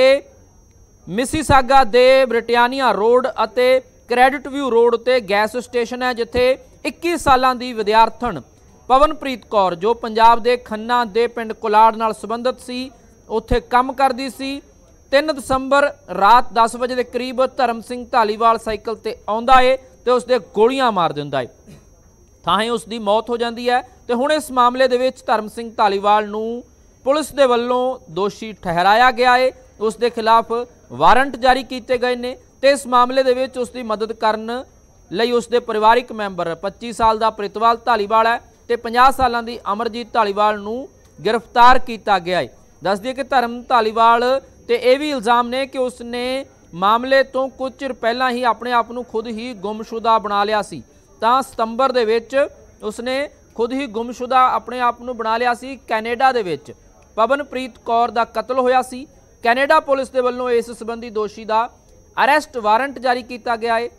मिसीसागा दे ब्रिटानिया रोड अते क्रेडिट व्यू रोड ते गैस स्टेशन है, जिथे 21 सालां दी विद्यार्थण पवनप्रीत कौर जो पंजाब दे खन्ना दे पिंड कुलाड़ नाल संबंधित सी, उत्थे काम करदी सी। 3 दसंबर रात 10 बजे के करीब धर्म सिंह धालीवाल साइकिल ते आउंदा है ते उसदे गोलियां मार दिंदा है, थाहे उसकी मौत हो जाती है। तो हुण इस मामले दे विच धर्म सिंह धालीवाल नूं पुलिस दे वल्लों दोषी ठहराया गया है, उसके खिलाफ वारंट जारी किए गए ने ते इस मामले दे विच उसकी मदद करन लई उसके परिवारिक मैंबर 25 साल का प्रितपाल धालीवाल है ते 50 साल की अमरजीत धालीवाल नूं गिरफ्तार किया गया है। दस दिए कि धर्म धालीवाल ते यह भी इल्जाम ने कि उसने मामले तो कुछ चिर पहला ही अपने आप नूं खुद ही गुमशुदा बना लिया सी। तां सितंबर दे विच उसने खुद ही गुमशुदा अपने आप नूं बना लिया सी। कैनेडा दे विच पवनप्रीत कौर दा कतल होया सी। कैनेडा पुलिस दे वल्लों इस संबंधी दोषी दा अरेस्ट वारंट जारी किया गया है।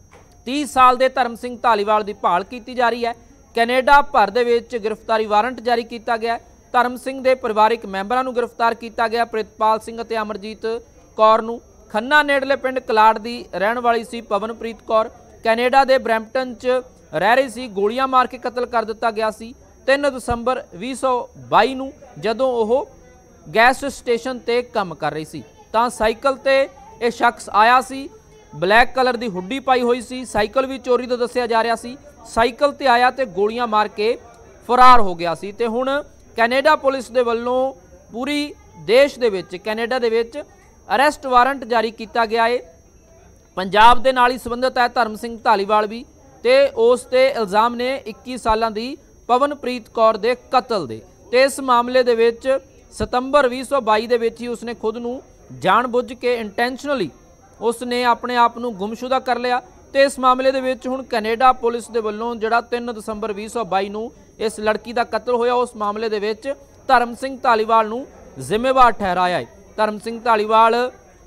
30 साल के धर्म सिंह धालीवाल की भाल की जा रही है। कैनेडा भर दे विच गिरफ्तारी वारंट जारी किया गया। धर्म सिंह के परिवारिक मैंबरां नूं गिरफ्तार किया गया। प्रितपाल सिंह ते अमरजीत कौर नूं खन्ना नेड़ले पिंड कलाड़ की रहण वाली सी पवनप्रीत कौर कैनेडा के ब्रैम्पटन च रह रही सी, गोलियां मार के कतल कर दिता गया सी। 3 दसंबर 2022 नूं जदों ओह गैस स्टेशन ते काम कर रही सी तां साइकिल ते यह शख्स आया सी, ब्लैक कलर की हुड्डी पाई हुई सी, साइकिल भी चोरी तो दस्सिया जा रहा सी। साइकिल ते आया ते गोलियां मार के फरार हो गया सी। ते हुण कैनेडा पुलिस दे वल्लों पूरी देश दे विच कैनेडा दे विच अरेस्ट वारंट जारी किया गया है। पंजाब दे नाल ही संबंधित है धर्म सिंह धालीवाल भी ते उस ते इल्जाम ने 21 सालां दी पवनप्रीत कौर दे कतल दे। ते इस मामले दे विच सितंबर 2022 दे विच ही उसने खुद नूं जानबुझ के इंटेंशनली उसने अपने आप नूं गुमशुदा कर लिया। ते इस मामले दे विच हुण कैनेडा पुलिस दे वल्लों जिहड़ा 3 दसंबर 2022 नूं इस लड़की दा कतल होया उस मामले दे विच धर्म सिंह धालीवाल नूं जिम्मेवार ठहराया है। धर्म सिंह धालीवाल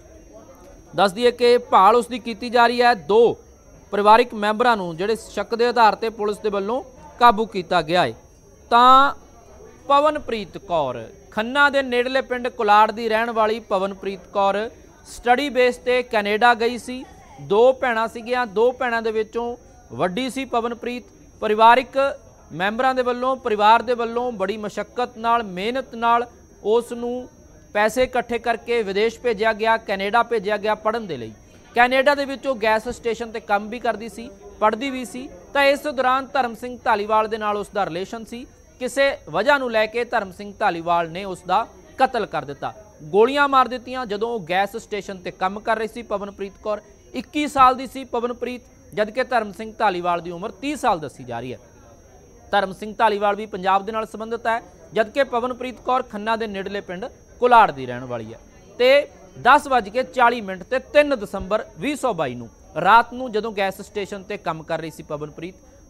दस दिए कि भाल उसकी की जा रही है। 2 परिवारिक मैंबरां नूं जिहड़े शक के आधार पर पुलिस के वल्लों काबू किया गया है। तां पवनप्रीत कौर खन्ना के नेड़ले पिंड कुलाड़ की रहण वाली पवनप्रीत कौर स्टडी बेस ते कैनेडा गई सी। 2 भैणां सीगियां, 2 भैणां दे विचों वड्डी सी पवनप्रीत। परिवारिक मैंबरां दे वल्लों परिवार दे वल्लों बड़ी मशक्कत नाल मेहनत नाल उस नूं पैसे इकट्ठे करके विदेश भेजा गया, कैनेडा भेजा गया पढ़न दे लई। कैनेडा दे विच ओह गैस स्टेशन ते काम भी करदी सी, पढ़दी भी सी। तां इस दौरान धर्म सिंह धालीवाल दे नाल उसदा रिलेशन सी। किसी वजह नूं लैके धर्म सिंह धालीवाल ने उसका कतल कर दिता, गोलियां मार दित्तियां। जदों ओह गैस स्टेशन ते काम कर रही सी पवनप्रीत कौर 21 साल की सी पवनप्रीत, जबकि धर्म सिंह धालीवाल की उम्र 30 साल दसी जा रही है। धर्म सिंह धालीवाल भी पंजाब दे नाल संबंधित है, जबकि पवनप्रीत कौर खन्ना के नेड़ले पिंड कुलाड़ की रहण वाली है। तो 10:40 ते 3 दसंबर 2022 नूं रात नूं जदों गैस स्टेशन ते काम कर रही सी पवनप्रीत,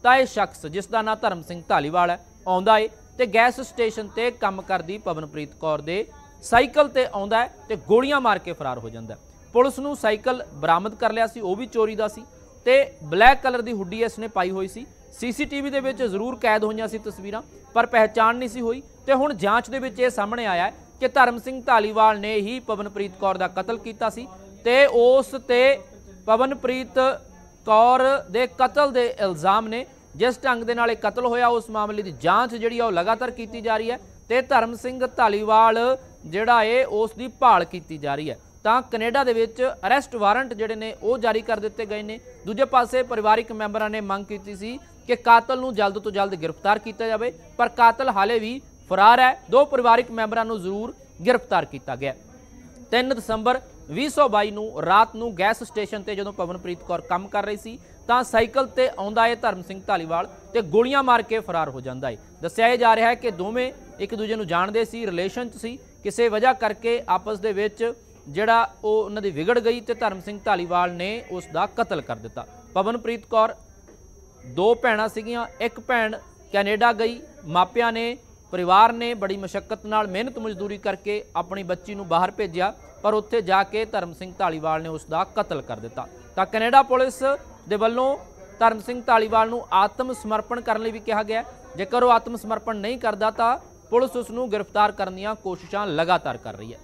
ਤਾਂ ਇਹ ਸ਼ਖਸ ਜਿਸ ਦਾ ਨਾਂ ਧਰਮ ਸਿੰਘ ਧਾਲੀਵਾਲ है आउंदा है ते गैस स्टेशन ते काम करदी पवनप्रीत कौर दे साइकल ते आउंदा है ते गोलियां मार के फरार हो जांदा है। पुलिस नूं साइकल बरामद कर लिया सी, वो भी चोरी दा सी ते ब्लैक कलर दी हुड्डी इसने पाई हुई सी। CCTV दे विच जरूर कैद होईयां सी तस्वीरां, पर पहचान नहीं सी होई ते हुण जांच दे विच इह सामने आया है कि धर्म सिंह धालीवाल ने ही पवनप्रीत कौर दा कतल कीता सी ते उस ते पवनप्रीत कौर दे कतल दे इल्जाम ने। जिस ढंग दे नाल कतल होया उस मामले की जांच जिहड़ी आ लगातार की जा रही है ते धर्म सिंह धालीवाल जिहड़ा है उस दी भाल की जा रही है। तां कनेडा दे विच अरेस्ट वारंट जिहड़े ने वो जारी कर दिते गए ने। दूजे पासे परिवारिक मैंबरां ने मंग की सी कि कातल नूं जल्द तो जल्द गिरफ्तार किया जाए, पर कातल हाले भी फरार है। 2 परिवारिक मैंबरां नूं जरूर गिरफ्तार किया गया। 3 दसंबर 2022 नूं रात नूं गैस स्टेशन ते जदों पवनप्रीत कौर काम कर रही सी ਤਾਂ ਸਾਈਕਲ ਤੇ ਆਉਂਦਾ ਹੈ ਧਰਮ ਸਿੰਘ ਧਾਲੀਵਾਲ ਤੇ ਗੋਲੀਆਂ ਮਾਰ ਕੇ ਫਰਾਰ ਹੋ ਜਾਂਦਾ ਹੈ। ਦੱਸਿਆ ਇਹ ਜਾ ਰਿਹਾ ਹੈ ਕਿ ਦੋਵੇਂ ਇੱਕ ਦੂਜੇ ਨੂੰ ਜਾਣਦੇ ਸੀ, ਰਿਲੇਸ਼ਨ 'ਚ ਸੀ, ਕਿਸੇ ਵਜ੍ਹਾ ਕਰਕੇ ਆਪਸ ਦੇ ਵਿੱਚ ਜਿਹੜਾ ਉਹ ਉਹਨਾਂ ਦੀ ਵਿਗੜ ਗਈ ਤੇ ਧਰਮ ਸਿੰਘ ਧਾਲੀਵਾਲ ਨੇ ਉਸ ਦਾ ਕਤਲ ਕਰ ਦਿੱਤਾ। ਪਵਨਪ੍ਰੀਤ ਕੌਰ 2 ਭੈਣਾਂ ਸੀਗੀਆਂ, ਇੱਕ ਭੈਣ ਕੈਨੇਡਾ ਗਈ, ਮਾਪਿਆਂ ਨੇ परिवार ने बड़ी मशक्कत नाल मेहनत मजदूरी करके अपनी बच्ची नूं बाहर भेजिया, पर उत्थे जाके धर्म सिंह धालीवाल ने उसका कतल कर दिता। तो कनेडा पुलिस दे वल्लों धर्म सिंह धालीवाल नूं आत्म समर्पण करने भी कहा गया। जेकर वो आत्म समर्पण नहीं करता तो पुलिस उसनूं गिरफ्तार करने दी कोशिशां लगातार कर रही है।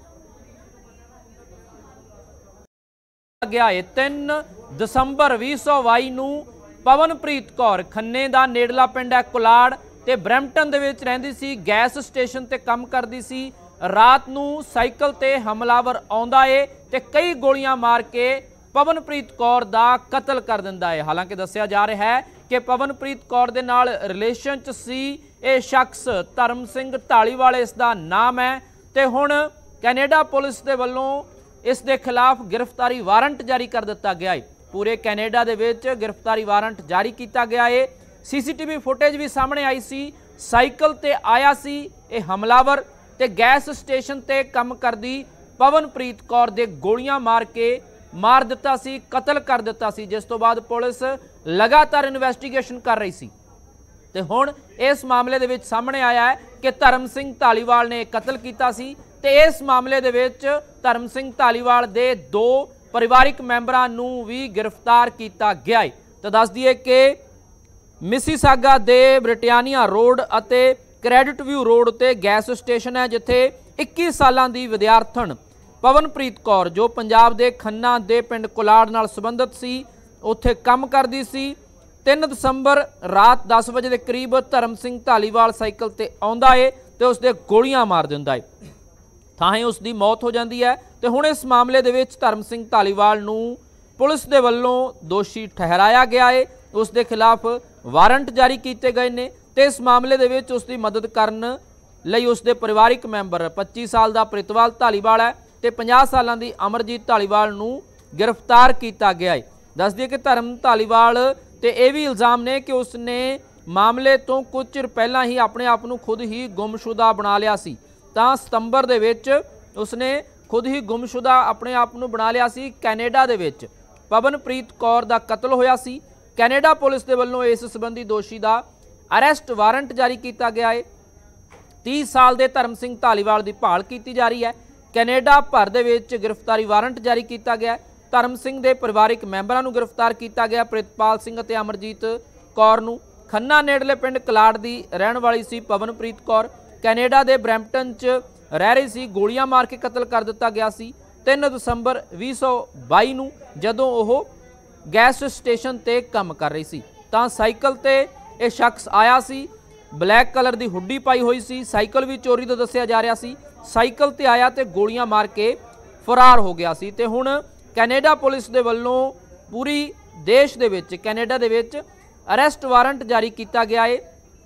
गया है 3 दसंबर 2022 नूं पवनप्रीत कौर खन्ने दा नेड़ला पिंड है कुलाड़ ते ब्रैम्पटन दे विच रहिंदी सी, गैस स्टेशन ते काम करदी सी। रात नूं साइकल ते हमलावर आउंदा है ते कई गोलियां मार के पवनप्रीत कौर दा कतल कर दिंदा है। हालांकि दस्सिया जा रहा है कि पवनप्रीत कौर दे नाल रिलेशन च सी ये शख्स धर्म सिंह धालीवाल इसदा नाम है ते हुण कैनेडा पुलिस दे वल्लों इस दे खिलाफ गिरफ्तारी वारंट जारी कर दिता गया है। पूरे कैनेडा दे विच गिरफ्तारी वारंट जारी किया गया है। CCTV फुटेज भी सामने आई सी, साइकल ते आया सी ये हमलावर ते गैस स्टेशन ते काम करदी पवनप्रीत कौर दे गोलियां मार के मार दिता सी, कतल कर दिता सी। जिस तो बाद पुलिस लगातार इन्वेस्टिगेशन कर रही सी ते हुण इस मामले दे विच सामने आया है कि धर्म सिंह धालीवाल ने कतल कीता सी ते इस मामले दे विच धर्म सिंह धालीवाल दे 2 परिवारिक मैंबरां नूं भी गिरफ्तार किया गया है। तो दस दईए कि मिसीसागा दे ब्रिटानिया रोड अते क्रेडिट व्यू रोड ते गैस स्टेशन है जिथे 21 सालां दी विद्यार्थण पवनप्रीत कौर जो पंजाब दे खन्ना दे पिंड कुलाड़ नाल संबंधित सी, उत्थे काम करदी सी। 3 दसंबर रात 10 बजे के करीब धर्म सिंह धालीवाल साइकिल ते आउंदा है ते उसदे गोलियां मार दिंदा है, थाहे उसदी मौत हो जाती है। तो हुण इस मामले दे विच धर्म सिंह धालीवाल नूं पुलिस दे वल्लों दोषी ठहराया गया है, उसके खिलाफ वारंट जारी किए गए ने ते इस मामले दे विच उसकी मदद करन लई उसके परिवारिक मैंबर 25 साल का प्रितपाल धालीवाल है ते 50 साल की अमरजीत धालीवाल नूं गिरफ्तार किया गया है। दस दिए कि धर्म धालीवाल ते यह भी इल्जाम ने कि उसने मामले तो कुछ चिर पहला ही अपने आप नूं खुद ही गुमशुदा बना लिया सी। तां सितंबर दे विच उसने खुद ही गुमशुदा अपने आप नूं बना लिया सी। कैनेडा दे विच पवनप्रीत कौर दा कतल होया सी। कैनेडा पुलिस के वल्लों इस संबंधी दोषी का अरेस्ट वारंट जारी किया गया है। 30 साल के धर्म सिंह धालीवाल की भाल की जा रही है। कैनेडा भर दे विच गिरफ्तारी वारंट जारी किया गया है। धर्म सिंह के परिवारिक मैंबरां नूं गिरफ्तार किया गया। प्रितपाल सिंह ते अमरजीत कौर नूं खन्ना नेड़ले पिंड कलाड़ की रहण वाली सी पवनप्रीत कौर कैनेडा के ब्रैम्पटन च रह रही सी, गोलियां मार के कतल कर दिता गया सी। 3 दसंबर 2022 नूं जदों ओह गैस स्टेशन ते काम कर रही सी तां साइकिल ते यह शख्स आया सी, ब्लैक कलर की हुड्डी पाई हुई सी, साइकिल भी चोरी तो दस्सिया जा रहा सी। साइकिल ते आया ते गोलियां मार के फरार हो गया सी ते हुण कैनेडा पुलिस दे वल्लों पूरी देश दे विच कैनेडा दे विच अरेस्ट वारंट जारी किया गया है।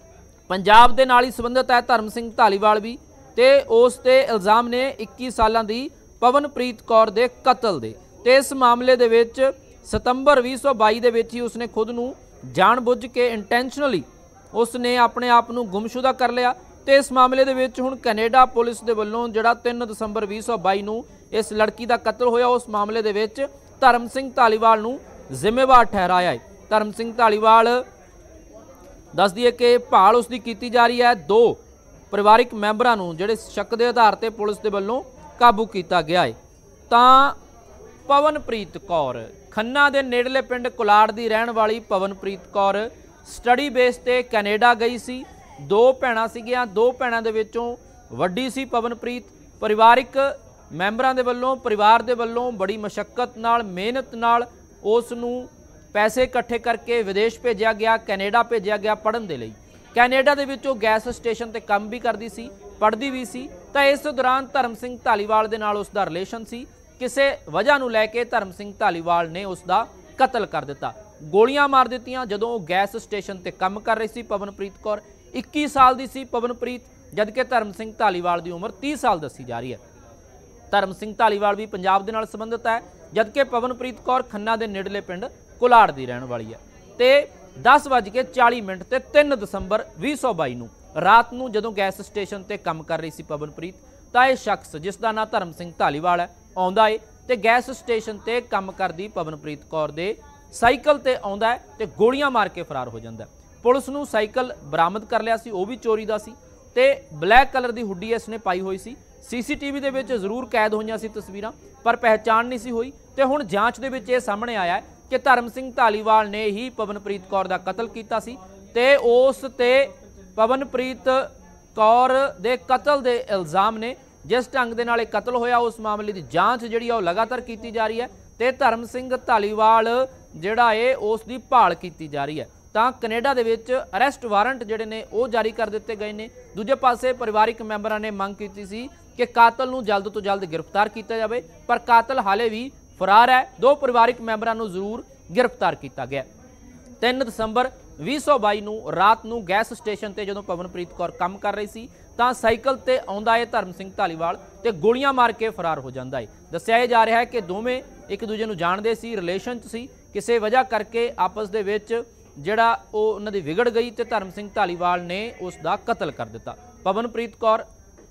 पंजाब दे नाल ही संबंधित है धर्म सिंह धालीवाल भी ते उस ते इल्जाम ने 21 सालां दी पवनप्रीत कौर दे कतल दे ते इस मामले दे विच सितंबर 2022 दे विच ही उसने खुद नूं जानबुझ के इंटेंशनली उसने अपने आप नूं गुमशुदा कर लिया ते इस मामले दे विच हुण कैनेडा पुलिस दे वल्लों जिहड़ा 3 दसंबर 2022 नूं इस लड़की दा कतल होया उस मामले दे विच धर्म सिंह धालीवाल नूं जिम्मेवार ठहराया है। धर्म सिंह धालीवाल दस दिए कि भाल उसकी की जा रही है। 2 परिवारिक मैंबरां नूं जिहड़े शक के आधार पर पुलिस के वल्लों काबू किया गया है। तां पवनप्रीत कौर खन्ना के नेड़ले पिंड कुलाड़ की रहने वाली पवनप्रीत कौर स्टडी बेस ते कैनेडा गई सी। 2 भैणां सीगियां, 2 भैणां दे विचों वड्डी सी पवनप्रीत। परिवारिक मैंबरां दे वल्लों परिवार दे वल्लों बड़ी मशक्कत नाल मेहनत नाल उस नूं पैसे इकट्ठे करके विदेश भेजा गया, कैनेडा भेजा गया पढ़न दे लई। कैनेडा दे विचों गैस स्टेशन ते काम भी करदी सी, पढ़दी भी सी। तां इस दौरान धर्म सिंह धालीवाल दे नाल उसदा रिलेशन सी। किसी वजह नूं लैके धर्म सिंह धालीवाल ने उसका कतल कर दिता, गोलियां मार दित्तियां। जदों वो गैस स्टेशन ते काम कर रही सी पवनप्रीत कौर 21 साल की सी पवनप्रीत, जबकि धर्म सिंह धालीवाल की उम्र 30 साल दसी जा रही है। धर्म सिंह धालीवाल भी पंजाब दे नाल संबंधित है, जबकि पवनप्रीत कौर खन्ना के नेड़ले पिंड कुलाड़ की रहने वाली है। तो 10:40 ते 3 दसंबर 2022 नूं रात नूं जदों गैस स्टेशन ते काम कर रही सी पवनप्रीत, तां यह शख्स जिसका नाम धर्म सिंह धालीवाल है आउंदा है ते गैस स्टेशन ते काम करदी पवनप्रीत कौर दे साइकिल ते आउंदा है ते गोलियां मार के फरार हो जांदा है। पुलिस नूं साइकिल बरामद कर लिया सी, वो भी चोरी दा सी ते ब्लैक कलर की हुड्डी इसने पाई हुई सी। CCTV दे विच जरूर कैद होईयां सी तस्वीरां, पर पहचान नहीं सी हुई। ते हुण जांच दे विच इह सामने आया है कि धर्म सिंह धालीवाल ने ही पवनप्रीत कौर दा कतल कीता सी ते उस ते पवनप्रीत कौर दे कतल दे इल्जाम ने। जिस ढंग दे नाल कतल होया उस मामले की जांच जिहड़ी आ लगातार की जा रही है ते धर्म सिंह धालीवाल जिहड़ा है उसकी भाल की जा रही है। तां कनेडा दे विच अरैसट वारंट जिहड़े ने वो जारी कर दिते गए ने। दूजे पासे परिवारिक मैंबरां ने मंग की सी कि कातल नूं जल्द तो जल्द गिरफ्तार किया जाए, पर कातल हाले भी फरार है। 2 परिवारिक मैंबरां नूं जरूर गिरफ्तार किया गया। 3 दसंबर 2022 नूं रात नूं गैस स्टेशन ते जदों पवनप्रीत कौर काम कर रही सी तां साइकिल ते आउंदा है धर्म सिंह धालीवाल ते गोलियां मार के फरार हो जांदा है। दस्सिया जा रहा है कि दोवें एक दूजे नूं जाणदे सी, रिलेशन च सी, किसी वजह करके आपस दे विच जिहड़ा उन्हां दी विगड़ गई ते धर्म सिंह धालीवाल ने उसका कतल कर दिता। पवनप्रीत कौर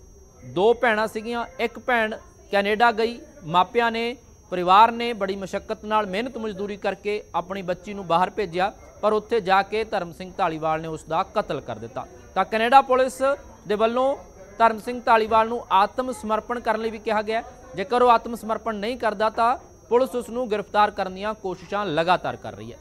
2 भैणां सीगियां, एक भैण कैनेडा गई। मापियां ने परिवार ने बड़ी मशक्कत नाल मेहनत मजदूरी करके अपनी बच्ची नूं बाहर भेजिया, पर उत्थे जाके धर्म सिंह धालीवाल ने उसका कतल कर दिता। तां कनेडा पुलिस दे वल्लों धर्म सिंह धालीवाल नूं आत्म समर्पण करने भी कहा गया। जेकर वो आत्म समर्पण नहीं करता तो पुलिस उसनूं गिरफ्तार करने दी कोशिशां लगातार कर रही है।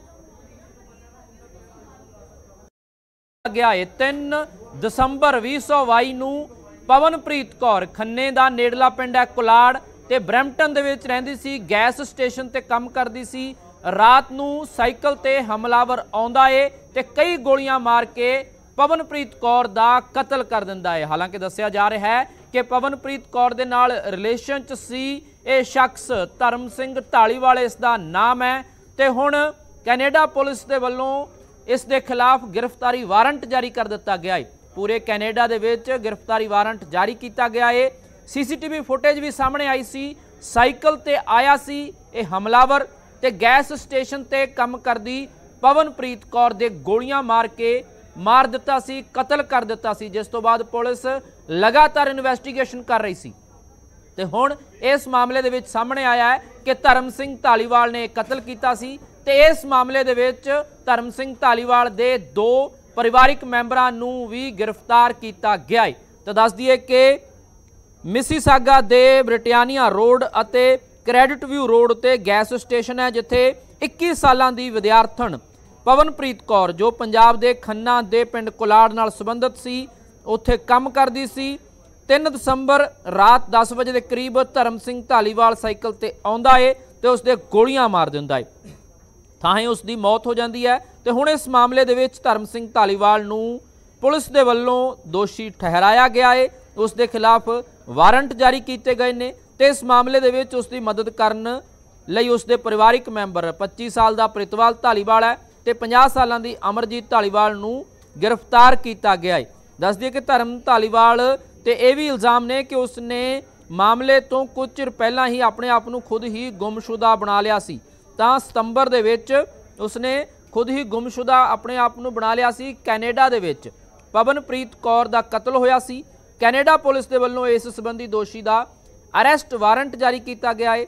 गया है 3 दसंबर 2022 नूं पवनप्रीत कौर खन्ने दा नेड़ला पिंड है कुलाड़ ते ब्रैम्पटन दे विच रहिंदी सी, गैस स्टेशन ते काम करदी सी। रात नूं साइकिल ते हमलावर आउंदा है ते कई गोलियां मार के पवनप्रीत कौर दा कतल कर दिंदा है। हालांकि दस्सिया जा रहा है कि पवनप्रीत कौर दे नाल रिलेशन च सी ये शख्स धर्म सिंह धालीवाल इसदा नाम है ते हुण कैनेडा पुलिस दे वल्लों इस दे खिलाफ गिरफ्तारी वारंट जारी कर दिता गया है। पूरे कैनेडा दे विच गिरफ्तारी वारंट जारी किया गया है। CCTV फुटेज भी सामने आई सी, साइकिल ते आया सी ये हमलावर ते गैस स्टेशन ते काम करदी पवनप्रीत कौर दे गोलियां मार के मार दिता सी, कतल कर दिता सी, जिस तो बाद पुलिस लगातार इन्वेस्टिगेशन कर रही सी। ते हुण इस मामले दे विच सामने आया है कि धर्म सिंह धालीवाल ने कतल किया सी ते इस मामले दे विच धर्म सिंह धालीवाल दे 2 परिवारिक मैंबरां नूं भी गिरफ्तार किया गया है। तो दस दिए कि मिसीसागा दे ब्रिटानिया रोड अते क्रेडिट व्यू रोड ते गैस स्टेशन है जिथे 21 सालां दी विद्यार्थण पवनप्रीत कौर जो पंजाब दे खन्ना दे पिंड कुलाड़ नाल संबंधित सी उत्थे काम करदी सी। 3 दसंबर रात 10 बजे के करीब धर्म सिंह धालीवाल साइकिल ते आउंदा है ते उसदे गोलियां मार दिंदा है, थाहे उसकी मौत हो जाती है। तो हुण इस मामले दे विच धर्म सिंह धालीवाल नूं पुलिस दे वल्लों दोषी ठहराया गया है, उसके खिलाफ वारंट जारी किए गए ने ते इस मामले दे विच उसकी मदद करन लई उसके परिवारिक मैंबर 25 साल का प्रितवाल धालीवाल है ते 50 सालों की अमरजीत धालीवाल नूं गिरफ्तार किया गया है। दस दिए कि धर्म धालीवाल ते यह भी इल्जाम ने कि उसने मामले तो कुछ चिर पहला ही अपने आप को खुद ही गुमशुदा बना लिया सी। तां सितंबर दे विच उसने खुद ही गुमशुदा अपने आप को बना लिया सी। कैनेडा दे विच पवनप्रीत कौर दा कतल होया सी। कैनेडा पुलिस के वल्लों इस संबंधी दोषी का अरैसट वारंट जारी किया गया है।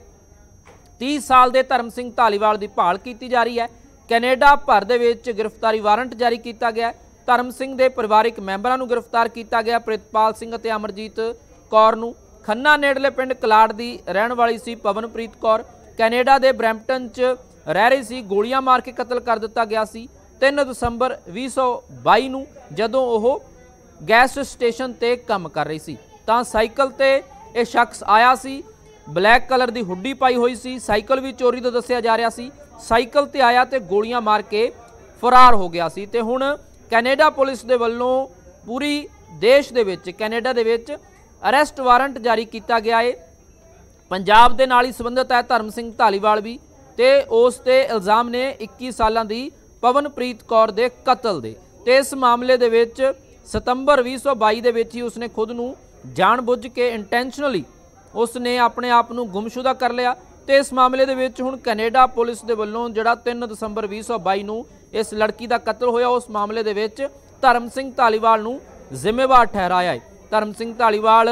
30 साल के धर्म सिंह धालीवाल की भाल की जा रही है। कैनेडा भर दे विच गिरफ्तारी वारंट जारी किया गया है। ਧਰਮ ਸਿੰਘ ਦੇ ਪਰਿਵਾਰਿਕ ਮੈਂਬਰਾਂ ਨੂੰ गिरफ्तार किया गया। ਪ੍ਰਿਤਪਾਲ ਸਿੰਘ ਅਤੇ ਅਮਰਜੀਤ ਕੌਰ ਨੂੰ ਖੰਨਾ ਨੇੜਲੇ ਪਿੰਡ ਕਲਾੜ ਦੀ ਰਹਿਣ ਵਾਲੀ ਸੀ। ਪਵਨਪ੍ਰੀਤ ਕੌਰ ਕੈਨੇਡਾ ਦੇ ਬਰੈਂਪਟਨ 'ਚ ਰਹਿ ਰਹੀ ਸੀ। ਗੋਲੀਆਂ ਮਾਰ ਕੇ ਕਤਲ ਕਰ ਦਿੱਤਾ ਗਿਆ ਸੀ 3 ਦਸੰਬਰ 2022 ਨੂੰ ਜਦੋਂ ਉਹ ਗੈਸ ਸਟੇਸ਼ਨ ਤੇ ਕੰਮ ਕਰ ਰਹੀ ਸੀ ਤਾਂ ਸਾਈਕਲ ਤੇ ਇਹ ਸ਼ਖਸ ਆਇਆ ਸੀ। ਬਲੈਕ ਕਲਰ ਦੀ ਹੁੱਡੀ ਪਾਈ ਹੋਈ ਸੀ। ਸਾਈਕਲ ਵੀ ਚੋਰੀ ਦਾ ਦੱਸਿਆ ਜਾ ਰਿਹਾ ਸੀ। ਸਾਈਕਲ ਤੇ आया ਤੇ ਗੋਲੀਆਂ ਮਾਰ ਕੇ ਫਰਾਰ ਹੋ ਗਿਆ ਸੀ ਤੇ ਹੁਣ ਕੈਨੇਡਾ ਪੁਲਿਸ ਦੇ ਵੱਲੋਂ ਪੂਰੀ ਦੇਸ਼ ਦੇ ਵਿੱਚ ਕੈਨੇਡਾ ਦੇ ਵਿੱਚ ਅਰੈਸਟ ਵਾਰੰਟ ਜਾਰੀ ਕੀਤਾ ਗਿਆ ਹੈ। ਪੰਜਾਬ ਦੇ ਨਾਲ ਹੀ ਸੰਬੰਧਿਤ ਹੈ ਧਰਮ ਸਿੰਘ ਧਾਲੀਵਾਲ ਵੀ ਤੇ ਉਸ ਤੇ ਇਲਜ਼ਾਮ ਨੇ 21 ਸਾਲਾਂ ਦੀ ਪਵਨਪ੍ਰੀਤ ਕੌਰ ਦੇ ਕਤਲ ਦੇ ਤੇ ਇਸ ਮਾਮਲੇ ਦੇ ਵਿੱਚ ਸਤੰਬਰ 2022 ਦੇ ਵਿੱਚ ਹੀ ਉਸਨੇ ਖੁਦ ਨੂੰ ਜਾਣਬੁੱਝ ਕੇ ਇੰਟੈਂਸ਼ਨਲੀ ਉਸਨੇ ਆਪਣੇ ਆਪ ਨੂੰ ਗੁੰਮਸ਼ੁਦਾ ਕਰ ਲਿਆ ਤੇ ਇਸ ਮਾਮਲੇ ਦੇ ਵਿੱਚ ਹੁਣ ਕੈਨੇਡਾ ਪੁਲਿਸ ਦੇ ਵੱਲੋਂ ਜਿਹੜਾ 3 ਦਸੰਬਰ 2022 ਨੂੰ ਇਸ ਲੜਕੀ ਦਾ ਕਤਲ ਹੋਇਆ ਉਸ ਮਾਮਲੇ ਦੇ ਵਿੱਚ ਧਰਮ ਸਿੰਘ ਧਾਲੀਵਾਲ ਨੂੰ ਜ਼ਿੰਮੇਵਾਰ ਠਹਿਰਾਇਆ ਹੈ। ਧਰਮ ਸਿੰਘ ਧਾਲੀਵਾਲ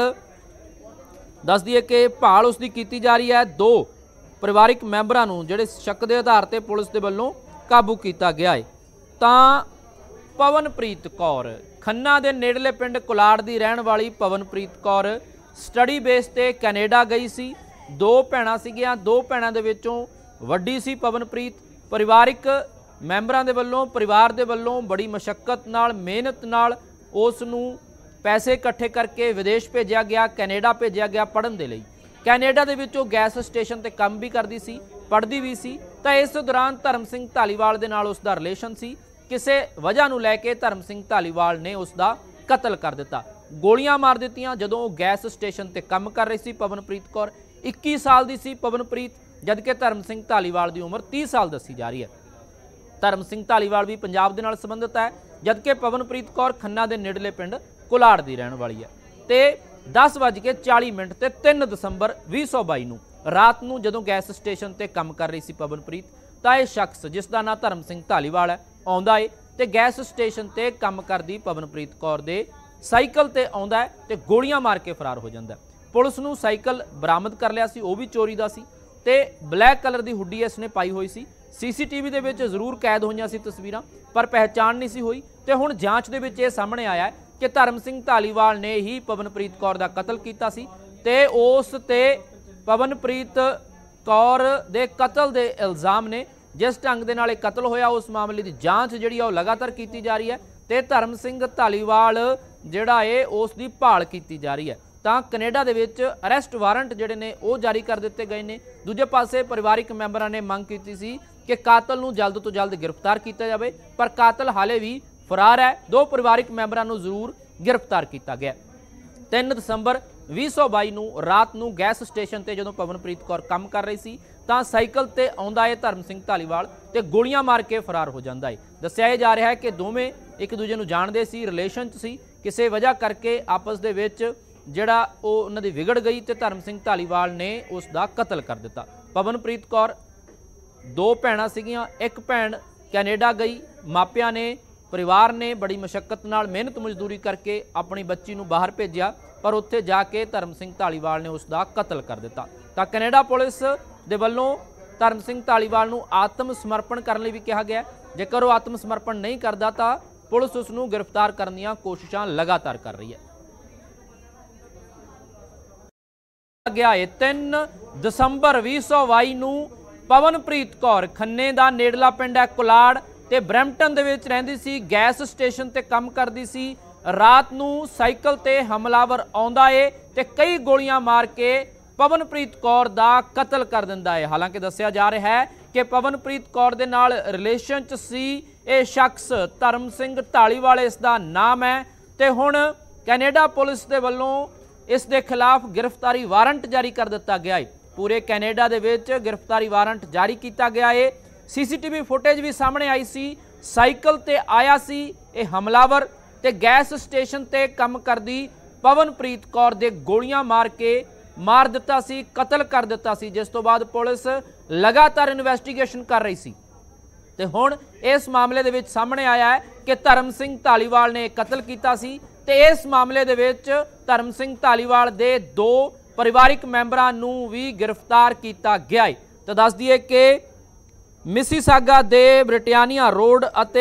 ਦੱਸ ਦਈਏ ਕਿ ਭਾਲ ਉਸ ਦੀ ਕੀਤੀ ਜਾ ਰਹੀ ਹੈ। 2 ਪਰਿਵਾਰਿਕ ਮੈਂਬਰਾਂ ਨੂੰ ਜਿਹੜੇ ਸ਼ੱਕ ਦੇ ਆਧਾਰ ਤੇ ਪੁਲਿਸ ਦੇ ਵੱਲੋਂ ਕਾਬੂ ਕੀਤਾ ਗਿਆ ਹੈ। ਤਾਂ ਪਵਨਪ੍ਰੀਤ ਕੌਰ ਖੰਨਾ ਦੇ ਨੇੜਲੇ ਪਿੰਡ ਕੁਲਾੜ ਦੀ ਰਹਿਣ ਵਾਲੀ ਪਵਨਪ੍ਰੀਤ ਕੌਰ ਸਟੱਡੀ ਬੇਸ ਤੇ ਕੈਨੇਡਾ ਗਈ ਸੀ। 2 ਭੈਣਾਂ ਸੀਗੀਆਂ। 2 ਭੈਣਾਂ ਦੇ ਵਿੱਚੋਂ ਵੱਡੀ ਸੀ ਪਵਨਪ੍ਰੀਤ। ਪਰਿਵਾਰਿਕ ਮੈਂਬਰਾਂ ਦੇ ਵੱਲੋਂ ਪਰਿਵਾਰ ਦੇ ਵੱਲੋਂ ਬੜੀ ਮਸ਼ੱਕਤ ਨਾਲ ਮਿਹਨਤ ਨਾਲ ਉਸ ਨੂੰ ਪੈਸੇ ਇਕੱਠੇ ਕਰਕੇ ਵਿਦੇਸ਼ ਭੇਜਿਆ ਗਿਆ, ਕੈਨੇਡਾ ਭੇਜਿਆ ਗਿਆ ਪੜ੍ਹਨ ਦੇ ਲਈ। ਕੈਨੇਡਾ ਦੇ ਵਿੱਚ ਉਹ ਗੈਸ ਸਟੇਸ਼ਨ ਤੇ ਕੰਮ ਵੀ ਕਰਦੀ ਸੀ, ਪੜ੍ਹਦੀ ਵੀ ਸੀ। ਤਾਂ ਇਸ ਦੌਰਾਨ ਧਰਮ ਸਿੰਘ ਧਾਲੀਵਾਲ ਦੇ ਨਾਲ ਉਸ ਦਾ ਰਿਲੇਸ਼ਨ ਸੀ। ਕਿਸੇ ਵਜ੍ਹਾ ਨੂੰ ਲੈ ਕੇ ਧਰਮ ਸਿੰਘ ਧਾਲੀਵਾਲ ਨੇ ਉਸ ਦਾ ਕਤਲ ਕਰ ਦਿੱਤਾ, ਗੋਲੀਆਂ ਮਾਰ ਦਿੱਤੀਆਂ ਜਦੋਂ ਉਹ ਗੈਸ ਸਟੇਸ਼ਨ ਤੇ ਕੰਮ ਕਰ ਰਹੀ ਸੀ। ਪਵਨਪ੍ਰੀਤ ਕੌਰ 21 ਸਾਲ ਦੀ ਸੀ ਪਵਨਪ੍ਰੀਤ, ਜਦਕਿ ਧਰਮ ਸਿੰਘ ਧਾਲੀਵਾਲ ਦੀ ਉਮਰ 30 ਸਾਲ ਦੱਸੀ ਜਾ ਰਹੀ ਹੈ। ਧਰਮ ਸਿੰਘ ਧਾਲੀਵਾਲ ਵੀ ਪੰਜਾਬ ਦੇ ਨਾਲ ਸੰਬੰਧਿਤ ਹੈ, ਜਦਕਿ ਪਵਨਪ੍ਰੀਤ ਕੌਰ ਖੰਨਾ ਦੇ ਨੇੜਲੇ ਪਿੰਡ ਕੁਲਾੜ ਦੀ ਰਹਿਣ ਵਾਲੀ ਹੈ। ਤੇ 10:40 ਤੇ 3 ਦਸੰਬਰ 2022 ਨੂੰ ਰਾਤ ਨੂੰ ਜਦੋਂ ਗੈਸ ਸਟੇਸ਼ਨ ਤੇ ਕੰਮ ਕਰ ਰਹੀ ਸੀ ਪਵਨਪ੍ਰੀਤ ਤਾਂ ਇਹ ਸ਼ਖਸ ਜਿਸ ਦਾ ਨਾਂ ਧਰਮ ਸਿੰਘ ਧਾਲੀਵਾਲ ਹੈ ਆਉਂਦਾ ਏ ਤੇ ਗੈਸ ਸਟੇਸ਼ਨ ਤੇ ਕੰਮ ਕਰਦੀ ਪਵਨਪ੍ਰੀਤ ਕੌਰ ਦੇ ਸਾਈਕਲ ਤੇ ਆਉਂਦਾ ਹੈ ਤੇ ਗੋਲੀਆਂ ਮਾਰ ਕੇ ਫਰਾਰ ਹੋ ਜਾਂਦਾ। ਪੁਲਿਸ ਨੂੰ ਸਾਈਕਲ ਬਰਾਮਦ ਕਰ ਲਿਆ ਸੀ, ਉਹ ਵੀ ਚੋਰੀ ਦਾ ਸੀ ਤੇ ਬਲੈਕ ਕਲਰ ਦੀ ਹੁੱਡੀ ਇਸ ਨੇ ਪਾਈ ਹੋਈ ਸੀ। ਸੀਸੀਟੀਵੀ ਦੇ ਵਿੱਚ ਜ਼ਰੂਰ ਕੈਦ ਹੋਈਆਂ ਸੀ ਤਸਵੀਰਾਂ, ਪਰ ਪਹਿਚਾਣ ਨਹੀਂ ਸੀ ਹੋਈ। ਤੇ ਹੁਣ ਜਾਂਚ ਦੇ ਵਿੱਚ ਇਹ ਸਾਹਮਣੇ ਆਇਆ ਕਿ ਧਰਮ ਸਿੰਘ ਧਾਲੀਵਾਲ ਨੇ ਹੀ ਪਵਨਪ੍ਰੀਤ ਕੌਰ ਦਾ ਕਤਲ ਕੀਤਾ ਸੀ ਤੇ ਉਸ ਤੇ ਪਵਨਪ੍ਰੀਤ ਕੌਰ ਦੇ ਕਤਲ ਦੇ ਇਲਜ਼ਾਮ ਨੇ। ਜਿਸ ਢੰਗ ਦੇ ਨਾਲ ਇਹ ਕਤਲ ਹੋਇਆ ਉਸ ਮਾਮਲੇ ਦੀ ਜਾਂਚ ਜਿਹੜੀ ਆ ਉਹ ਲਗਾਤਾਰ ਕੀਤੀ ਜਾ ਰਹੀ ਹੈ ਤੇ ਧਰਮ ਸਿੰਘ ਧਾਲੀਵਾਲ ਜਿਹੜਾ ਏ ਉਸ ਦੀ ਭਾਲ ਕੀਤੀ ਜਾ ਰਹੀ ਹੈ। ਤਾਂ ਕੈਨੇਡਾ ਦੇ ਵਿੱਚ ਅਰੈਸਟ ਵਾਰੰਟ ਜਿਹੜੇ ਨੇ ਉਹ ਜਾਰੀ ਕਰ ਦਿੱਤੇ ਗਏ ਨੇ। ਦੂਜੇ ਪਾਸੇ ਪਰਿਵਾਰਿਕ ਮੈਂਬਰਾਂ ਨੇ ਮੰਗ ਕੀਤੀ ਸੀ ਕਿ ਕਾਤਲ ਨੂੰ ਜਲਦ ਤੋਂ ਜਲਦ ਗ੍ਰਿਫਤਾਰ ਕੀਤਾ ਜਾਵੇ, ਪਰ ਕਾਤਲ ਹਾਲੇ ਵੀ ਫਰਾਰ ਹੈ। 2 ਪਰਿਵਾਰਿਕ ਮੈਂਬਰਾਂ ਨੂੰ ਜ਼ਰੂਰ ਗ੍ਰਿਫਤਾਰ ਕੀਤਾ ਗਿਆ। 3 ਦਸੰਬਰ 2022 ਨੂੰ ਰਾਤ ਨੂੰ ਗੈਸ ਸਟੇਸ਼ਨ ਤੇ ਜਦੋਂ ਪਵਨਪ੍ਰੀਤ ਕੌਰ ਕੰਮ ਕਰ ਰਹੀ ਸੀ ਤਾਂ ਸਾਈਕਲ ਤੇ ਆਉਂਦਾ ਹੈ ਧਰਮ ਸਿੰਘ ਧਾਲੀਵਾਲ ਤੇ ਗੋਲੀਆਂ ਮਾਰ ਕੇ ਫਰਾਰ ਹੋ ਜਾਂਦਾ ਹੈ। ਦੱਸਿਆ ਜਾ ਰਿਹਾ ਹੈ ਕਿ ਦੋਵੇਂ ਇੱਕ ਦੂਜੇ ਨੂੰ ਜਾਣਦੇ ਸੀ, ਰਿਲੇਸ਼ਨ 'ਚ ਸੀ। ਕਿਸੇ ਵਜ੍ਹਾ ਕਰਕੇ ਆਪਸ ਦੇ ਵਿੱਚ ਜਿਹੜਾ ਉਹ ਉਹਨਾਂ ਦੀ ਵਿਗੜ ਗਈ ਤੇ ਧਰਮ ਸਿੰਘ ਧਾਲੀਵਾਲ ਨੇ ਉਸ ਦਾ ਕਤਲ ਕਰ ਦਿੱਤਾ। ਪਵਨਪ੍ਰੀਤ ਕੌਰ 2 ਭੈਣਾਂ ਸੀਗੀਆਂ, ਇੱਕ ਭੈਣ ਕੈਨੇਡਾ ਗਈ। ਮਾਪਿਆਂ ਨੇ ਪਰਿਵਾਰ ਨੇ ਬੜੀ ਮਸ਼ੱਕਤ ਨਾਲ ਮਿਹਨਤ ਮਜ਼ਦੂਰੀ ਕਰਕੇ ਆਪਣੀ ਬੱਚੀ ਨੂੰ ਬਾਹਰ ਭੇਜਿਆ, ਪਰ ਉੱਥੇ ਜਾ ਕੇ ਧਰਮ ਸਿੰਘ ਧਾਲੀਵਾਲ ਨੇ ਉਸ ਦਾ ਕਤਲ ਕਰ ਦਿੱਤਾ। ਤਾਂ ਕੈਨੇਡਾ ਪੁਲਿਸ ਦੇ ਵੱਲੋਂ ਧਰਮ ਸਿੰਘ ਧਾਲੀਵਾਲ ਨੂੰ ਆਤਮ ਸਮਰਪਣ ਕਰਨ ਲਈ ਵੀ ਕਿਹਾ ਗਿਆ। ਜੇਕਰ ਉਹ ਆਤਮ ਸਮਰਪਣ ਨਹੀਂ ਕਰਦਾ ਤਾਂ ਪੁਲਿਸ ਉਸ ਨੂੰ ਗ੍ਰਿਫਤਾਰ ਕਰਨ ਦੀਆਂ ਕੋਸ਼ਿਸ਼ਾਂ ਲਗਾਤਾਰ ਕਰ ਰਹੀ ਹੈ। ਗਿਆ 3 ਦਸੰਬਰ 2022 ਨੂੰ ਪਵਨਪ੍ਰੀਤ ਕੌਰ ਖੰਨੇ ਦਾ ਨੇੜਲਾ ਪਿੰਡ ਹੈ ਕੁਲਾੜ ਤੇ ਬਰੈਂਪਟਨ ਦੇ ਵਿੱਚ ਰਹਿੰਦੀ ਸੀ। ਗੈਸ ਸਟੇਸ਼ਨ ਤੇ ਕੰਮ ਕਰਦੀ ਸੀ। ਰਾਤ ਨੂੰ ਸਾਈਕਲ ਤੇ ਹਮਲਾਵਰ ਆਉਂਦਾ ਏ ਤੇ ਕਈ ਗੋਲੀਆਂ ਮਾਰ ਕੇ ਪਵਨਪ੍ਰੀਤ ਕੌਰ ਦਾ ਕਤਲ ਕਰ ਦਿੰਦਾ ਹੈ। ਹਾਲਾਂਕਿ ਦੱਸਿਆ ਜਾ ਰਿਹਾ ਹੈ ਕਿ ਪਵਨਪ੍ਰੀਤ ਕੌਰ ਦੇ ਨਾਲ ਰਿਲੇਸ਼ਨ 'ਚ ਸੀ ਇਹ ਸ਼ਖਸ ਧਰਮ ਸਿੰਘ ਧਾਲੀਵਾਲ ਇਸ ਦਾ ਨਾਮ ਹੈ ਤੇ ਹੁਣ ਕੈਨੇਡਾ ਪੁਲਿਸ ਦੇ ਵੱਲੋਂ ਇਸ ਦੇ ਖਿਲਾਫ ਗ੍ਰਿਫਤਾਰੀ ਵਾਰੰਟ ਜਾਰੀ ਕਰ ਦਿੱਤਾ ਗਿਆ ਹੈ। ਪੂਰੇ ਕੈਨੇਡਾ ਦੇ ਵਿੱਚ ਗ੍ਰਿਫਤਾਰੀ ਵਾਰੰਟ ਜਾਰੀ ਕੀਤਾ ਗਿਆ ਹੈ। ਸੀਸੀਟੀਵੀ ਫੁਟੇਜ ਵੀ ਸਾਹਮਣੇ ਆਈ ਸੀ। ਸਾਈਕਲ ਤੇ ਆਇਆ ਸੀ ਇਹ ਹਮਲਾਵਰ ਤੇ ਗੈਸ ਸਟੇਸ਼ਨ ਤੇ ਕੰਮ ਕਰਦੀ ਪਵਨਪ੍ਰੀਤ ਕੌਰ ਦੇ ਗੋਲੀਆਂ ਮਾਰ ਕੇ ਮਾਰ ਦਿੱਤਾ ਸੀ, ਕਤਲ ਕਰ ਦਿੱਤਾ ਸੀ। ਜਿਸ ਤੋਂ ਬਾਅਦ ਪੁਲਿਸ ਲਗਾਤਾਰ ਇਨਵੈਸਟੀਗੇਸ਼ਨ ਕਰ ਰਹੀ ਸੀ ਤੇ ਹੁਣ ਇਸ ਮਾਮਲੇ ਦੇ ਵਿੱਚ ਸਾਹਮਣੇ ਆਇਆ ਹੈ ਕਿ ਧਰਮ ਸਿੰਘ ਧਾਲੀਵਾਲ ਨੇ ਕਤਲ ਕੀਤਾ ਸੀ ਤੇ ਇਸ ਮਾਮਲੇ ਦੇ ਵਿੱਚ ਧਰਮ ਸਿੰਘ ਧਾਲੀਵਾਲ ਦੇ 2 ਪਰਿਵਾਰਿਕ ਮੈਂਬਰਾਂ ਨੂੰ ਵੀ ਗ੍ਰਿਫਤਾਰ ਕੀਤਾ ਗਿਆ ਹੈ। ਤਾਂ ਦੱਸ ਦਈਏ ਕਿ ਮਿਸੀਸਾਗਾ ਦੇ ਬ੍ਰਿਟਾਨੀਆ ਰੋਡ ਅਤੇ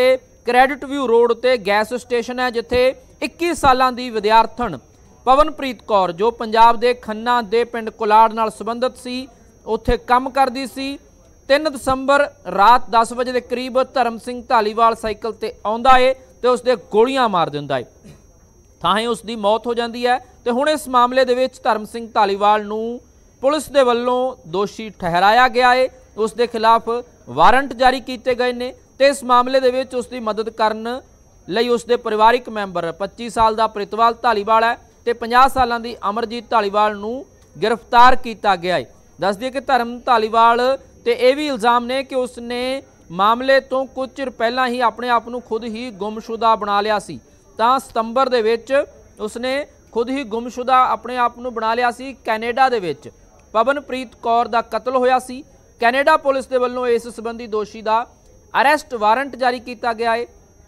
क्रेडिट व्यू रोड ते गैस स्टेशन है, जिथे 21 सालां दी विद्यार्थन पवनप्रीत कौर जो पंजाब दे खन्ना दे पिंड कुलाड़ नाल संबंधित सी, उत्थे काम करदी सी। 3 दसंबर रात 10 बजे के करीब धर्म सिंह धालीवाल साइकिल ते आउंदा है ते उसदे गोलियां मार दिंदा है, थाहे उसकी मौत हो जाती है। तो हुण इस मामले दे विच धर्म सिंह धालीवाल नूं पुलिस दे वल्लों दोषी ठहराया गया है, उसके खिलाफ वारंट जारी किए गए ने ते इस मामले दे विच उसकी मदद करन लई उसके परिवारिक मैंबर 25 साल का प्रितपाल धालीवाल है ते 50 साल की अमरजीत धालीवाल नूं गिरफ्तार किया गया है। दस दिए कि धर्म धालीवाल ते यह भी इल्ज़ाम ने कि उसने मामले तो कुछ चिर पहला ही अपने आप को खुद ही गुमशुदा बना लिया सी। तां सितंबर दे विच उसने खुद ही गुमशुदा अपने आप को बना लिया सी। कैनेडा दे विच पवनप्रीत कौर दा कतल होया सी। कैनेडा पुलिस दे वल्लों इस संबंधी दोषी दा अरेस्ट वारंट जारी किया गया है।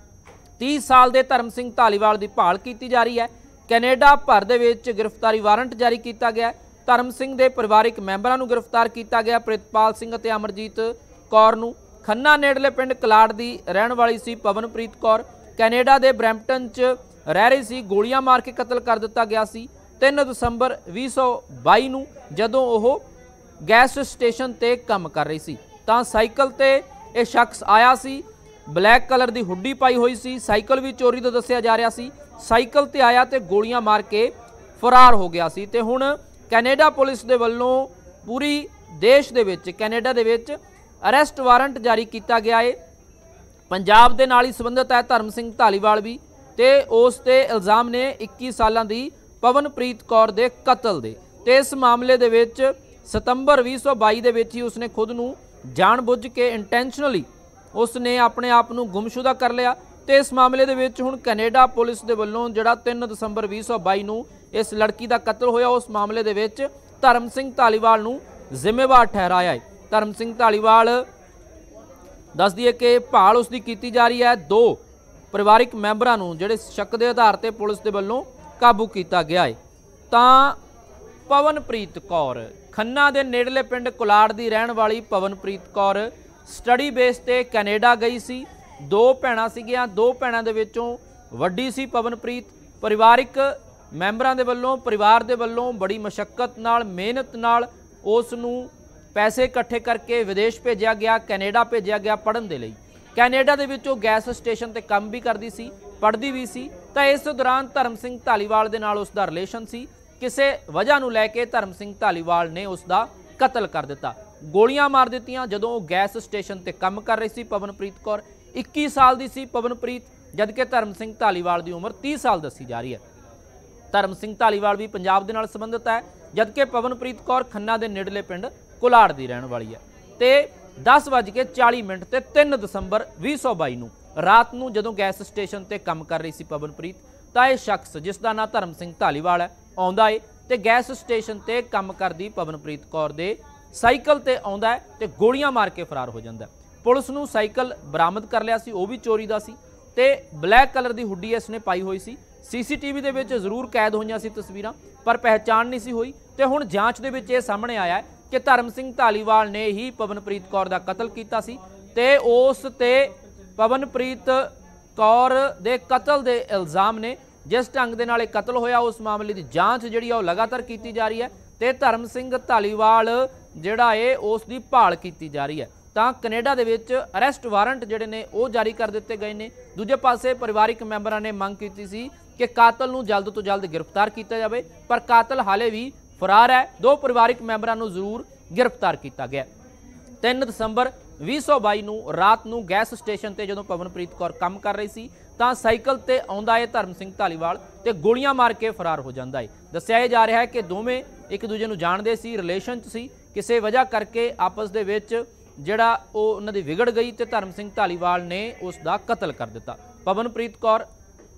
30 साल के धर्म सिंह धालीवाल की भाल की जा रही है। कैनेडा भर दे विच गिरफ्तारी वारंट जारी किया गया। धर्म सिंह के परिवारिक मैंबरां नूं गिरफ्तार किया गया। प्रितपाल सिंह ते अमरजीत कौर नूं खन्ना नेड़ले पिंड कलाड़ की रहण वाली सी पवनप्रीत कौर कैनेडा के ब्रैम्पटन च रह रही सी, गोलियां मार के कतल कर दिता गया सी 3 दसंबर 2022 नूं जदों ओह गैस स्टेशन ते काम कर रही सी। तां साइकिल ते यह शख्स आया सी, ब्लैक कलर की हुड्डी पाई हुई सी, साइकिल भी चोरी तो दस्सिया जा रहा सी। साइकिल ते आया तो गोलियां मार के फरार हो गया सी। ते हुण कैनेडा पुलिस दे वल्लों पूरी देश दे विच कैनेडा दे विच अरेस्ट वारंट जारी किया गया है। पंजाब दे नाल ही संबंधित है धर्म सिंह धालीवाल भी, ते उस ते इल्ज़ाम ने 21 सालां दी पवनप्रीत कौर दे कतल दे। ते इस मामले दे विच सितंबर 2022 दे विच ही उसने खुद नूं जानबुझ के इंटेंशनली उसने अपने आप को गुमशुदा कर लिया। तो इस मामले दे विच हुण कैनेडा पुलिस दे वल्लों जिहड़ा 3 दसंबर 2022 नूं इस लड़की का कतल होया उस मामले दे विच धर्म सिंह धालीवाल नूं जिम्मेवार ठहराया है। धर्म सिंह धालीवाल दस दिए कि भाल उसकी की जा रही है। 2 परिवारिक मैंबरां नूं जिहड़े शक के आधार पर पुलिस के वल्लों काबू किया गया है। तां पवनप्रीत कौर खन्ना के नेड़ले पिंड कुलाड़ की रहण वाली पवनप्रीत कौर स्टडी बेस ते कैनेडा गई सी। 2 भैणां सीगियां, 2 भैणां दे विचों वड्डी सी पवनप्रीत। परिवारिक मैंबरां दे वल्लों परिवार दे वल्लों बड़ी मशक्कत नाल मेहनत नाल उस नूं पैसे इकट्ठे करके विदेश भेजा गया, कैनेडा भेजा गया पढ़न दे लई। कैनेडा दे विचों गैस स्टेशन ते काम भी करदी सी, पढ़दी भी सी। तां इस दौरान धर्म सिंह धालीवाल दे नाल उसदा रिलेशन सी। किसी वजह नूं लैके धर्म सिंह धालीवाल ने उसका कतल कर दिता, गोलियां मार दित्तियां जदों वो गैस स्टेशन ते काम कर रही सी। पवनप्रीत कौर 21 साल की सी पवनप्रीत, जबकि धर्म सिंह धालीवाल की उम्र 30 साल दसी जा रही है। धर्म सिंह धालीवाल भी पंजाब दे नाल संबंधित है, जबकि पवनप्रीत कौर खन्ना के नेड़ले पिंड कुलाड़ की रहण वाली है। तो 10:40 ते 3 दसंबर 2022 नूं रात नूं जदों गैस स्टेशन ते काम कर रही सी पवनप्रीत, तां इह शख्स जिसका नाम धर्म सिंह धालीवाल है आउंदा है ते गैस स्टेशन ते काम करदी पवनप्रीत कौर दे साइकिल ते आउंदा है ते गोलियां मार के फरार हो जांदा है। पुलिस नूं साइकिल बरामद कर लिया सी, वो भी चोरी दा सी ते ब्लैक कलर की हुड्डी इसने पाई हुई सी। CCTV दे विच जरूर कैद होईयां सी तस्वीरां, पर पहचान नहीं सी हुई। ते हुण जांच दे विच इह सामने आया है कि धर्म सिंह धालीवाल ने ही पवनप्रीत कौर दा कतल कीता सी ते उस ते पवनप्रीत कौर दे कतल दे इल्ज़ाम ने। जिस ढंग दे नाल कतल होया उस मामले की जांच जिहड़ी आ लगातार की जा रही है ते धर्म सिंह धालीवाल जिहड़ा है उसकी भाल की जा रही है। तां कनेडा दे विच अरेस्ट वारंट जिहड़े ने वो जारी कर दिते गए ने। दूजे पासे परिवारिक मैंबरां ने मंग की सी कि कातल नूं जल्द तो जल्द गिरफ्तार किया जाए, पर कातल हाले भी फरार है। 2 परिवारिक मैंबरां नूं जरूर गिरफ्तार किया गया। 3 दसंबर 2022 नूं रात नूं गैस स्टेशन ते जदों पवनप्रीत कौर काम कर रही सी तां साइकिल ते आउंदा है धर्म सिंह धालीवाल ते गोलियां मार के फरार हो जांदा है। दस्सिया जा रहा है कि दोवें एक दूजे नूं जाणदे सी, रिलेशन च सी, किसी वजह करके आपस दे विच जिहड़ा उन्हां दी विगड़ गई ते धर्म सिंह धालीवाल ने उसका कतल कर दिता। पवनप्रीत कौर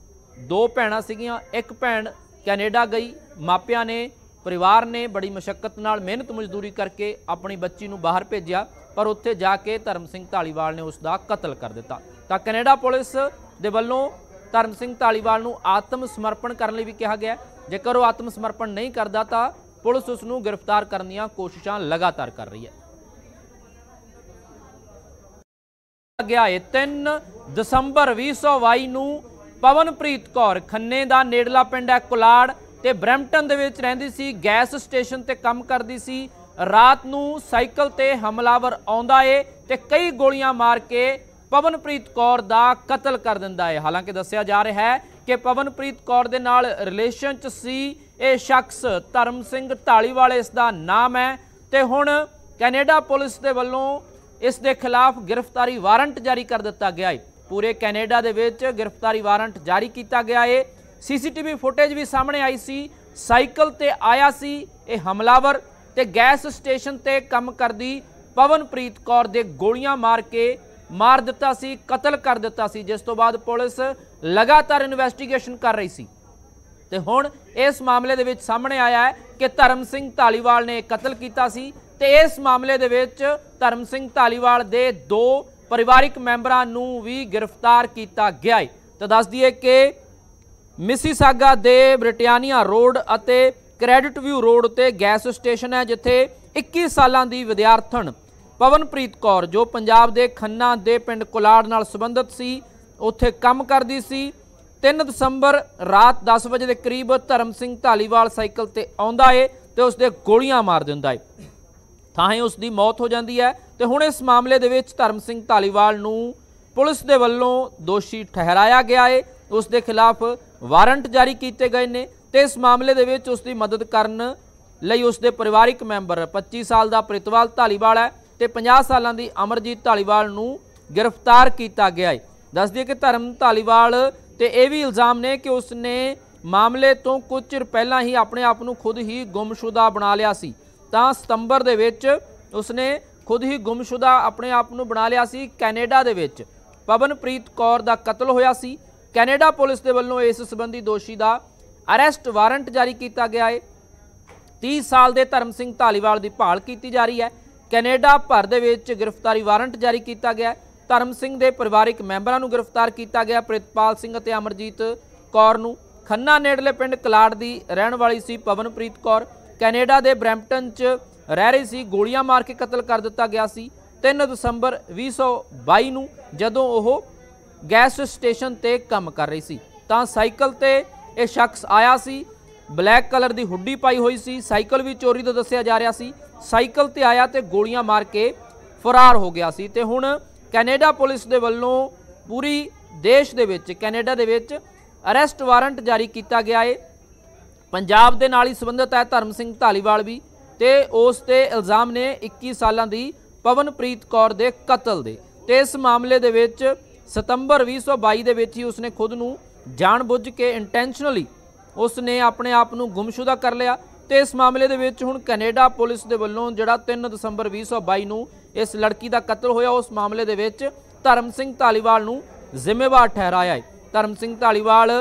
2 भैणां सीगियां, एक भैण कैनेडा गई, मापियां ने परिवार ने बड़ी मशक्कत नाल मेहनत मजदूरी करके अपनी बच्ची नूं बाहर भेजिया, पर उत्थे जाके धर्म सिंह धालीवाल ने उसका कतल कर दिता। तां कनेडा पुलिस दे वल्लों धर्म सिंह धालीवाल नूं आत्म समर्पण करने भी कहा गया। जेकर वो आत्म समर्पण नहीं करता तो पुलिस उसनूं गिरफ्तार करने दी कोशिशां लगातार कर रही है। गया है 3 ਦਸੰਬਰ 2022 ਨੂੰ ਪਵਨਪ੍ਰੀਤ ਕੌਰ ਖੰਨੇ ਦਾ ਨੇੜਲਾ ਪਿੰਡ ਹੈ ਕੁਲਾੜ ਤੇ ਬਰੈਂਪਟਨ ਦੇ ਵਿੱਚ ਰਹਿੰਦੀ ਸੀ। ਗੈਸ ਸਟੇਸ਼ਨ ਤੇ ਕੰਮ ਕਰਦੀ ਸੀ। ਰਾਤ ਨੂੰ ਸਾਈਕਲ ਤੇ ਹਮਲਾਵਰ ਆਉਂਦਾ ਏ ਤੇ ਕਈ ਗੋਲੀਆਂ ਮਾਰ ਕੇ ਪਵਨਪ੍ਰੀਤ ਕੌਰ ਦਾ ਕਤਲ ਕਰ ਦਿੰਦਾ ਹੈ। ਹਾਲਾਂਕਿ ਦੱਸਿਆ ਜਾ ਰਿਹਾ ਹੈ ਕਿ ਪਵਨਪ੍ਰੀਤ ਕੌਰ ਦੇ ਨਾਲ ਰਿਲੇਸ਼ਨ 'ਚ ਸੀ ਇਹ ਸ਼ਖਸ ਧਰਮ ਸਿੰਘ ਢਾਲੀਵਾਲ ਇਸ ਦਾ ਨਾਮ ਹੈ ਤੇ ਹੁਣ ਕੈਨੇਡਾ ਪੁਲਿਸ ਦੇ ਵੱਲੋਂ ਇਸ ਦੇ ਖਿਲਾਫ गिरफ्तारी वारंट जारी कर दिता गया है। पूरे कैनेडा दे विच गिरफ्तारी वारंट जारी किया गया है। सीसीटीवी फुटेज भी सामने आई सी। साइकिल ते आया सी ये हमलावर ते गैस स्टेशन ते काम करदी पवनप्रीत कौर दे गोलियां मार के मार दिता सी, कतल कर दिता सी, जिस तो बाद पुलिस लगातार इन्वेस्टिगेशन कर रही सी ते हुण इस मामले दे विच सामने आया है कि धर्म सिंह ढालीवाल ने कतल किया सी ते इस मामले दे विच धर्म सिंह ढालीवाल दे 2 परिवारिक मैंबरां नूं भी गिरफ्तार किया गया है। तो दस दिए कि मिसीसागा दे ब्रिटानिया रोड अते क्रेडिट व्यू रोड ते गैस स्टेशन है जिथे 21 सालां दी विद्यार्थन पवनप्रीत कौर जो पंजाब दे खन्ना दे पिंड कुलाड़ नाल संबंधित सी उत्थे काम करदी सी। 3 दसंबर रात 10 बजे के करीब धर्म सिंह ढालीवाल साइकिल ते आउंदा है ते उसदे गोलियां मार दिंदा है। थाहे उसकी मौत हो जाती है तो हुण इस मामले दे विच धर्म सिंह ढालीवाल नूं पुलिस दे वल्लों दोषी ठहराया गया है। उसके खिलाफ वारंट जारी किए गए ने ते इस मामले दे विच उसकी मदद करन लई उसके परिवारिक मैंबर 25 साल का प्रितपाल ढालीवाल है तो 50 सालों की अमरजीत ढालीवाल नूं गिरफ्तार किया गया है। दस दिए कि धर्म ढालीवाल ते यह भी इल्जाम ने कि उसने मामले तो कुछ चिर पहला ही अपने आप नूं खुद ही गुमशुदा बना लिया सी। तो सितंबर दे विच उसने खुद ही गुमशुदा अपने आप नूं बना लिया सी। कैनेडा दे विच पवनप्रीत कौर दा कतल होया सी। कैनेडा पुलिस दे वल्लों इस संबंधी दोषी दा अरेस्ट वारंट जारी किया गया है। 30 साल के धर्म सिंह ढालीवाल की भाल की जा रही है। कैनेडा भर दे विच गिरफ्तारी वारंट जारी किया गया है। धर्म सिंह के परिवारिक मैंबरां नूं गिरफ्तार किया गया। प्रितपाल सिंह ते अमरजीत कौर नूं खन्ना नेड़ले पिंड कलाड़ की रहण वाली सी पवनप्रीत कौर कैनेडा के ब्रैंपटन च रह रही सी। गोलियां मार के कतल कर दिता गया सी 3 दसंबर 2022 नूं जदों ओह गैस स्टेशन ते काम कर रही सी तां साइकिल ते यह शख्स आया सी। ब्लैक कलर की हुड्डी पाई हुई सी। साइकिल भी चोरी तो दस्सिया जा रहा सी। साइकिल ते आया तो गोलियां मार के फरार हो गया सी ते हुण कैनेडा पुलिस दे वल्लों पूरी देश दे विच कैनेडा दे विच अरेस्ट वारंट जारी किया गया है। पंजाब दे नाल ही संबंधित है धर्म सिंह ढालीवाल भी ते उस ते इल्जाम ने 21 सालां दी पवनप्रीत कौर दे कतल दे ते इस मामले दे विच सितंबर 2022 दे विच ही उसने खुद नूं जानबुझ के इंटेंशनली उसने अपने आप नूं गुमशुदा कर लिया ते इस मामले दे विच हुण कैनेडा पुलिस दे वल्लों जिहड़ा 3 दसंबर 2022 नूं इस लड़की दा कतल होया उस मामले दे विच धर्म सिंह ढालीवाल नूं जिम्मेवार ठहराया है। धर्म सिंह ढालीवाल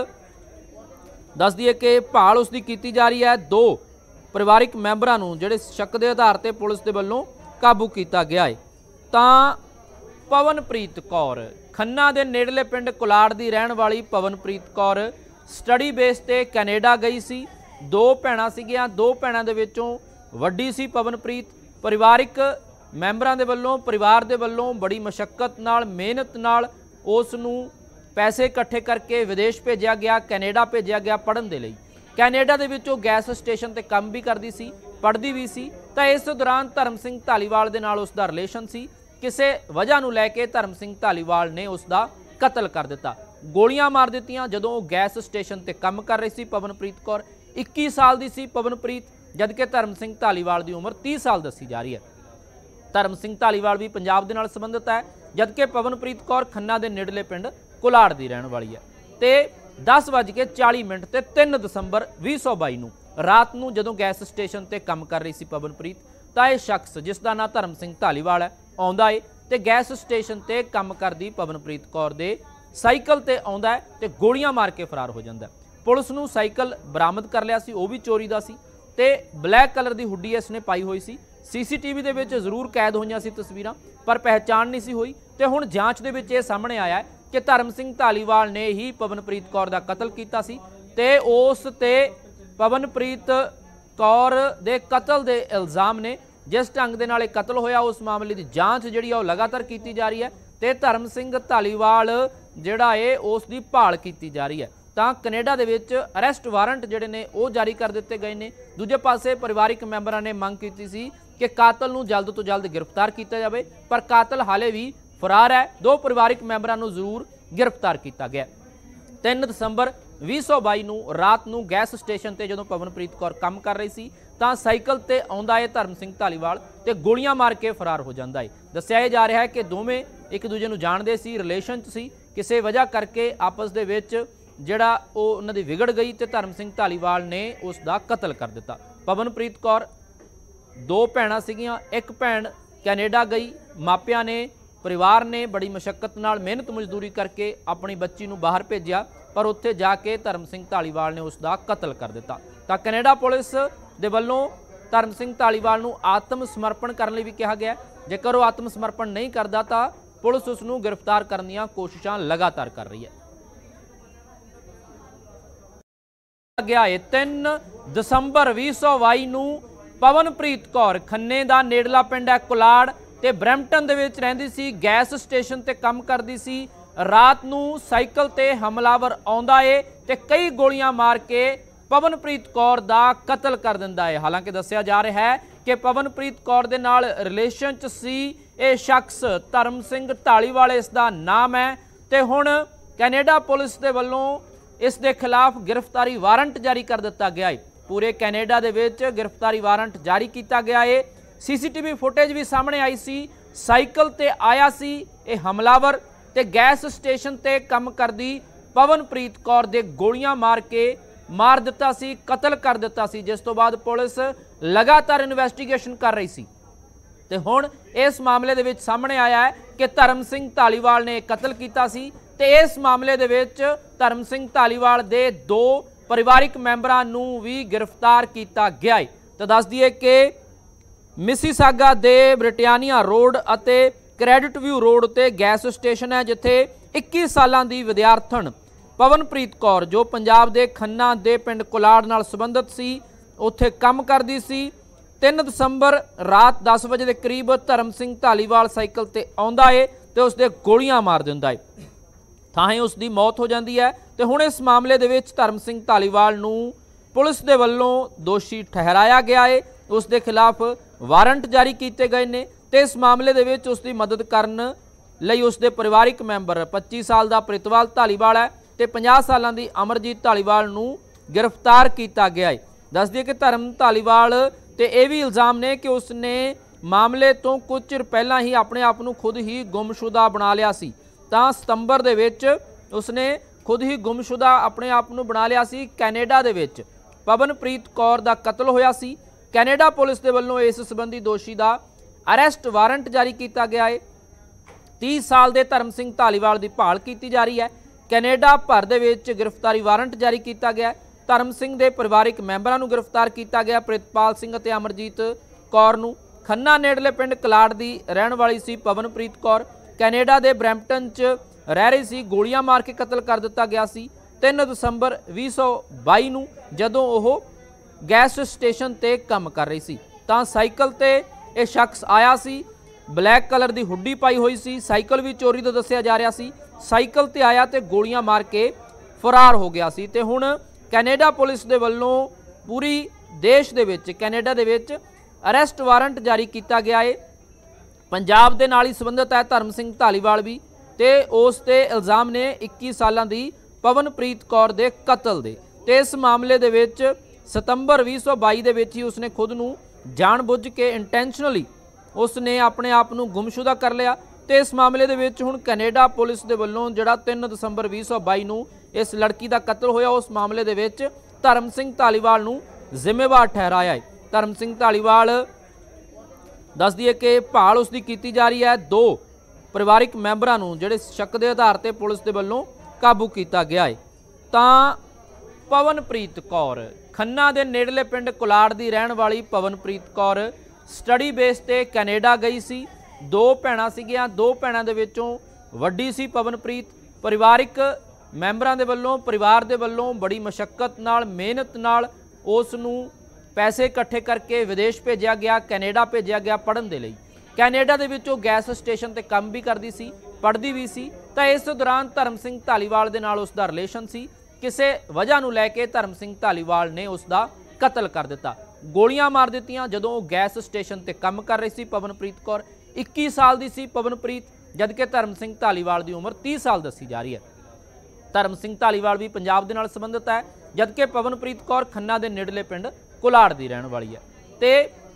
दस दिए कि भाल उसकी की जा रही है। 2 परिवारिक मैंबरां नूं जिहड़े शक के आधार पर पुलिस के वल्लों काबू किया गया है। तां पवनप्रीत कौर खन्ना के नेड़ले पिंड कुलाड़ की रहण वाली पवनप्रीत कौर स्टडी बेस ते कैनेडा गई सी। 2 भैणां सीगियां। 2 भैणां दे विचों वड्डी सी पवनप्रीत। परिवारिक मैंबरां दे वल्लों परिवार दे वल्लों बड़ी मशक्कत नाल मेहनत नाल उस नूं पैसे इकट्ठे करके विदेश भेजा गया, कैनेडा भेजा गया पढ़न दे लई। कैनेडा दे विच ओह गैस स्टेशन ते काम भी करदी सी, पढ़दी भी सी। तो इस दौरान धर्म सिंह ढालीवाल दे नाल उसदा रिलेशन सी। किसी वजह नूं लैके धर्म सिंह ढालीवाल ने उसका कतल कर दिता। गोलियां मार दित्तियां जदों ओह गैस स्टेशन ते काम कर रही सी। पवनप्रीत कौर 21 साल की सी पवनप्रीत, जबकि धर्म सिंह ढालीवाल की उम्र 30 साल दसी जा रही है। धर्म सिंह ढालीवाल भी पंजाब दे नाल संबंधित है, जबकि पवनप्रीत कौर खन्ना के नेड़ले पिंड कुलाड़ की रहने वाली है। तो 10:40 ते 3 दसंबर 2022 नूं रात नूं जदों गैस स्टेशन ते काम कर रही सी पवनप्रीत तां यह शख्स जिसका नाम धर्म सिंह ढालीवाल है आउंदा है ते गैस स्टेशन ते काम करदी पवनप्रीत कौर दे साइकिल ते आउंदा है ते गोलियां मार के फरार हो जांदा है। पुलिस नूं साइकिल बरामद कर लिया सी, वो भी चोरी दा सी ते ब्लैक कलर की हुड्डी इसने पाई हुई सी। सीसीटीवी दे विच जरूर कैद होईयां सी तस्वीरां पर पहचान नहीं सी हुई ते हुण जांच दे विच इह सामने आया है कि धर्म सिंह ढालीवाल ने ही पवनप्रीत कौर का कतल किया सी ते उस ते पवनप्रीत कौर दे कतल दे इल्जाम ने। जिस ढंग दे नाल कतल होया उस मामले की जांच जिहड़ी लगातार की जा रही है ਤੇ ਧਰਮ ਸਿੰਘ ਧਾਲੀਵਾਲ ਜਿਹੜਾ ਇਹ ਉਸ ਦੀ ਭਾਲ ਕੀਤੀ ਜਾ ਰਹੀ ਹੈ। ਤਾਂ ਕੈਨੇਡਾ ਦੇ ਵਿੱਚ ਅਰੈਸਟ ਵਾਰੰਟ ਜਿਹੜੇ ਨੇ ਉਹ ਜਾਰੀ ਕਰ ਦਿੱਤੇ ਗਏ ਨੇ। ਦੂਜੇ ਪਾਸੇ ਪਰਿਵਾਰਿਕ ਮੈਂਬਰਾਂ ਨੇ ਮੰਗ ਕੀਤੀ ਸੀ ਕਿ ਕਾਤਲ ਨੂੰ ਜਲਦ ਤੋਂ ਜਲਦ ਗ੍ਰਿਫਤਾਰ ਕੀਤਾ ਜਾਵੇ, ਪਰ ਕਾਤਲ ਹਾਲੇ ਵੀ ਫਰਾਰ ਹੈ। 2 ਪਰਿਵਾਰਿਕ ਮੈਂਬਰਾਂ ਨੂੰ ਜ਼ਰੂਰ गिरफ्तार किया गया। 3 ਦਸੰਬਰ 2022 ਨੂੰ रात ਨੂੰ गैस स्टेशन ਤੇ ਜਦੋਂ पवनप्रीत कौर काम कर रही सी ਤਾਂ साइकिल ਤੇ ਆਉਂਦਾ है धर्म सिंह धालीवाल ਤੇ गोलियां मार के फरार हो जाता है। दस्सिया जा रहा है कि दोवें एक दूजे ਨੂੰ ਜਾਣਦੇ ਸੀ, रिलेशन च सी, किसी वजह करके आपस ਦੇ ਵਿੱਚ ਜਿਹੜਾ ਉਹ ਉਹਨਾਂ ਦੀ ਵਿਗੜ ਗਈ ਤੇ ਧਰਮ ਸਿੰਘ ਧਾਲੀਵਾਲ ਨੇ ਉਸ ਦਾ ਕਤਲ ਕਰ ਦਿੱਤਾ। पवनप्रीत कौर 2 ਭੈਣਾਂ ਸੀਗੀਆਂ, ਇੱਕ ਭੈਣ ਕੈਨੇਡਾ गई, मापिया ने परिवार ने बड़ी मशक्कत नाल मेहनत मजदूरी करके अपनी बच्ची नूं बाहर भेजिया, पर उत्थे जाके धर्म सिंह धालीवाल ने उसका कतल कर दिता। तो कनेडा पुलिस दे वल्लों धर्म सिंह धालीवाल नूं आत्म समर्पण करने भी कहा गया। जेकर वो आत्म समर्पण नहीं करता तो पुलिस उसनूं गिरफ्तार करने दी कोशिशां लगातार कर रही है। गया है 3 ਦਸੰਬਰ 2022 ਨੂੰ पवनप्रीत कौर खन्ने का नेड़ला पिंड है कुलाड़ ਤੇ ਬਰੈਂਪਟਨ ਦੇ ਵਿੱਚ ਰਹਿੰਦੀ ਸੀ, ਗੈਸ ਸਟੇਸ਼ਨ ਤੇ ਕੰਮ ਕਰਦੀ ਸੀ। ਰਾਤ ਨੂੰ ਸਾਈਕਲ ਤੇ ਹਮਲਾਵਰ ਆਉਂਦਾ ਏ ਤੇ ਕਈ ਗੋਲੀਆਂ ਮਾਰ ਕੇ ਪਵਨਪ੍ਰੀਤ ਕੌਰ ਦਾ ਕਤਲ ਕਰ ਦਿੰਦਾ ਏ। ਹਾਲਾਂਕਿ ਦੱਸਿਆ ਜਾ ਰਿਹਾ ਹੈ ਕਿ ਪਵਨਪ੍ਰੀਤ ਕੌਰ ਦੇ ਨਾਲ ਰਿਲੇਸ਼ਨ 'ਚ ਸੀ ਇਹ ਸ਼ਖਸ ਧਰਮ ਸਿੰਘ ਧਾਲੀਵਾਲ ਇਸ ਦਾ ਨਾਮ ਹੈ ਤੇ ਹੁਣ ਕੈਨੇਡਾ ਪੁਲਿਸ ਦੇ ਵੱਲੋਂ ਇਸ ਦੇ ਖਿਲਾਫ ਗ੍ਰਿਫਤਾਰੀ ਵਾਰੰਟ ਜਾਰੀ ਕਰ ਦਿੱਤਾ ਗਿਆ ਏ। ਪੂਰੇ ਕੈਨੇਡਾ ਦੇ ਵਿੱਚ ਗ੍ਰਿਫਤਾਰੀ ਵਾਰੰਟ ਜਾਰੀ ਕੀਤਾ ਗਿਆ ਏ। CCTV फुटेज भी सामने आई सी, साइकिल ते आया सी ये हमलावर ते गैस स्टेशन ते काम करदी पवनप्रीत कौर दे गोलियां मार के मार दिता सी, कतल कर दिता सी, जिस तो बाद पुलिस लगातार इन्वेस्टिगेशन कर रही सी ते हुण इस मामले दे विच सामने आया है कि धर्म सिंह धालीवाल ने कतल कीता सी ते इस मामले दे विच धर्म सिंह धालीवाल दे 2 परिवारिक मैंबरां नूं भी गिरफ्तार किया गया है। तो दस दईए कि मिसीसागा दे ब्रिटानिया रोड अते क्रेडिट व्यू रोड ते गैस स्टेशन है जिथे 21 सालां दी विद्यार्थन पवनप्रीत कौर जो पंजाब दे खन्ना दे पिंड कुलाड़ नाल संबंधित सी उत्थे काम करदी सी। 3 दसंबर रात 10 बजे के करीब धर्म सिंह धालीवाल साइकिल ते आउंदा है ते उसदे गोलियां मार दिंदा है, थाहे उसदी मौत हो जाती है। तो हुण इस मामले दे विच धर्म सिंह धालीवाल नूं पुलिस दे वल्लों दोषी ठहराया गया है, उसके खिलाफ वारंट जारी किए गए ने ते इस मामले दे विच उसकी मदद करन लई उसके परिवारिक मैंबर 25 साल का प्रितपाल धालीवाल है ते 50 साल की अमरजीत धालीवाल नूं गिरफ्तार किया गया है। दस दिए कि धर्म धालीवाल ते यह भी इल्ज़ाम ने कि उसने मामले तो कुछ चिर पहला ही अपने आप नूं खुद ही गुमशुदा बना लिया सी। तां सितंबर दे विच उसने खुद ही गुमशुदा अपने आप नूं बना लिया सी। कैनेडा दे विच पवनप्रीत कौर दा कतल होया सी। कैनेडा पुलिस के वल्लों इस संबंधी दोषी का अरेस्ट वारंट जारी किया गया है। 30 साल के धर्म सिंह धालीवाल की भाल की जा रही है। कैनेडा भर दे विच गिरफ्तारी वारंट जारी किया गया। धर्म सिंह के परिवारिक मैंबरां नूं गिरफ्तार किया गया। प्रितपाल सिंह ते अमरजीत कौर नूं खन्ना नेड़ले पिंड कलाड़ की रहण वाली सी पवनप्रीत कौर कैनेडा के ब्रैंपटन च रह रही सी, गोलियां मार के कतल कर दिता गया सी। 3 दसंबर 2022 नूं जदों ओह गैस स्टेशन ते काम कर रही सी तां साइकिल ते यह शख्स आया सी, ब्लैक कलर की हुड्डी पाई हुई सी, साइकिल भी चोरी तो दस्सिया जा रहा सी। साइकिल ते आया ते गोलियां मार के फरार हो गया सी ते हुण कैनेडा पुलिस दे वल्लों पूरी देश दे विच कैनेडा दे विच अरेस्ट वारंट जारी किया गया है। पंजाब दे नाल ही संबंधित है धर्म सिंह धालीवाल भी ते उस ते इल्ज़ाम ने 21 सालां दी पवनप्रीत कौर दे कतल दे ते इस मामले दे विच सितंबर 2022 ਦੇ ਵਿੱਚ ਹੀ ਉਸਨੇ ਖੁਦ ਨੂੰ ਜਾਣਬੁੱਝ ਕੇ ਇੰਟੈਂਸ਼ਨਲੀ ਉਸਨੇ ਆਪਣੇ ਆਪ ਨੂੰ ਗੁੰਮਸ਼ੁਦਾ ਕਰ ਲਿਆ ਤੇ ਇਸ ਮਾਮਲੇ ਦੇ ਵਿੱਚ ਹੁਣ ਕੈਨੇਡਾ ਪੁਲਿਸ ਦੇ ਵੱਲੋਂ ਜਿਹੜਾ 3 ਦਸੰਬਰ 2022 ਨੂੰ ਇਸ ਲੜਕੀ ਦਾ ਕਤਲ ਹੋਇਆ ਉਸ ਮਾਮਲੇ ਦੇ ਵਿੱਚ ਧਰਮ ਸਿੰਘ ਧਾਲੀਵਾਲ ਨੂੰ ਜ਼ਿੰਮੇਵਾਰ ਠਹਿਰਾਇਆ ਹੈ। ਧਰਮ ਸਿੰਘ ਧਾਲੀਵਾਲ ਦੱਸ ਦਈਏ ਕਿ ਭਾਲ ਉਸ ਦੀ ਕੀਤੀ ਜਾ ਰਹੀ ਹੈ। 2 ਪਰਿਵਾਰਿਕ ਮੈਂਬਰਾਂ ਨੂੰ ਜਿਹੜੇ ਸ਼ੱਕ ਦੇ ਆਧਾਰ ਤੇ ਪੁਲਿਸ ਦੇ ਵੱਲੋਂ ਕਾਬੂ ਕੀਤਾ ਗਿਆ ਹੈ। ਤਾਂ पवनप्रीत कौर खन्ना के नेड़ले पिंड कुलाड़ की रहन वाली पवनप्रीत कौर स्टडी बेस ते कैनेडा गई सी। 2 भैणां सीगियां, 2 भैणां दे विचों वड्डी सी पवनप्रीत। परिवारिक मैंबरां दे वल्लों परिवार दे वल्लों बड़ी मशक्कत नाल मेहनत नाल उस नूं पैसे इकट्ठे करके विदेश भेजा गया, कैनेडा भेजा गया पढ़न दे लई। कैनेडा दे विच गैस स्टेशन ते काम भी करदी सी, पढ़दी भी सी। तां इस दौरान धर्म सिंह धालीवाल दे नाल उसदा रिलेशन सी। किसी वजह नूं लैके धर्म सिंह धालीवाल ने उसका कतल कर दिता, गोलियां मार दित्तियां। जदों वो गैस स्टेशन ते काम कर रही सी पवनप्रीत कौर 21 साल की सी पवनप्रीत, जबकि धर्म सिंह धालीवाल की उम्र 30 साल दसी जा रही है। धर्म सिंह धालीवाल भी पंजाब दे नाल संबंधित है, जबकि पवनप्रीत कौर खन्ना के नेड़ले पिंड कुलाड़ की रहने वाली है। तो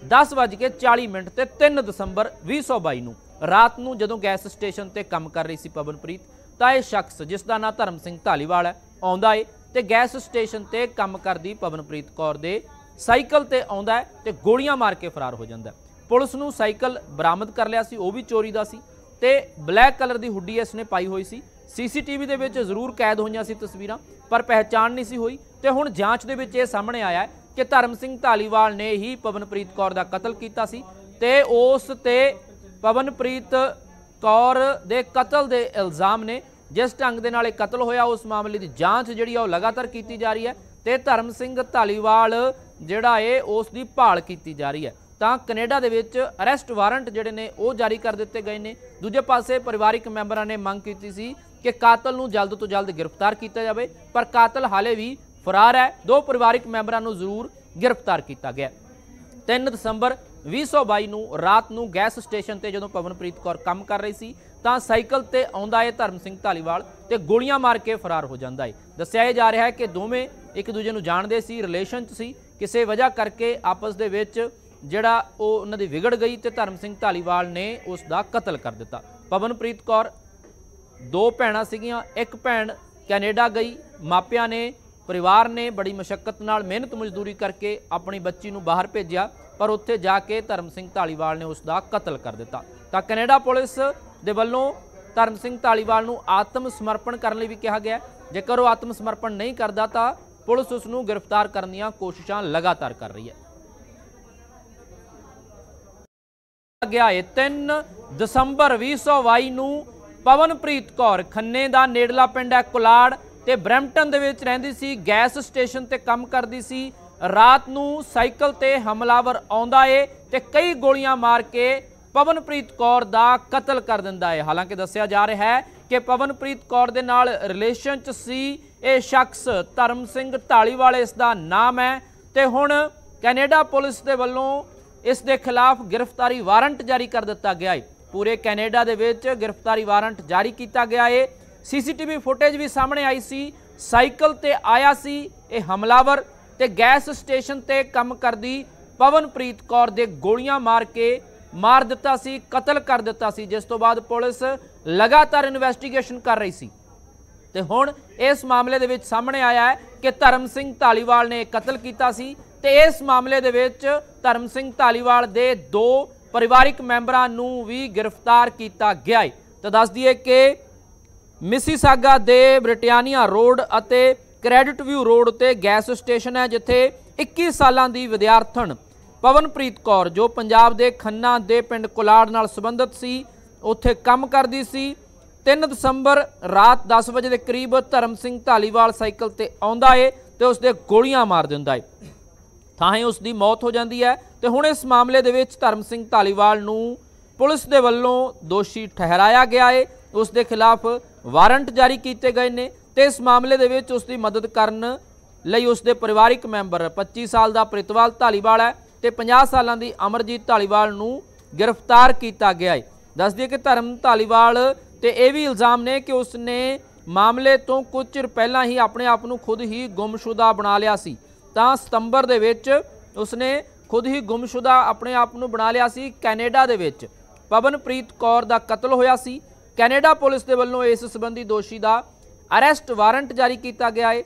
10:40 ते 3 दसंबर 2022 नूं रात नूं जदों गैस स्टेशन ते काम कर रही सी पवनप्रीत, तो यह शख्स जिसका नाम धर्म सिंह धालीवाल है आउंदा है ते गैस स्टेशन ते काम करदी पवनप्रीत कौर दे साइकिल ते आउंदा है ते गोलियां मार के फरार हो जांदा है। पुलिस नूं साइकिल बरामद कर लिया सी, वो भी चोरी दा सी ते ब्लैक कलर की हुड्डी इसने पाई हुई सी। CCTV दे विच जरूर कैद होईयां सी तस्वीरां, पर पहचान नहीं सी हुई। ते हुण जांच दे विच इह सामने आया है कि धर्म सिंह धालीवाल ने ही पवनप्रीत कौर दा कतल कीता सी ते उस ते पवनप्रीत कौर दे कतल दे इल्जाम ने। जिस ढंग दे नाल कतल होया उस मामले की जांच जिहड़ी आ लगातार की जा रही है ते धर्म सिंह धालीवाल जिहड़ा है उसकी भाल की जा रही है। तां कनेडा दे विच अरेस्ट वारंट जिहड़े ने वो जारी कर दिते गए ने। दूजे पासे परिवारिक मैंबरां ने मंग की सी कि कातल नूं जल्द तो जल्द गिरफ्तार किया जाए, पर कातल हाले भी फरार है। 2 परिवारिक मैंबरां नूं जरूर गिरफ्तार किया गया। 3 दसंबर 2022 नूं रात नूं गैस स्टेशन ते जदों पवनप्रीत कौर काम कर रही सी तां साइकिल ते आउंदा है धर्म सिंह धालीवाल ते गोलियां मार के फरार हो जांदा है। दस्सिया जा रहा है कि दोवें एक दूजे नूं जाणदे सी, रिलेशन च सी, किसी वजह करके आपस दे विच जिहड़ा उन्हां दी विगड़ गई ते धर्म सिंह धालीवाल ने उसका कतल कर दिता। पवनप्रीत कौर 2 भैणां सीगियां, एक भैण कैनेडा गई, मापियां ने परिवार ने बड़ी मशक्कत नाल मेहनत मजदूरी करके अपनी बच्ची नूं बाहर भेजिया, पर उत्थे जाके धर्म सिंह धालीवाल ने उसका कतल कर दिता। तां कनेडा पुलिस दे वल्लों धर्म सिंह धालीवाल नूं आत्म समर्पण करने भी कहा गया। जेकर वो आत्म समर्पण नहीं करता तो पुलिस उसनूं गिरफ्तार करने दी कोशिशां लगातार कर रही है। गया है 3 दसंबर 2022 नूं पवनप्रीत कौर खन्ने दा नेड़ला पिंड है कुलाड़ ते ब्रैम्पटन दे विच रहिंदी सी, गैस स्टेशन ते काम करदी सी। रात नूं साइकिल ते हमलावर आउंदा है ते कई गोलियां मार के पवनप्रीत कौर दा कतल कर दिंदा है। हालांकि दस्सिया जा रहा है कि पवनप्रीत कौर दे नाल रिलेशन च सी ये शख्स धर्म सिंह धालीवाल इसदा नाम है ते हुण कैनेडा पुलिस दे वल्लों इस दे खिलाफ गिरफ्तारी वारंट जारी कर दिता गया है। पूरे कैनेडा दे विच गिरफ्तारी वारंट जारी किया गया है। CCTV फुटेज भी सामने आई सी, साइकिल ते आया सी ये हमलावर ते गैस स्टेशन ते काम करदी पवनप्रीत कौर दे गोलियां मार के मार दिता सी, कतल कर दिता सी, जिस तो बाद पुलिस लगातार इन्वेस्टिगेशन कर रही सी। ते हुण इस मामले दे विच सामने आया है कि धर्म सिंह धालीवाल ने कतल किया सी ते इस मामले दे विच धर्म सिंह धालीवाल दे 2 परिवारिक मैंबरां नूं भी गिरफ्तार किया गया है। तो दस दिए कि मिसीसागा दे ब्रिटानिया रोड अते क्रेडिट व्यू रोड ते गैस स्टेशन है जिथे 21 सालां दी विद्यार्थण पवनप्रीत कौर जो पंजाब दे खन्ना दे पिंड कुलाड़ नाल संबंधित सी, उत्थे काम करदी सी। 3 दसंबर रात 10 बजे के करीब धर्म सिंह धालीवाल साइकिल ते आउंदा है ते उसदे गोलियां मार दिंदा है, थाहे उसकी मौत हो जाती है। तो हुण इस मामले दे विच धर्म सिंह धालीवाल नूं पुलिस दे वल्लों दोषी ठहराया गया है, उसके खिलाफ वारंट जारी किए गए ने ते इस मामले दे विच उसकी मदद करन लई उसके परिवारिक मैंबर 25 साल का प्रितवाल धालीवाल है ते 50 सालों की अमरजीत धालीवाल नूं गिरफ्तार किया गया है। दस दिए कि धर्म धालीवाल ते यह भी इल्जाम ने कि उसने मामले तो कुछ चिर पहला ही अपने आप को खुद ही गुमशुदा बना लिया सी। तां सितंबर दे विच उसने खुद ही गुमशुदा अपने आप को बना लिया सी। कैनेडा दे विच पवनप्रीत कौर दा कतल होया सी। कैनेडा पुलिस के वल्लों इस संबंधी दोषी का अरेस्ट वारंट जारी किया गया है।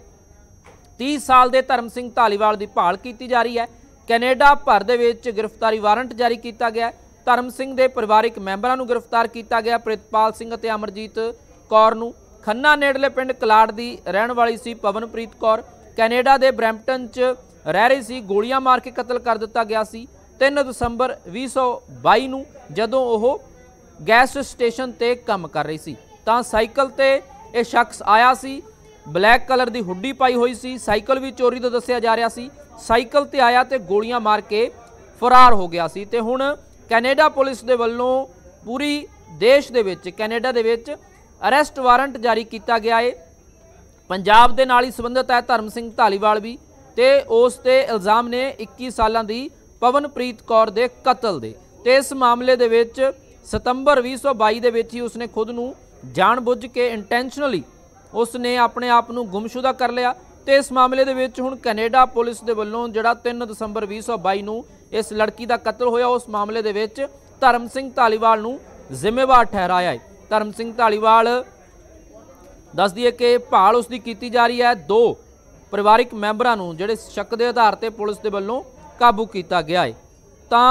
30 साल के धर्म सिंह धालीवाल की भाल की जा रही है। कैनेडा भर दे विच गिरफ्तारी वारंट जारी किया गया। धर्म सिंह के परिवारिक मैंबरां नूं गिरफ्तार किया गया। प्रितपाल सिंह ते अमरजीत कौर नूं खन्ना नेड़ले पिंड कलाड़ की रहन वाली सी पवनप्रीत कौर कैनेडा के ब्रैम्पटन च रह रही सी, गोलियां मार के कतल कर दिता गया सी। 3 दसंबर 2022 नूं जदों ओह गैस स्टेशन ते काम कर रही सी तां साइकिल ते यह शख्स आया सी, ब्लैक कलर की हुड्डी पाई हुई सी, साइकिल भी चोरी तो दस्सिया जा रहा सी। साइकिल ते आया ते गोलियां मार के फरार हो गया सी। ते हुण ਕੈਨੇਡਾ ਪੁਲਿਸ ਦੇ ਵੱਲੋਂ पूरी देश दे विच कैनेडा दे विच अरेस्ट वारंट जारी किया गया है। पंजाब दे नाल ही संबंधित है धर्म सिंह धालीवाल भी, ते उस ते इल्ज़ाम ने 21 सालां दी पवनप्रीत कौर दे कतल दे। ते इस मामले दे विच सितंबर 2022 दे विच ही उसने खुद नूं जानबुझ के इंटेंशनली उसने अपने आप नूं गुमशुदा कर लिया। तो इस मामले दे विच हुण कैनेडा पुलिस दे वल्लों जिहड़ा 3 दसंबर 2022 नूं इस लड़की दा कतल होया, उस मामले दे विच धर्म सिंह धालीवाल नूं जिम्मेवार ठहराया है। धर्म सिंह धालीवाल दस दिए कि भाल उसकी की जा रही है। 2 परिवारिक मैंबरां नूं जिहड़े शक के आधार पर पुलिस के वल्लों काबू किया गया है। तां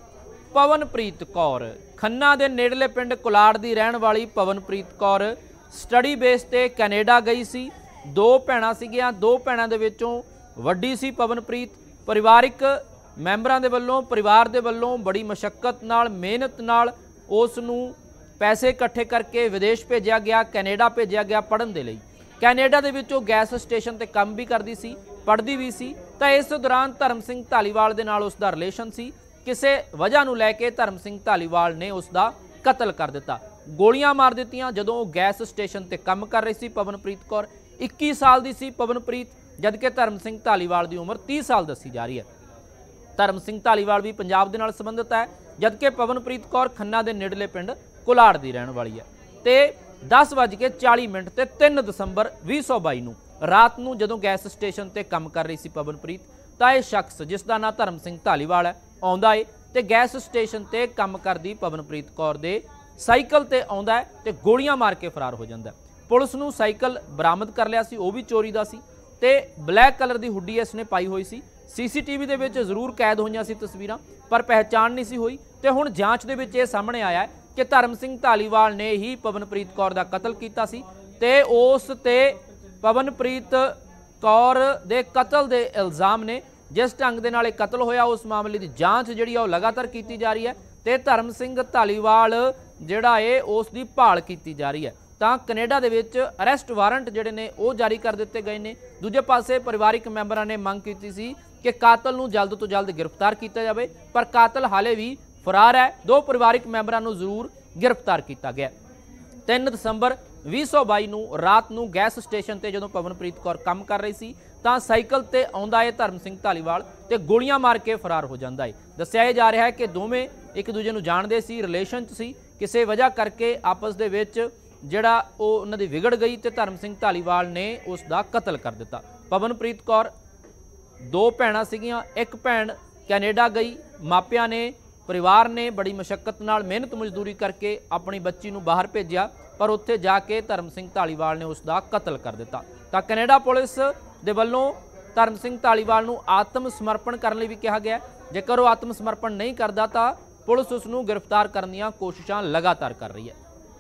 पवनप्रीत कौर खन्ना के नेड़ले पिंड कुलाड़ की रहन वाली पवनप्रीत कौर स्टडी बेस ते कैनेडा गई सी। 2 भैणां सीगियां, 2 भैणां दे विचों वड्डी सी पवनप्रीत। परिवारिक मैंबरां दे वल्लों परिवार दे वल्लों बड़ी मशक्कत नाल मेहनत नाल उस नूं पैसे इकट्ठे करके विदेश भेजा गया, कैनेडा भेजा गया पढ़न दे लई। कैनेडा दे विच ओह गैस स्टेशन ते काम भी करदी सी, पढ़दी भी सी। तां इस दौरान धर्म सिंह धालीवाल दे नाल उसदा रिलेशन सी। किसी वजह नूं लैके धर्म सिंह धालीवाल ने उसका कतल कर दिता, गोलियां मार दित्तियां। जदों ओह गैस स्टेशन ते काम कर रही सी पवनप्रीत कौर, 21 साल दी सी पवनप्रीत, जबकि धर्म सिंह धालीवाल की उम्र 30 साल दसी जा रही है। धर्म सिंह धालीवाल भी पंजाब दे नाल संबंधित है, जबकि पवनप्रीत कौर खन्ना के नेड़ले पिंड कुलाड़ की रहने वाली है। तो 10:40 ते 3 दसंबर 2022 नूं रात नूं जदों गैस स्टेशन ते काम कर रही सी पवनप्रीत, तां इह शख्स जिसका नाम धर्म सिंह धालीवाल है आउंदा है ते गैस स्टेशन ते काम करदी पवनप्रीत कौर दे साइकल ते आउंदा है ते गोलियां मार के फरार हो जांदा है। पुलिस नूं साइकल बरामद कर लिया सी, वो भी चोरी दा सी ते ब्लैक कलर की हुड्डी इसने पाई हुई सी। CCTV दे विच जरूर कैद होईयां सी तस्वीरां, पर पहचान नहीं सी हुई। ते हुण जांच दे विच इह सामने आया है कि धर्म सिंह धालीवाल ने ही पवनप्रीत कौर दा कतल कीता सी ते उस ते पवनप्रीत कौर दे कतल दे इल्ज़ाम ने। जिस ढंग दे नाल इह कतल होया उस मामले की जांच जिहड़ी आ लगातार की जा रही है ते धर्म सिंह धालीवाल जिहड़ा है उस दी भाल की जा रही है। तां कनेडा दे विच अरेस्ट वारंट जिहड़े ने वो जारी कर दिते गए ने। दूजे पासे परिवारिक मैंबरां ने मंग की सी कि कातल नूं जल्द तो जल्द गिरफ्तार किया जाए, पर कातल हाले भी फरार है। 2 परिवारिक मैंबरां नूं जरूर गिरफ्तार किया गया। 3 दसंबर 2022 नूं रात नूं गैस स्टेशन ते जदों पवनप्रीत कौर काम कर रही सी तां साइकल ते आउंदा है धर्म सिंह धालीवाल ते गोलियां मार के फरार हो जांदा है। दस्सिया जा रहा है कि दोवें एक दूजे नूं जाणदे सी, रिलेशन च सी, किसी वजह करके आपस दे विच जिहड़ा उन्हां दी विगड़ गई ते धर्म सिंह धालीवाल ने उसका कतल कर दिता। पवनप्रीत कौर 2 भैणां सीगियां, एक भैण कैनेडा गई, मापियां ने परिवार ने बड़ी मशक्कत नाल मेहनत मजदूरी करके अपनी बच्ची नूं बाहर भेजिया, पर उत्थे जाके धर्म सिंह धालीवाल ने उसका कतल कर दिता। तां कनेडा पुलिस दे वल्लों धर्म सिंह धालीवाल नूं आत्म समर्पण करने भी कहा गया। जेकर वो आत्म समर्पण नहीं करता तो पुलिस उसनूं गिरफ्तार करने दी कोशिशां लगातार कर रही है।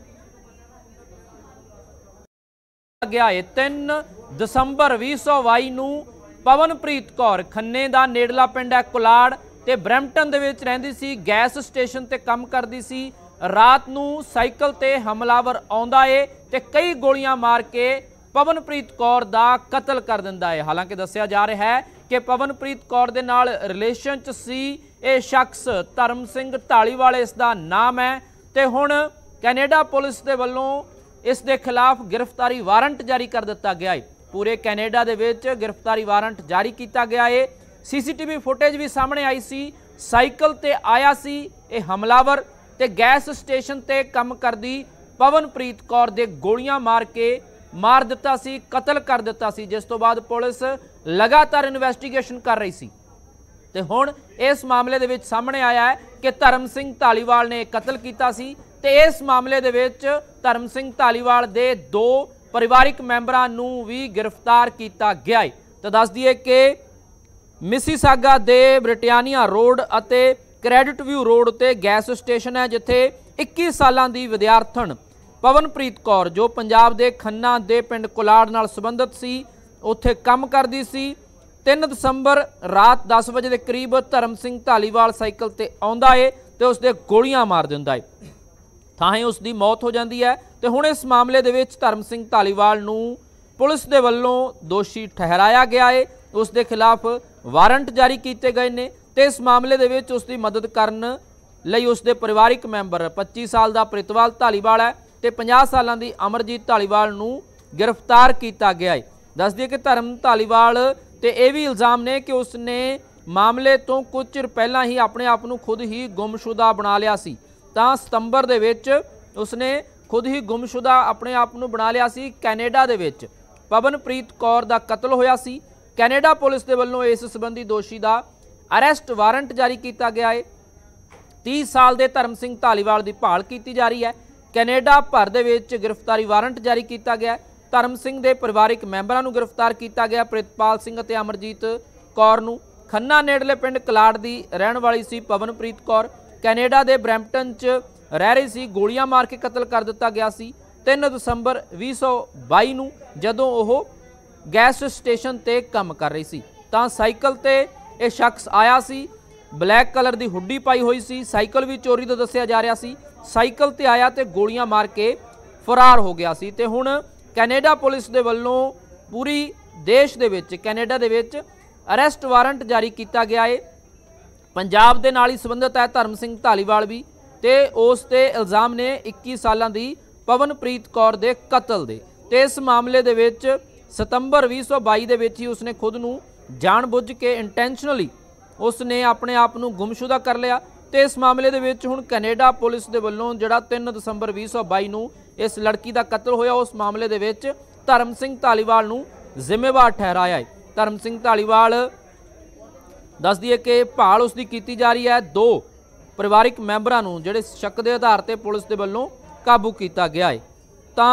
गया है 3 दसंबर 2022 नूं पवनप्रीत कौर खन्ने दा नेड़ला पिंड है कुलाड़ ते ब्रैम्पटन दे विच रहिंदी सी, गैस स्टेशन ते काम करदी सी। रात नूं साइकल ते हमलावर आउंदा है ते कई गोलियां मार के पवनप्रीत कौर दा कतल कर दिंदा है। हालांकि दस्सिया जा रहा है कि पवनप्रीत कौर दे नाल रिलेशन च सी ये शख्स धर्म सिंह धालीवाल इसदा नाम है ते हुण कैनेडा पुलिस दे वल्लों इस दे खिलाफ गिरफ्तारी वारंट जारी कर दिता गया है। पूरे कैनेडा दे विच गिरफ्तारी वारंट जारी किया गया है। CCTV फुटेज भी सामने आई सी, साइकल ते आया सी ये हमलावर ते गैस स्टेशन ते काम करदी पवनप्रीत कौर दे गोलियां मार के मार दिता सी, कतल कर दिता सी, जिस तो बाद पुलिस लगातार इन्वेस्टिगेशन कर रही सी। ते हुण इस मामले दे विच सामने आया है कि धर्म सिंह धालीवाल ने कतल किया सी ते इस मामले दे विच धर्म सिंह धालीवाल दे 2 परिवारिक मैंबरां नूं भी गिरफ्तार किया गया है। तो दस दिए कि मिसीसागा दे ब्रिटानिया रोड अते क्रेडिट व्यू रोड उत्ते गैस स्टेशन है जिथे 21 सालां दी विद्यार्थण पवनप्रीत कौर जो पंजाब दे खन्ना दे पिंड कुलाड़ नाल संबंधित सी उत्थे काम करदी सी। 3 दसंबर रात 10 बजे के करीब धर्म सिंह धालीवाल साइकिल ते आउंदा है ते उसदे गोलियां मार दिंदा है, थाहे उसकी मौत हो जाती है। तो हुण इस मामले दे विच धर्म सिंह धालीवाल नूं पुलिस दे वल्लों दोषी ठहराया गया है, उसके खिलाफ वारंट जारी किए गए ने ते इस मामले दे विच उसकी मदद करन ਲਈ ਉਸਦੇ ਪਰਿਵਾਰਿਕ ਮੈਂਬਰ 25 ਸਾਲ ਦਾ ਪ੍ਰਿਤਵਾਲ ਧਾਲੀਵਾਲ ਹੈ ਤੇ 50 ਸਾਲਾਂ ਦੀ ਅਮਰਜੀਤ ਧਾਲੀਵਾਲ ਨੂੰ गिरफ्तार किया गया है। दस दिए कि धर्म धालीवाल ते यह भी इल्ज़ाम ने कि उसने मामले तो कुछ चिर पहला ही अपने आप को खुद ही गुमशुदा बना लिया सी। तां सितंबर दे विच उसने खुद ही गुमशुदा अपने आप को बना लिया सी। कैनेडा दे विच पवनप्रीत कौर दा कतल होया सी। कैनेडा पुलिस दे वल्लों इस संबंधी दोषी दा अरेस्ट वारंट जारी किया गया है। 30 साल के धर्म सिंह धालीवाल की भाल की जा रही है। कैनेडा भर दे विच गिरफ्तारी वारंट जारी किया गया है। धर्म सिंह के परिवारिक मैंबरां नूं गिरफ्तार किया गया। प्रितपाल सिंह ते अमरजीत कौर नूं खन्ना नेड़ले पिंड कलाड़ की रहण वाली सी पवनप्रीत कौर कैनेडा के ब्रैम्पटन च रह रही सी। गोलियां मार के कतल कर दिता गया सी 3 दसंबर 2022 नूं जदों ओह गैस स्टेशन ते काम कर रही सी तां साइकिल ते यह शख्स आया सी। ब्लैक कलर की हुड्डी पाई हुई सी। साइकिल भी चोरी तो दस्सिया जा रहा सी। साइकिल ते आया तो गोलियां मार के फरार हो गया सी। ते हुण कैनेडा पुलिस दे वल्लों पूरी देश दे विच कैनेडा दे विच अरेस्ट वारंट जारी किया गया है। पंजाब दे नाल ही संबंधित है धर्म सिंह धालीवाल भी ते उस ते इल्ज़ाम ने 21 सालां दी पवनप्रीत कौर दे कतल दे। ते इस मामले दे विच सितंबर 2022 दे विच ही उसने खुद नूं जानबुझ के इंटेंशनली उसने अपने आप नूं गुमशुदा कर लिया। तो इस मामले दे विच हुण कैनेडा पुलिस दे वल्लों जिहड़ा 3 दसंबर 2022 नूं इस लड़की का कतल होया उस मामले दे विच धर्म सिंह धालीवाल नूं जिम्मेवार ठहराया है। धर्म सिंह धालीवाल दस दिए कि भाल उसकी की जा रही है। 2 परिवारिक मैंबरां नूं जिहड़े शक के आधार पर पुलिस के वल्लों काबू किया गया है। तां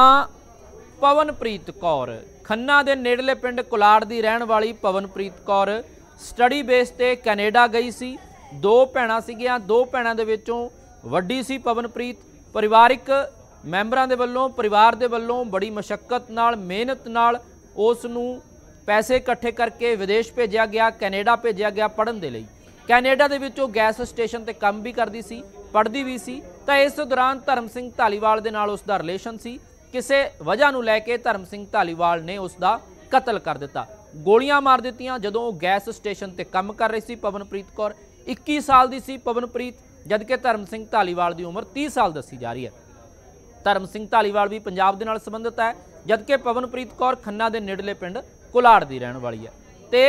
पवनप्रीत कौर खन्ना के नेड़ले पिंड कुलाड़ की रहण वाली पवनप्रीत कौर स्टडी बेस ते कैनेडा गई सी। 2 भैणां सीगियां। 2 भैणां दे विचों वड्डी सी पवनप्रीत। परिवारिक मैंबरां दे वल्लों परिवार दे वल्लों बड़ी मशक्कत नाल मेहनत नाल उस नूं पैसे इकट्ठे करके विदेश भेजा गया, कैनेडा भेजा गया पढ़न दे लई। कैनेडा दे विचों गैस स्टेशन ते काम भी करदी सी, पढ़दी भी सी। तां इस दौरान धर्म सिंह धालीवाल दे नाल उसदा रिलेशन सी। किसी वजह नूं लैके धर्म सिंह धालीवाल ने उसका कतल कर दिता। गोलियां मार दित्तियां जदों वो गैस स्टेशन ते काम कर रही सी। पवनप्रीत कौर 21 साल की सी पवनप्रीत, जबकि धर्म सिंह धालीवाल की उम्र 30 साल दसी जा रही है। धर्म सिंह धालीवाल भी पंजाब दे नाल संबंधित है, जबकि पवनप्रीत कौर खन्ना के नेड़ले पिंड कुलाड़ की रहण वाली है। तो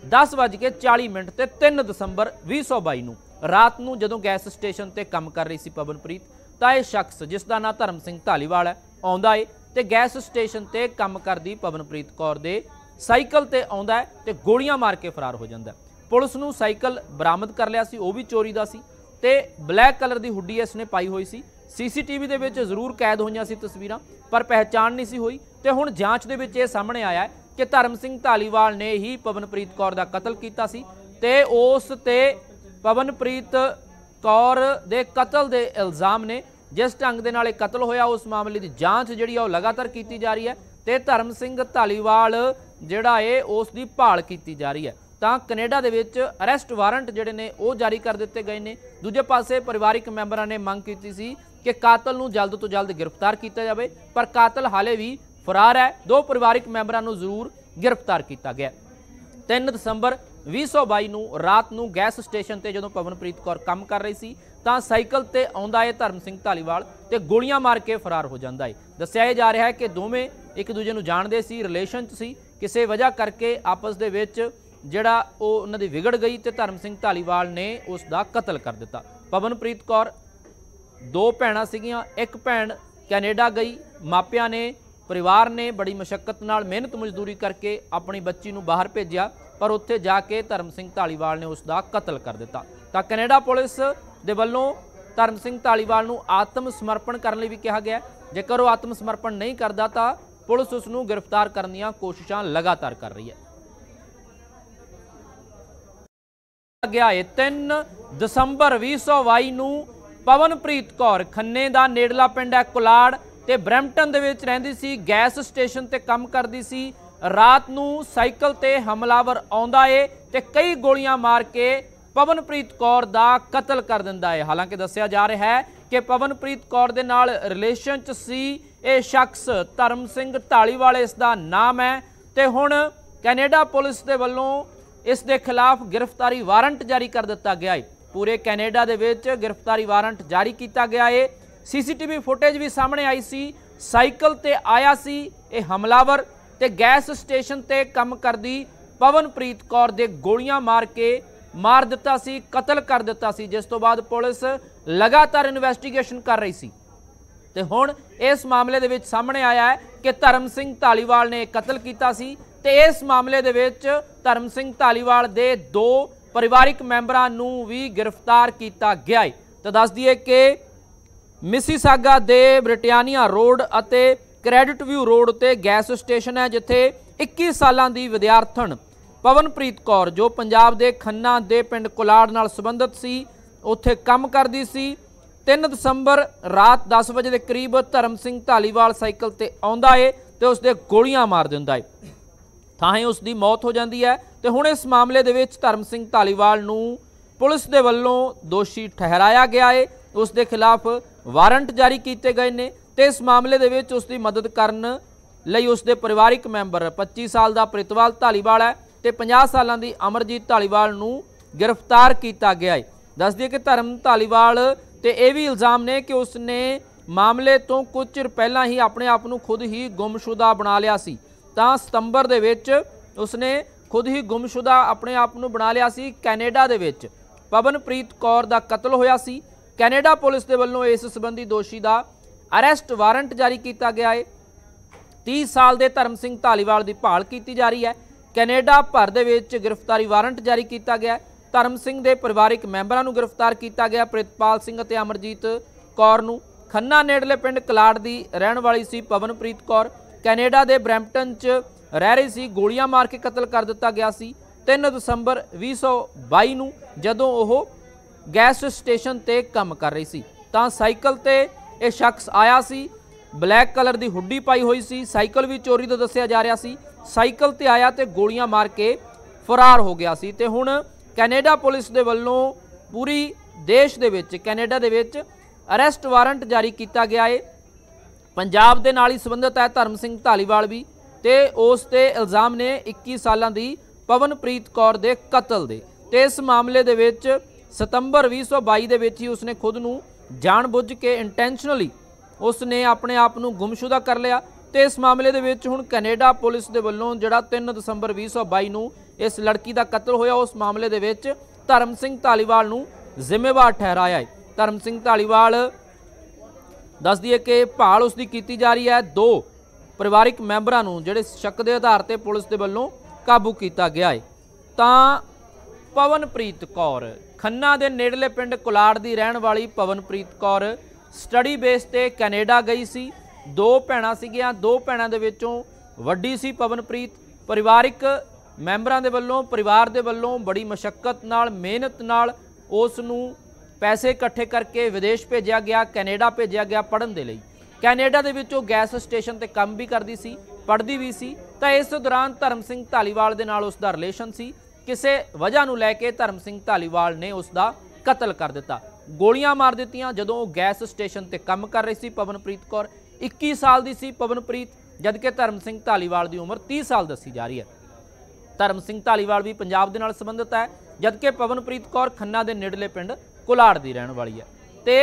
10:40 ते 3 दसंबर 2022 नूं रात नूं जदों गैस स्टेशन ते काम कर रही सी पवनप्रीत तां यह शख्स जिसका नाम धर्म सिंह धालीवाल है आउंदा है ते गैस स्टेशन ते काम करदी पवनप्रीत कौर दे साइकिल ते आउंदा है ते गोलियां मार के फरार हो जांदा है। पुलिस नूं साइकिल बरामद कर लिया सी, वो भी चोरी दा सी ते ब्लैक कलर की हुड्डी इसने पाई हुई सी। CCTV दे विच जरूर कैद होईयां सी तस्वीरां, पर पहचान नहीं सी हुई। ते हुण जांच दे विच इह सामने आया है कि धर्म सिंह धालीवाल ने ही पवनप्रीत कौर दा कतल कीता सी ते उस ते पवनप्रीत कौर दे कतल दे इल्ज़ाम ने। जिस ढंग दे नाल इह कतल होया उस मामले की जांच जिहड़ी आ लगातार की जा रही है ते धर्म सिंह धालीवाल जिहड़ा है उस दी भाल की जा रही है। तां कनेडा दे विच अरेस्ट वारंट जिहड़े ने वो जारी कर दिते गए ने। दूजे पासे परिवारिक मैंबरां ने मंग की सी कि कातल नूं जल्द तो जल्द गिरफ्तार किया जाए, पर कातल हाले भी फरार है। 2 परिवारिक मैंबरां नूं जरूर गिरफ्तार किया गया। 3 दसंबर 2022 नूं रात नूं गैस स्टेशन ते जदों पवनप्रीत कौर काम कर रही सी तां साइकिल ते आउंदा है धर्म सिंह धालीवाल ते गोलियां मार के फरार हो जांदा है। दस्सिया जा रहा है कि दोवें एक दूजे नूं जाणदे सी, रिलेशन च सी, किसी वजह करके आपस दे विच जिहड़ा उन्हां दी विगड़ गई ते धर्म सिंह धालीवाल ने उसका कतल कर दिता। पवनप्रीत कौर 2 भैणां सीगियां, एक भैण कैनेडा गई। मापियां ने परिवार ने बड़ी मशक्कत नाल मेहनत मजदूरी करके अपनी बच्ची नूं बाहर भेजिया, पर उत्थे जाके धर्म सिंह धालीवाल ने उसका कतल कर दिता। तां कनेडा पुलिस दे वल्लों धर्म सिंह धालीवाल नूं आत्म समर्पण करने भी कहा गया। जेकर वो आत्म समर्पण नहीं करता तो पुलिस उसनूं गिरफ्तार करने दी कोशिशां लगातार कर रही है। गया है 3 दसंबर 2022 नूं पवनप्रीत कौर खन्ने दा नेड़ला पिंड है कुलाड़ ते ब्रैम्पटन दे विच रहिंदी सी, गैस स्टेशन ते काम करदी सी। रात नूं साइकिल ते हमलावर आउंदा है ते कई गोलियां मार के पवनप्रीत कौर दा कतल कर दिंदा है। हालांकि दस्सिया जा रहा है कि पवनप्रीत कौर दे नाल रिलेशन च सी ये शख्स धर्म सिंह धालीवाल इसदा नाम है ते हुण कैनेडा पुलिस दे वल्लों इस दे खिलाफ गिरफ्तारी वारंट जारी कर दिता गया है। पूरे कैनेडा दे विच गिरफ्तारी वारंट जारी किया गया है। सीसीटीवी फुटेज भी सामने आई सी। साइकिल ते आया सी ये हमलावर ते गैस स्टेशन ते काम करदी पवनप्रीत कौर दे गोलियां मार के मार दिता सी, कतल कर दिता सी, जिस तो बाद पुलिस लगातार इन्वेस्टिगेशन कर रही सी। ते हुण इस मामले दे विच सामने आया है कि धर्म सिंह धालीवाल ने कतल किया सी ते इस मामले दे विच धर्म सिंह धालीवाल दे 2 परिवारिक मैंबरां नूं भी गिरफ्तार किया गया है। तो दस दईए कि मिसीसागा दे ब्रिटानिया रोड अते क्रेडिट व्यू रोड ते गैस स्टेशन है जिथे 21 सालां दी विद्यार्थण पवनप्रीत कौर जो पंजाब दे खन्ना दे पिंड कुलाड़ नाल संबंधित सी उत्थे काम करदी सी। 3 दसंबर रात 10 बजे के करीब धर्म सिंह धालीवाल साइकिल ते आउंदा है ते उसदे गोलियां मार दिंदा है, थाहे उसकी मौत हो जाती है। तो हुण इस मामले दे विच धर्म सिंह धालीवाल नूं पुलिस दे वल्लों दोषी ठहराया गया है, उसके खिलाफ वारंट जारी किए गए ने ते इस मामले दे विच उसकी मदद करन लई उसके परिवारिक मैंबर 25 साल का प्रितपाल धालीवाल है ते 50 सालों की अमरजीत धालीवाल नूं गिरफ्तार किया गया है। दस दिए कि धर्म धालीवाल ते यह भी इल्जाम ने कि उसने मामले तो कुछ चिर पहला ही अपने आप को खुद ही गुमशुदा बना लिया सी। तां सितंबर दे विच उसने खुद ही गुमशुदा अपने आप को बना लिया सी। कैनेडा दे विच पवनप्रीत कौर दा कतल होया सी। कैनेडा पुलिस के वल्लों इस संबंधी दोषी का अरेस्ट वारंट जारी किया गया है। 30 साल के धर्म सिंह धालीवाल की भाल की जा रही है। कैनेडा भर दे विच गिरफ्तारी वारंट जारी किया गया। धर्म सिंह के परिवारिक मैंबरां नूं गिरफ्तार किया गया। प्रितपाल सिंह ते अमरजीत कौर नूं खन्ना नेड़ले पिंड कलाड़ की रहण वाली सी पवनप्रीत कौर कैनेडा के ब्रैम्पटन च रह रही सी। गोलियां मार के कतल कर दिता गया सी 3 दसंबर 2022 नूं जदों ओह गैस स्टेशन ते काम कर रही सी तां साइकिल ते यह शख्स आया सी। ब्लैक कलर की हुड्डी पाई हुई सी। साइकिल भी चोरी तो दस्सिया जा रहा सी। साइकिल ते आया तो गोलियां मार के फरार हो गया सी। ते हुण कैनेडा पुलिस दे वल्लों पूरी देश दे विच कैनेडा दे विच अरेस्ट वारंट जारी किया गया है। पंजाब दे नाल ही संबंधित है धर्म सिंह धालीवाल भी ते उस ते इल्जाम ने 21 सालां दी पवनप्रीत कौर दे कतल दे। ते इस मामले दे विच सितंबर 2022 दे विच ही उसने खुद नूं जानबुझ के इंटेंशनली उसने अपने आप को गुमशुदा कर लिया। तो इस मामले दे विच हुण कैनेडा पुलिस दे वल्लों जिहड़ा 3 दसंबर 2022 नूं इस लड़की का कतल होया उस मामले दे विच धर्म सिंह धालीवाल नूं जिम्मेवार ठहराया है। धर्म सिंह धालीवाल दस दिए कि भाल उसकी की जा रही है। 2 परिवारिक मैंबरां नूं जिहड़े शक के आधार पर पुलिस के वल्लों काबू किया गया है। तां पवनप्रीत कौर खन्ना के नेड़ले पिंड कुलाड़ की रहण वाली पवनप्रीत कौर स्टडी बेस ते कैनेडा गई सी। 2 भैणां सीगियां। 2 भैणां दे विचों वड्डी सी पवनप्रीत। परिवारिक मैंबरां दे वल्लों परिवार दे वल्लों बड़ी मशक्कत नाल मेहनत नाल उस नूं पैसे इकट्ठे करके विदेश भेजा गया, कैनेडा भेजा गया पढ़न दे लई। कैनेडा दे विचों गैस स्टेशन ते काम भी करदी सी, पढ़दी भी सी। तां इस दौरान धर्म सिंह धालीवाल दे नाल उसदा रिलेशन सी। किसी वजह नूं लैके धर्म सिंह धालीवाल ने उसका कतल कर दिता, गोलियां मार दित्तियां जदों वो गैस स्टेशन ते काम कर रही सी। पवनप्रीत कौर 21 साल की सी पवनप्रीत, जबकि धर्म सिंह धालीवाल की उम्र 30 साल दसी जा रही है। धर्म सिंह धालीवाल भी पंजाब दे नाल संबंधित है, जबकि पवनप्रीत कौर खन्ना के नेड़ले पिंड कुलाड़ की रहण वाली है। तो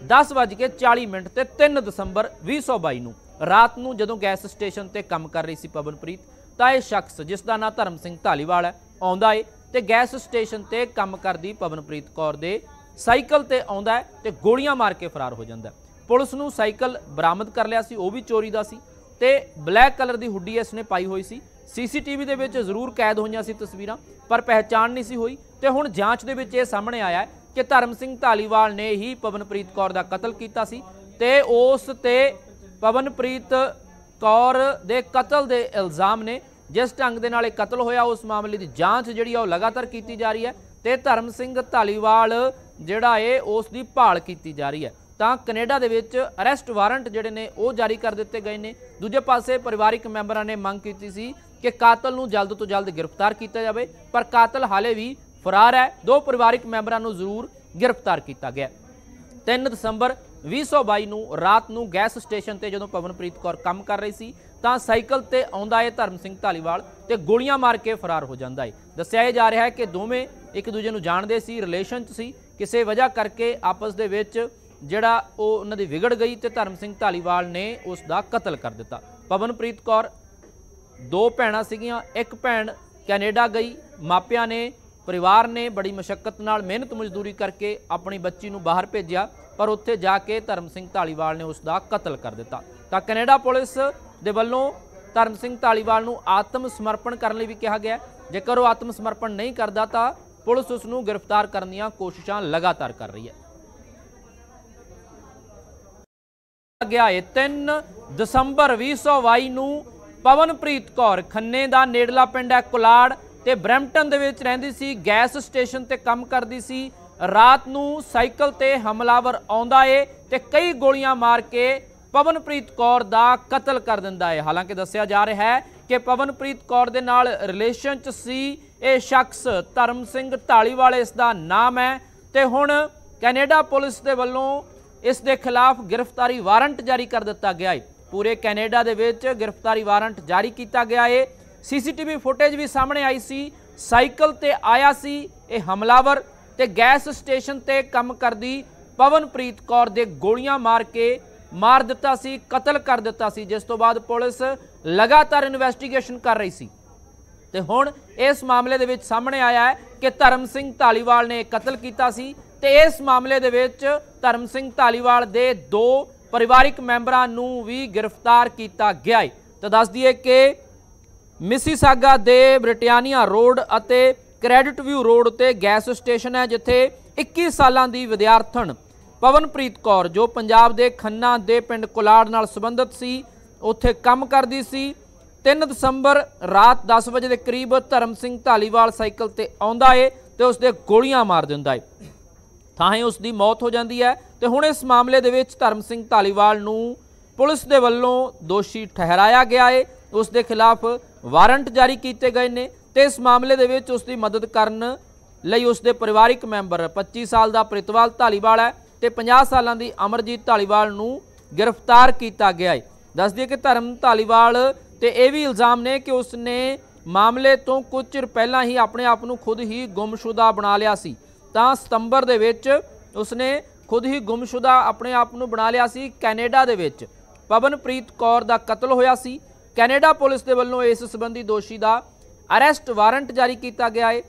10:40 ते 3 दसंबर 2022 नूं रात नूं जदों गैस स्टेशन ते काम कर रही सी पवनप्रीत, तां इह शख्स जिसका नाम धर्म सिंह धालीवाल है आउंदा है ते गैस स्टेशन ते काम करदी पवनप्रीत कौर दे साइकिल ते आउंदा है ते गोलियां मार के फरार हो जांदा है। पुलिस नूं साइकिल बरामद कर लिया सी, वो भी चोरी दा सी ते ब्लैक कलर की हुड्डी इसने पाई हुई सी। सीसीटीवी दे विच जरूर कैद होईयां सी तस्वीरां, पर पहचान नहीं सी हुई। ते हुण जांच दे विच इह सामने आया है कि धर्म सिंह धालीवाल ने ही पवनप्रीत कौर दा कतल कीता सी ते उस ते पवनप्रीत कौर दे कतल दे इल्जाम ने। जिस ढंग दे नाल कतल होया उस मामले की जांच जिहड़ी आ लगातार की जा रही है ते धर्म सिंह धालीवाल जिहड़ा है उसकी भाल की जा रही है। तां कनेडा दे विच अरेस्ट वारंट जिहड़े ने वो जारी कर दिते गए ने। दूजे पासे परिवारिक मैंबरां ने मंग की सी कि कातल नूं जल्द तो जल्द गिरफ्तार किया जाए, पर कातल हाले भी फरार है। 2 परिवारिक मैंबरां नूं जरूर गिरफ्तार किया गया। 3 दसंबर 2022 नूं रात नूं गैस स्टेशन ते जदों पवनप्रीत कौर काम कर रही सी तां साइकिल ते आउंदा है धर्म सिंह धालीवाल ते गोलियां मार के फरार हो जांदा है। दस्सिया जा रहा है कि दोवें एक दूजे नूं जाणदे सी, रिलेशन च सी, किसी वजह करके आपस दे विच जिहड़ा उन्हां दी विगड़ गई तो धर्म सिंह धालीवाल ने उसका कतल कर दिता। पवनप्रीत कौर दो भैणां सीगियां, एक भैन कैनेडा गई, मापियां ने परिवार ने बड़ी मशक्कत नाल मेहनत मजदूरी करके अपनी बच्ची नूं बाहर भेजिया, पर उत्थे जाके धर्म सिंह धालीवाल ने उसका कतल कर दिता। तो कैनेडा पुलिस दे वल्लों धर्म सिंह धालीवाल नूं आत्म समर्पण करने भी कहा गया। जेकर वो आत्म समर्पण नहीं करता तो पुलिस उसनूं गिरफ्तार करने दी कोशिशां लगातार कर रही है। गया है 3 दसंबर 2022 नूं पवनप्रीत कौर खन्ने दा नेड़ला पिंड है कुलाड़ ते ब्रैम्पटन दे विच रहिंदी सी, गैस स्टेशन ते काम करदी सी। रात नूं साइकिल ते हमलावर आउंदा है ते कई गोलियां मार के पवनप्रीत कौर दा कतल कर दिंदा है। हालांकि दस्सिया जा रहा है कि पवनप्रीत कौर दे नाल रिलेशन च सी ये शख्स धर्म सिंह धालीवाल इसदा नाम है ते हुण कैनेडा पुलिस दे वल्लों इस दे खिलाफ गिरफ्तारी वारंट जारी कर दिता गया है। पूरे कैनेडा दे विच गिरफ्तारी वारंट जारी किया गया है। सीसीटीवी फुटेज भी सामने आई सी, साइकिल ते आया सी ये हमलावर ते गैस स्टेशन ते काम करदी पवनप्रीत कौर दे गोलियां मार के मार दिता सी, कतल कर दिता सी, जिस तो बाद पुलिस लगातार इन्वेस्टिगेशन कर रही सी। ते हुण इस मामले दे विच सामने आया है कि धर्म सिंह धालीवाल ने कतल किया सी ते इस मामले दे विच धर्म सिंह धालीवाल दे 2 परिवारिक मैंबरां नूं भी गिरफ्तार किया गया है। तो दस दिए कि मिसीसागा दे ब्रिटानिया रोड अते क्रेडिट व्यू रोड ते गैस स्टेशन है जिथे 21 सालां दी विद्यार्थण पवनप्रीत कौर जो पंजाब दे खन्ना दे पिंड कुलाड़ नाल संबंधित सी, उत्थे काम करदी सी। 3 दसंबर रात 10 बजे के करीब धर्म सिंह धालीवाल साइकिल ते आउंदा है ते उसदे गोलियां मार दिंदा है, थाहे उसकी मौत हो जाती है। तो हुण इस मामले दे विच धर्म सिंह धालीवाल नूं पुलिस दे वल्लों दोषी ठहराया गया है, उसके खिलाफ वारंट जारी किए गए ने ते इस मामले दे विच उसकी मदद करन लई उसके परिवारिक मैंबर 25 साल का प्रितपाल धालीवाल है ते 50 सालों की अमरजीत धालीवाल नूं गिरफ्तार किया गया है। दस दिए कि धर्म धालीवाल ते यह भी इल्जाम ने कि उसने मामले तो कुछ चिर पहला ही अपने आप नूं खुद ही गुमशुदा बना लिया सी। तां सितंबर दे विच उसने खुद ही गुमशुदा अपने आप नूं बना लिया सी। कैनेडा दे विच पवनप्रीत कौर दा कतल होया सी। कैनेडा पुलिस दे वल्लों इस संबंधी दोषी दा अरेस्ट वारंट जारी किया गया है।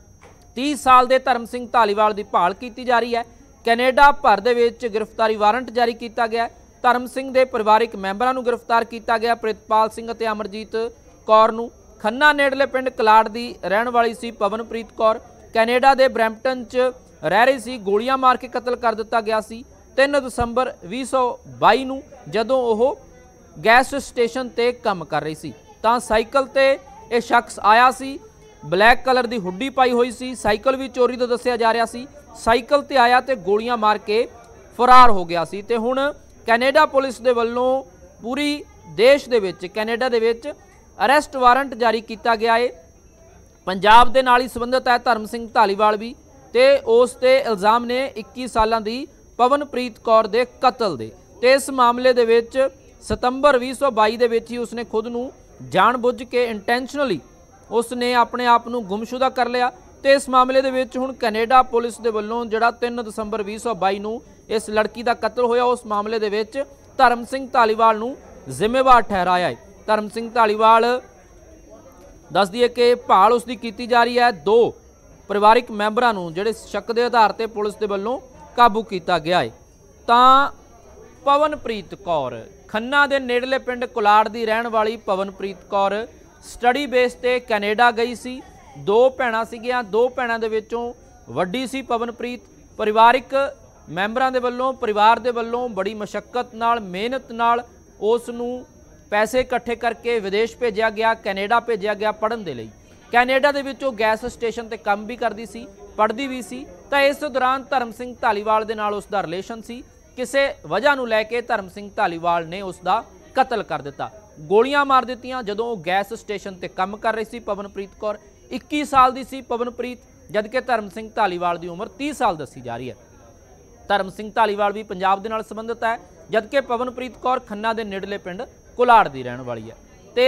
30 साल के धर्म सिंह धालीवाल की भाल की जा रही है। कैनेडा भर दे विच गिरफ्तारी वारंट जारी किया गया। धर्म सिंह के परिवारिक मैंबरां नूं गिरफ्तार किया गया। प्रितपाल सिंह ते अमरजीत कौर नूं खन्ना नेड़ले पिंड कलाड़ की रहण वाली सी पवनप्रीत कौर कैनेडा के ब्रैम्पटन च रह रही सी, गोलियां मार के कतल कर दिता गया सी 3 दसंबर 2022 नूं जदों ओह गैस स्टेशन ते काम कर रही सी। तां साइकिल ते यह शख्स आया सी, ब्लैक कलर की हुड्डी पाई हुई सी, साइकिल भी चोरी तो दस्सिया जा रहा सी। साइकिल ते आया तो गोलियां मार के फरार हो गया सी। ते हुण कैनेडा पुलिस दे वल्लों पूरी देश दे विच कैनेडा दे विच अरेस्ट वारंट जारी किया गया है। पंजाब दे नाल ही संबंधित है धर्म सिंह धालीवाल भी ते उस ते इल्जाम ने 21 सालां दी पवनप्रीत कौर दे कतल दे। ते इस मामले दे विच सितंबर 2022 दे विच ही उसने खुद नूं जानबुझ के इंटेंशनली उसने अपने आप नूं गुमशुदा कर लिया। तो इस मामले दे विच हुण कैनेडा पुलिस दे वल्लों जिहड़ा 3 दसंबर 2022 नूं इस लड़की का कतल होया उस मामले दे विच धर्म सिंह धालीवाल नूं जिम्मेवार ठहराया है। धर्म सिंह धालीवाल दस दिए कि भाल उसकी की जा रही है। 2 परिवारिक मैंबरां नूं जिहड़े शक के आधार पर पुलिस दे वल्लों काबू किया गया है। तां पवनप्रीत कौर खन्ना के नेड़ले पिंड कुलाड़ की रहण वाली पवनप्रीत कौर स्टडी बेस ते कैनेडा गई सी। 2 भैणां सीगियां, 2 भैणां दे विचों वड्डी सी पवनप्रीत। परिवारिक मैंबरां दे वल्लों परिवार दे वल्लों बड़ी मशक्कत नाल मेहनत नाल उस नूं पैसे इकट्ठे करके विदेश भेजा गया, कैनेडा भेजा गया पढ़न दे लई। कैनेडा दे विचों गैस स्टेशन ते काम भी करदी सी, पढ़दी भी सी। तो इस दौरान धर्म सिंह धालीवाल दे नाल उसदा रिलेशन सी। किसी वजह नूं लैके धर्म सिंह धालीवाल ने उसका कतल कर दिता, गोलियां मार दित्तियां जदों वो गैस स्टेशन ते काम कर रही सी। पवनप्रीत कौर 21 साल की सी पवनप्रीत, जबकि धर्म सिंह धालीवाल की उम्र 30 साल दसी जा रही है। धर्म सिंह धालीवाल भी पंजाब दे नाल संबंधित है, जबकि पवनप्रीत कौर खन्ना के नेड़ले पिंड कुलाड़ की रहण वाली है। तो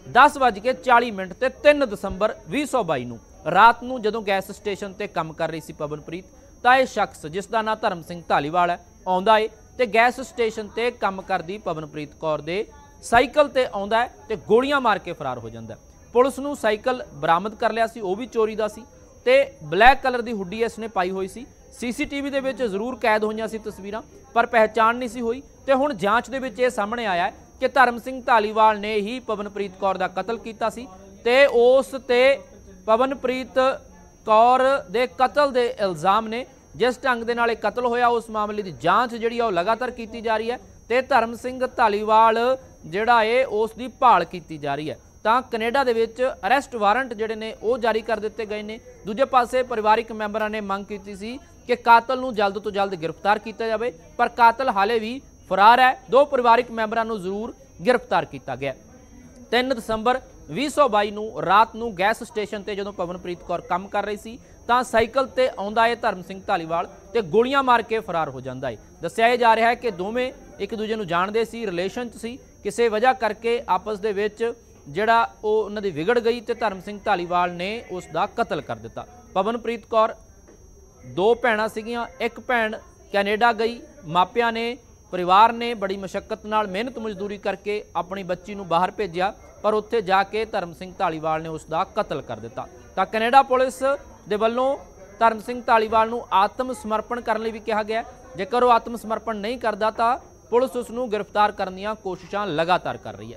10:40 ते 3 दसंबर 2022 नूं रात नूं जदों गैस स्टेशन ते काम कर रही सी पवनप्रीत, ਤਾਂ ਇਹ ਸ਼ਖਸ ਜਿਸ ਦਾ ਨਾਂ ਧਰਮ ਸਿੰਘ ਧਾਲੀਵਾਲ है आउंदा है ते गैस स्टेशन ते काम करदी पवनप्रीत कौर दे साइकल ते आउंदा है ते गोलियां मार के फरार हो जांदा है। पुलिस नूं साइकल बरामद कर लिया सी, वो भी चोरी दा सी ते ब्लैक कलर दी हुड्डी इसने पाई हुई सी। CCTV दे विच जरूर कैद होईयां सी तस्वीरां, पर पहचान नहीं सी होई ते हुण जांच दे विच इह सामने आया है कि धर्म सिंह धालीवाल ने ही पवनप्रीत कौर दा कतल कीता सी ते उस ते पवनप्रीत कौर दे कतल दे इल्जाम ने। जिस ढंग दे नाल कतल होया उस मामले की जांच जिहड़ी आ लगातार की जा रही है ते धर्म सिंह धालीवाल जिहड़ा है उस दी भाल की जा रही है। तां कनेडा दे विच अरेस्ट वारंट जिहड़े ने वो जारी कर दिते गए ने। दूजे पासे परिवारिक मैंबरां ने मंग कीती सी कि कातल नूं जल्द तो जल्द गिरफ्तार किया जाए, पर कातल हाले भी फरार है। 2 परिवारिक मैंबरां नूं जरूर गिरफ्तार किया गया। 3 दसंबर 2022 नूं रात नूं गैस स्टेशन ते जदों पवनप्रीत कौर काम कर रही सी ਤਾਂ ਸਾਈਕਲ ਤੇ ਆਉਂਦਾ ਹੈ ਧਰਮ ਸਿੰਘ ਧਾਲੀਵਾਲ ਤੇ ਗੋਲੀਆਂ ਮਾਰ ਕੇ ਫਰਾਰ ਹੋ ਜਾਂਦਾ ਹੈ। ਦੱਸਿਆ ਇਹ ਜਾ ਰਿਹਾ ਹੈ ਕਿ ਦੋਵੇਂ ਇੱਕ ਦੂਜੇ ਨੂੰ ਜਾਣਦੇ ਸੀ, ਰਿਲੇਸ਼ਨ 'ਚ ਸੀ, ਕਿਸੇ ਵਜ੍ਹਾ ਕਰਕੇ ਆਪਸ ਦੇ ਵਿੱਚ ਜਿਹੜਾ ਉਹ ਉਹਨਾਂ ਦੀ ਵਿਗੜ ਗਈ ਤੇ ਧਰਮ ਸਿੰਘ ਧਾਲੀਵਾਲ ਨੇ ਉਸ ਦਾ ਕਤਲ ਕਰ ਦਿੱਤਾ। ਪਵਨਪ੍ਰੀਤ ਕੌਰ 2 ਭੈਣਾਂ ਸੀਗੀਆਂ, ਇੱਕ ਭੈਣ ਕੈਨੇਡਾ ਗਈ, ਮਾਪਿਆਂ ਨੇ परिवार ने बड़ी मशक्कत नाल मेहनत मजदूरी करके अपनी बच्ची नूं बाहर भेजिया, पर उत्थे जाके धर्म सिंह धालीवाल ने उसका कतल कर दिता। तो कनेडा पुलिस दे वल्लों धर्म सिंह धालीवाल नूं आत्म समर्पण करने भी कहा गया। जेकर वो आत्म समर्पण नहीं करता तो पुलिस उसनूं गिरफ्तार करने दी कोशिशां लगातार कर रही है।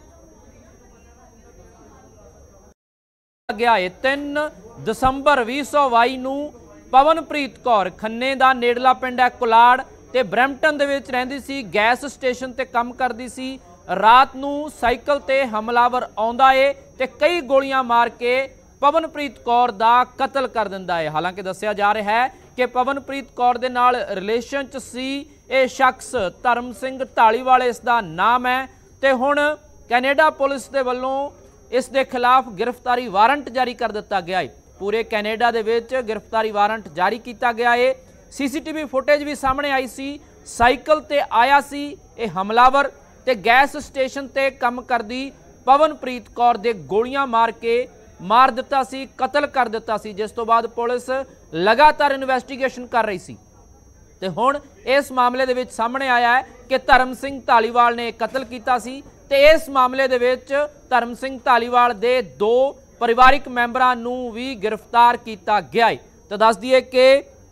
गया है 3 दसंबर 2022 नूं पवनप्रीत कौर खन्ने दा नेड़ला पिंड है कुलाड़ ते ब्रैम्पटन दे विच रहिंदी सी, गैस स्टेशन ते काम करदी सी। रात नूं साइकल ते हमलावर आउंदा है ते कई गोलियां मार के पवनप्रीत कौर दा कतल कर दिंदा है। हालांकि दस्सिया जा रहा है कि पवनप्रीत कौर दे नाल रिलेशन च सी ये शख्स धर्म सिंह धालीवाल इसदा नाम है ते हुण कैनेडा पुलिस दे वल्लों इस दे खिलाफ गिरफ्तारी वारंट जारी कर दिता गया है। पूरे कैनेडा दे विच गिरफ्तारी वारंट जारी किया गया है। CCTV फुटेज भी सामने आई सी, साइकल ते आया सी ये हमलावर ते गैस स्टेशन ते काम करदी पवनप्रीत कौर दे गोलियां मार के मार दिता सी, कतल कर दिता सी। जिस तो बाद पुलिस लगातार इन्वेस्टिगेशन कर रही सी ते हुण इस मामले दे विच सामने आया है कि धर्म सिंह धालीवाल ने कतल कीता सी ते इस मामले दे विच धर्म सिंह धालीवाल दे 2 परिवारिक मैंबरां नूं भी गिरफ्तार किया गया है। तो दस दईए कि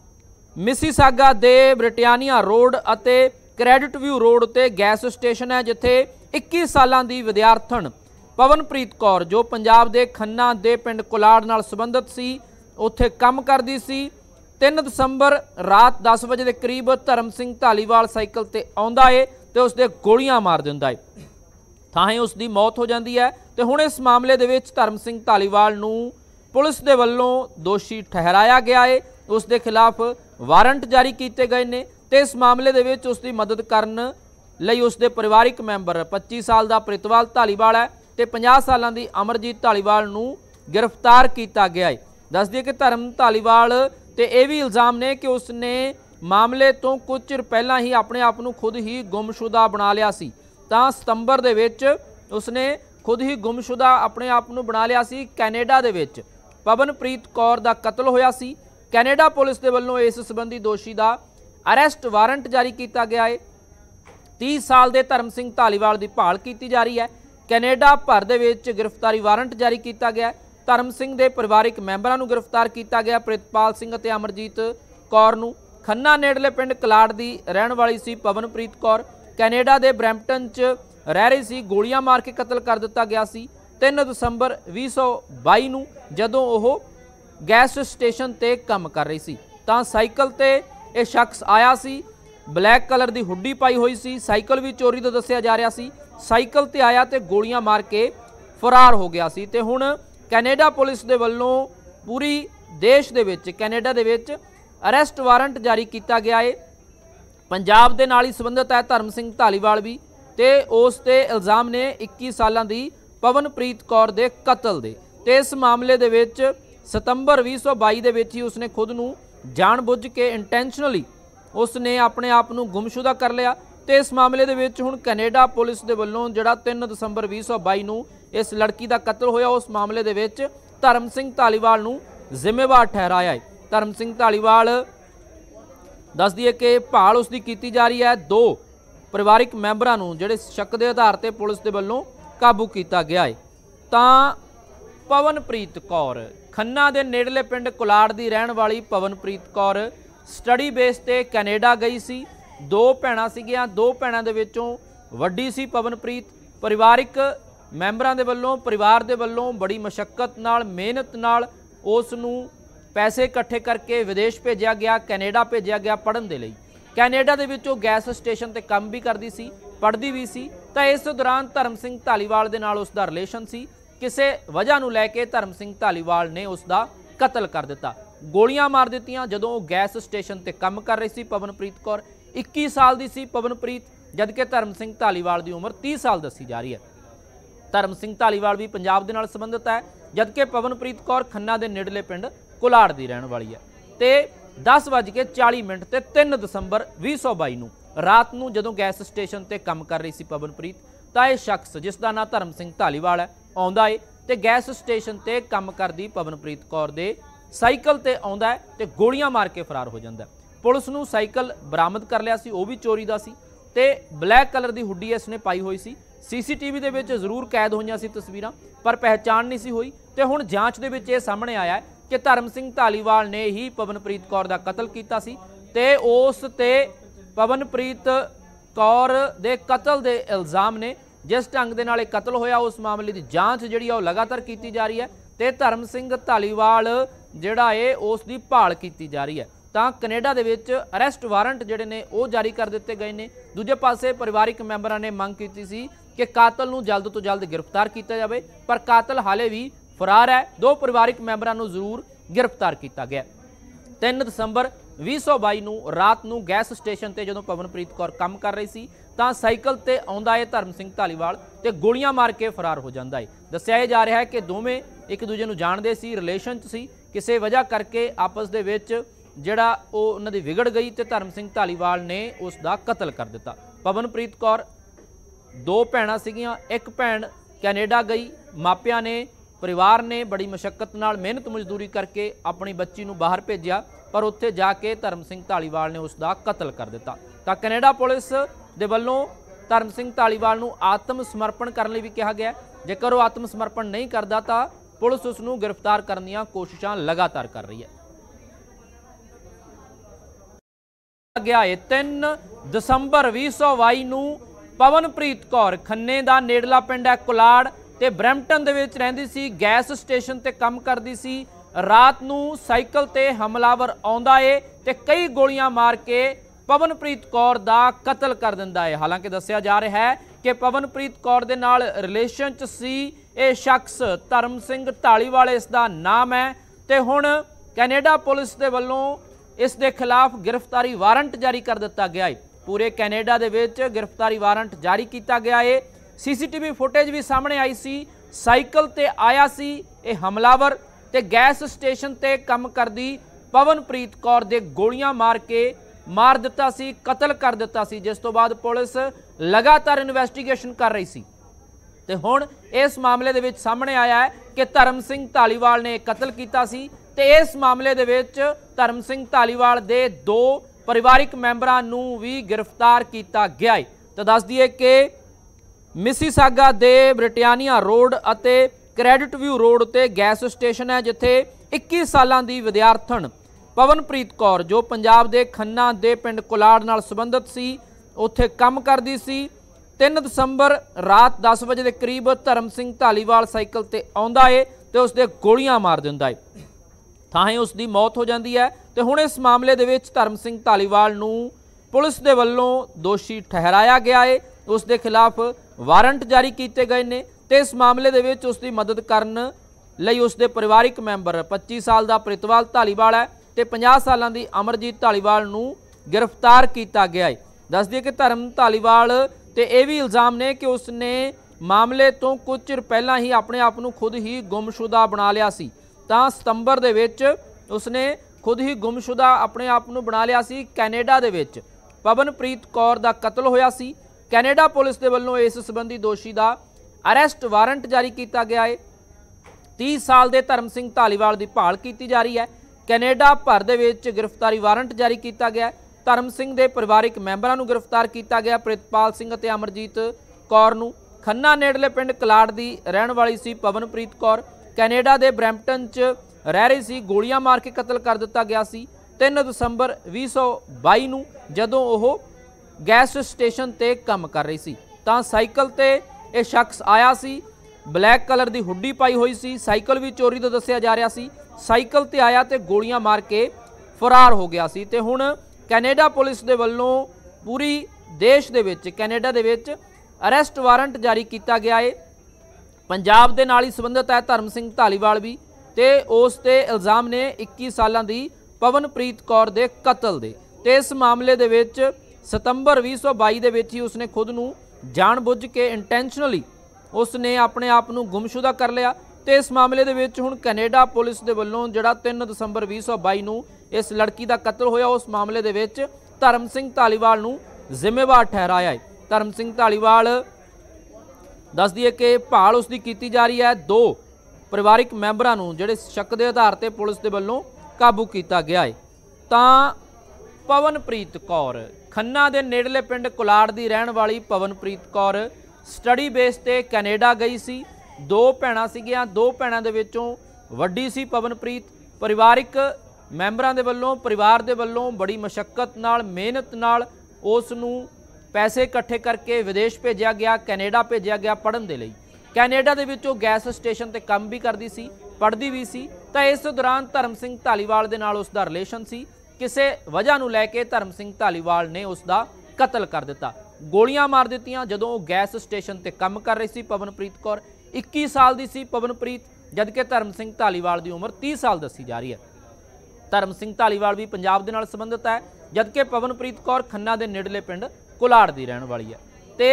मिसीसागा दे ब्रिटानिया रोड अते क्रेडिट व्यू रोड ते गैस स्टेशन है जिथे 21 सालां दी विद्यार्थण पवनप्रीत कौर जो पंजाब दे खन्ना दे पिंड कुलाड़ नाल संबंधित सी, उत्थे काम करदी सी। 3 दसंबर रात 10 बजे के करीब धर्म सिंह धालीवाल साइकिल ते आउंदा है ते उसदे गोलियां मार दिंदा है, थाहे उसदी मौत हो जाती है। तो हुण इस मामले दे विच धर्म सिंह धालीवाल नूं पुलिस दे वल्लों दोषी ठहराया गया है, उसके खिलाफ वारंट जारी किए गए ने ते इस मामले दे विच उसकी मदद करन लई उसके परिवारिक मैंबर 25 साल का प्रितपाल धालीवाल है ते 50 साल की अमरजीत धालीवाल नूं गिरफ्तार किया गया है। दस दिए कि धर्म धालीवाल ते यह भी इल्जाम ने कि उसने मामले तो कुछ चिर पहला ही अपने आप नूं खुद ही गुमशुदा बना लिया सी। तां सितंबर दे विच उसने खुद ही गुमशुदा अपने आप नूं बना लिया सी। कैनेडा दे विच पवनप्रीत कौर दा कतल होया सी। कैनेडा पुलिस के वल्लों इस संबंधी दोषी का अरेस्ट वारंट जारी किया गया है। 30 साल के धर्म सिंह धालीवाल की भाल की जा रही है। कैनेडा भर दे विच गिरफ्तारी वारंट जारी किया गया है। धर्म सिंह के परिवारिक मैंबरां नूं गिरफ्तार किया गया। प्रितपाल सिंह ते अमरजीत कौर नूं खन्ना नेड़ले पिंड कलाड़ की रहण वाली सी पवनप्रीत कौर कैनेडा के ब्रैम्पटन च रह रही सी, गोलियां मार के कतल कर दिता गया सी। 3 दसंबर 2022 नूं जदों ओह गैस स्टेशन ते काम कर रही सी तां साइकिल ते यह शख्स आया सी, ब्लैक कलर की हुड्डी पाई हुई सी, साइकिल भी चोरी तो दस्सिया जा रहा सी। साइकिल ते आया ते गोलियां मार के फरार हो गया सी ते हुण कैनेडा पुलिस दे वल्लों पूरी देश दे विच कैनेडा दे विच अरेस्ट वारंट जारी किया गया है। पंजाब दे नाल ही संबंधित है धर्म सिंह धालीवाल भी ते उस ते इल्जाम ने 21 सालां दी पवनप्रीत कौर दे कतल दे ते इस मामले दे विच सितंबर 2022 दे विच ही उसने खुद नूं जानबुझ के इंटेंशनली उसने अपने आप नूं गुमशुदा कर लिया। तो इस मामले दे विच हुण कैनेडा पुलिस दे वल्लों जिहड़ा 3 दसंबर 2022 नूं इस लड़की का कतल होया उस मामले दे विच धर्म सिंह धालीवाल नूं जिम्मेवार ठहराया है। धर्म सिंह धालीवाल दस दिए कि भाल उसकी की जा रही है। 2 परिवारिक मैंबरां नूं जिहड़े शक के आधार पर पुलिस के वल्लों काबू किया गया है। तां पवनप्रीत कौर खन्ना के नेड़ले पिंड कुलाड़ की रहने वाली पवनप्रीत कौर स्टडी बेस ते कैनेडा गई सी। 2 भैणां सीगियां, 2 भैणां दे विचों वड्डी सी पवनप्रीत। परिवारिक मैंबरां दे वल्लों परिवार दे वल्लों बड़ी मशक्कत नाल मेहनत नाल उस नूं पैसे इकट्ठे करके विदेश भेजा गया, कैनेडा भेजा गया पढ़न दे लई। कैनेडा दे विचों गैस स्टेशन ते काम भी करदी सी, पढ़दी भी सी। तां इस दौरान धर्म सिंह धालीवाल दे नाल उसदा रिलेशन सी। किसी वजह नूं लैके धर्म सिंह धालीवाल ने उसका कतल कर दिता, गोलियां मार दित्तियां। जदों वो गैस स्टेशन ते काम कर रही सी पवनप्रीत कौर 21 साल की सी पवनप्रीत, जबकि धर्म सिंह धालीवाल की उम्र 30 साल दसी जा रही है। धर्म सिंह धालीवाल भी पंजाब दे नाल संबंधित है, जबकि पवनप्रीत कौर खन्ना के नेड़ले पिंड कुलाड़ की रहने वाली है। तो 10:40 ते 3 दसंबर 2022 नूं रात नूं जदों गैस स्टेशन ते काम कर रही सी पवनप्रीत, तां इह शख्स जिसका नाम धर्म सिंह धालीवाल है आउंदा है ते गैस स्टेशन ते काम करदी पवनप्रीत कौर दे साइकिल ते आउंदा है ते गोलियां मार के फरार हो जांदा है। पुलिस नूं साइकिल बरामद कर लिया सी, वो भी चोरी दा सी ते ब्लैक कलर की हुड्डी इसने पाई हुई सी। CCTV दे विच जरूर कैद होईयां सी तस्वीरां, पर पहचान नहीं सी हुई। ते हुण जांच दे विच इह सामने आया है कि धर्म सिंह धालीवाल ने ही पवनप्रीत कौर दा कतल कीता सी ते उस ते पवनप्रीत कौर दे कतल दे इल्जाम ने। जिस ढंग दे नाल कतल होया उस मामले की जांच जिहड़ी आ लगातार की जा रही है ते धर्म सिंह धालीवाल जिहड़ा है उसकी भाल की जा रही है। तां कनेडा दे विच अरैसट वारंट जिहड़े ने वो जारी कर दिते गए ने। दूजे पासे परिवारिक मैंबरां ने मंग की सी कि कातल नूं जल्द तो जल्द गिरफ्तार किया जाए, पर कातल हाले भी फरार है। 2 परिवारिक मैंबरां नूं जरूर गिरफ्तार किया गया। 3 दसंबर 2022 नूं रात नूं गैस स्टेशन ते जदों पवनप्रीत कौर काम कर रही सी तां साइकिल ते आउंदा है धर्म सिंह धालीवाल ते गोलियां मार के फरार हो जांदा है। दस्सिया जा रहा है कि दोवें एक दूजे नूं जाणदे सी, रिलेशन च सी, किसी वजह करके आपस दे विच जिहड़ा उन्हां दी विगड़ गई ते धर्म सिंह धालीवाल ने उसका कतल कर दिता। पवनप्रीत कौर 2 भैणां सीगियां, एक भैण कैनेडा गई। मापियां ने परिवार ने बड़ी मशक्कत नाल मेहनत मजदूरी करके अपनी बच्ची नूं बाहर भेजिया, पर उत्थे जाके धर्म सिंह धालीवाल ने उसका कतल कर दिता। तां कनेडा पुलिस दे वल्लों धर्म सिंह धालीवाल नूं आत्म समर्पण करने लई भी कहा गया। जेकर वो आत्म समर्पण नहीं करता तां पुलिस उसनूं गिरफ्तार करने दी कोशिशां लगातार कर रही है। गया है 3 दसंबर 2022 नूं पवनप्रीत कौर खन्ने दा नेड़ला पिंड है कुलाड़ ते ब्रैम्पटन दे विच रहिंदी सी, गैस स्टेशन ते काम करदी सी। रात नूं साइकिल ते हमलावर आउंदा है ते कई गोलियां मार के पवनप्रीत कौर दा कतल कर दिंदा है। हालांकि दस्सिया जा रहा है कि पवनप्रीत कौर दे नाल रिलेशन च सी ये शख्स धर्म सिंह धालीवाल इसदा नाम है ते हुण कैनेडा पुलिस दे वल्लों इस दे खिलाफ गिरफ्तारी वारंट जारी कर दिता गया है। पूरे कैनेडा दे विच गिरफ्तारी वारंट जारी किया गया है। CCTV फुटेज भी सामने आई सी, साइकिल ते आया सी ये हमलावर ते गैस स्टेशन ते काम करदी पवनप्रीत कौर दे गोलियां मार के मार दिता सी, कतल कर दिता सी, जिस तो बाद पुलिस लगातार इन्वेस्टिगेशन कर रही सी। ते हुण इस मामले दे विच सामने आया है कि धर्म सिंह धालीवाल ने कतल किया सी ते इस मामले दे विच धर्म सिंह धालीवाल दे 2 परिवारिक मैंबरां नूं भी गिरफ्तार किया गया है। तो दस दिए कि मिसीसागा दे ब्रिटानिया रोड अते क्रेडिट व्यू रोड ते गैस स्टेशन है जिथे 21 सालां दी विद्यार्थण पवनप्रीत कौर जो पंजाब दे खन्ना दे पिंड कुलाड़ नाल संबंधित सी उत्थे काम करदी सी। 3 दसंबर रात 10 बजे के करीब धर्म सिंह धालीवाल साइकिल ते आउंदा है ते उसदे गोलियां मार दिंदा है, थाहे उसकी मौत हो जाती है। तो हुण इस मामले दे विच धर्म सिंह धालीवाल नूं पुलिस दे वल्लों दोषी ठहराया गया है, उसके खिलाफ वारंट जारी किए गए ने ते इस मामले दे विच उसकी मदद करन लई उसके परिवारिक मैंबर 25 साल का प्रितवाल धालीवाल है ते 50 सालों की अमरजीत धालीवाल नूं गिरफ्तार किया गया है। दस दिए कि धर्म धालीवाल ते यह भी इल्जाम ने कि उसने मामले तो कुछ चिर पहला ही अपने आप को खुद ही गुमशुदा बना लिया सी। तां सितंबर दे विच उसने खुद ही गुमशुदा अपने आप को बना लिया सी। कैनेडा दे विच पवनप्रीत कौर दा कतल होया सी। कैनेडा पुलिस के वल्लों इस संबंधी दोषी का अरैसट वारंट जारी किया गया है। 30 साल के धर्म सिंह धालीवाल की भाल की जा रही है। कैनेडा भर दे विच गिरफ्तारी वारंट जारी किया गया। धर्म सिंह के परिवारिक मैंबरां नूं गिरफ्तार किया गया। प्रितपाल सिंह ते अमरजीत कौर नूं खन्ना नेड़ले पिंड कलाड़ दी रहण वाली सी पवनप्रीत कौर कैनेडा के ब्रैम्पटन च रह रही सी, गोलियां मार के कतल कर दिता गया सी 3 दसंबर 2022 नूं जदों ओह गैस स्टेशन ते काम कर रही सी तां साइकिल ते यह शख्स आया सी। ब्लैक कलर की हुड्डी पाई हुई सी, साइकिल भी चोरी तो दस्सिया जा रहा सी। साइकिल ते आया तो गोलियां मार के फरार हो गया सी ते हुण कैनेडा पुलिस दे वल्लों पूरी देश दे विच कैनेडा दे विच अरेस्ट वारंट जारी किया गया है। पंजाब दे नाल ही संबंधित है धर्म सिंह धालीवाल भी ते उस ते इल्जाम ने 21 सालां दी पवनप्रीत कौर दे कतल दे ते इस मामले दे विच सितंबर 2022 दे विच ही उसने खुद नूं जानबुझ के इंटेंशनली उसने अपने आप नूं गुमशुदा कर लिया ते इस मामले दे विच हुण कैनेडा पुलिस दे वल्लों जिहड़ा 3 दसंबर 2022 नूं इस लड़की दा कतल होया उस मामले दे विच धर्म सिंह धालीवाल नूं जिम्मेवार ठहराया है। धर्म सिंह धालीवाल दस दिए कि भाल उसकी की जा रही है। 2 परिवारिक मैंबरां नूं जिहड़े शक के आधार पर पुलिस के वल्लों काबू किया गया है। तां पवनप्रीत कौर खन्ना के नेड़ले पिंड कुलाड़ की रहण वाली पवनप्रीत कौर स्टडी बेस ते कैनेडा गई सी। 2 भैणां सीगियां, 2 भैणां दे विचों वड्डी सी पवनप्रीत। परिवारिक मैंबरां दे वल्लों परिवार दे वल्लों बड़ी मशक्कत नाल मेहनत नाल उस नूं पैसे इकट्ठे करके विदेश भेजा गया, कैनेडा भेजा गया पढ़न दे लई। कैनेडा दे विच ओह गैस स्टेशन ते काम भी करदी सी, पढ़दी भी सी। तां इस दौरान धर्म सिंह धालीवाल दे नाल उसदा रिलेशन सी। किसी वजह नूं लैके धर्म सिंह धालीवाल ने उसका कतल कर दिता, गोलियां मार दित्तियां। जदों ओह गैस स्टेशन ते काम कर रही सी पवनप्रीत कौर 21 साल दी सी पवनप्रीत, जबकि धर्म सिंह धालीवाल की उम्र 30 साल दसी जा रही है। धर्म सिंह धालीवाल भी पंजाब दे नाल संबंधित है, जबकि पवनप्रीत कौर खन्ना के नेड़ले पिंड कुलाड़ की रहण वाली है। तो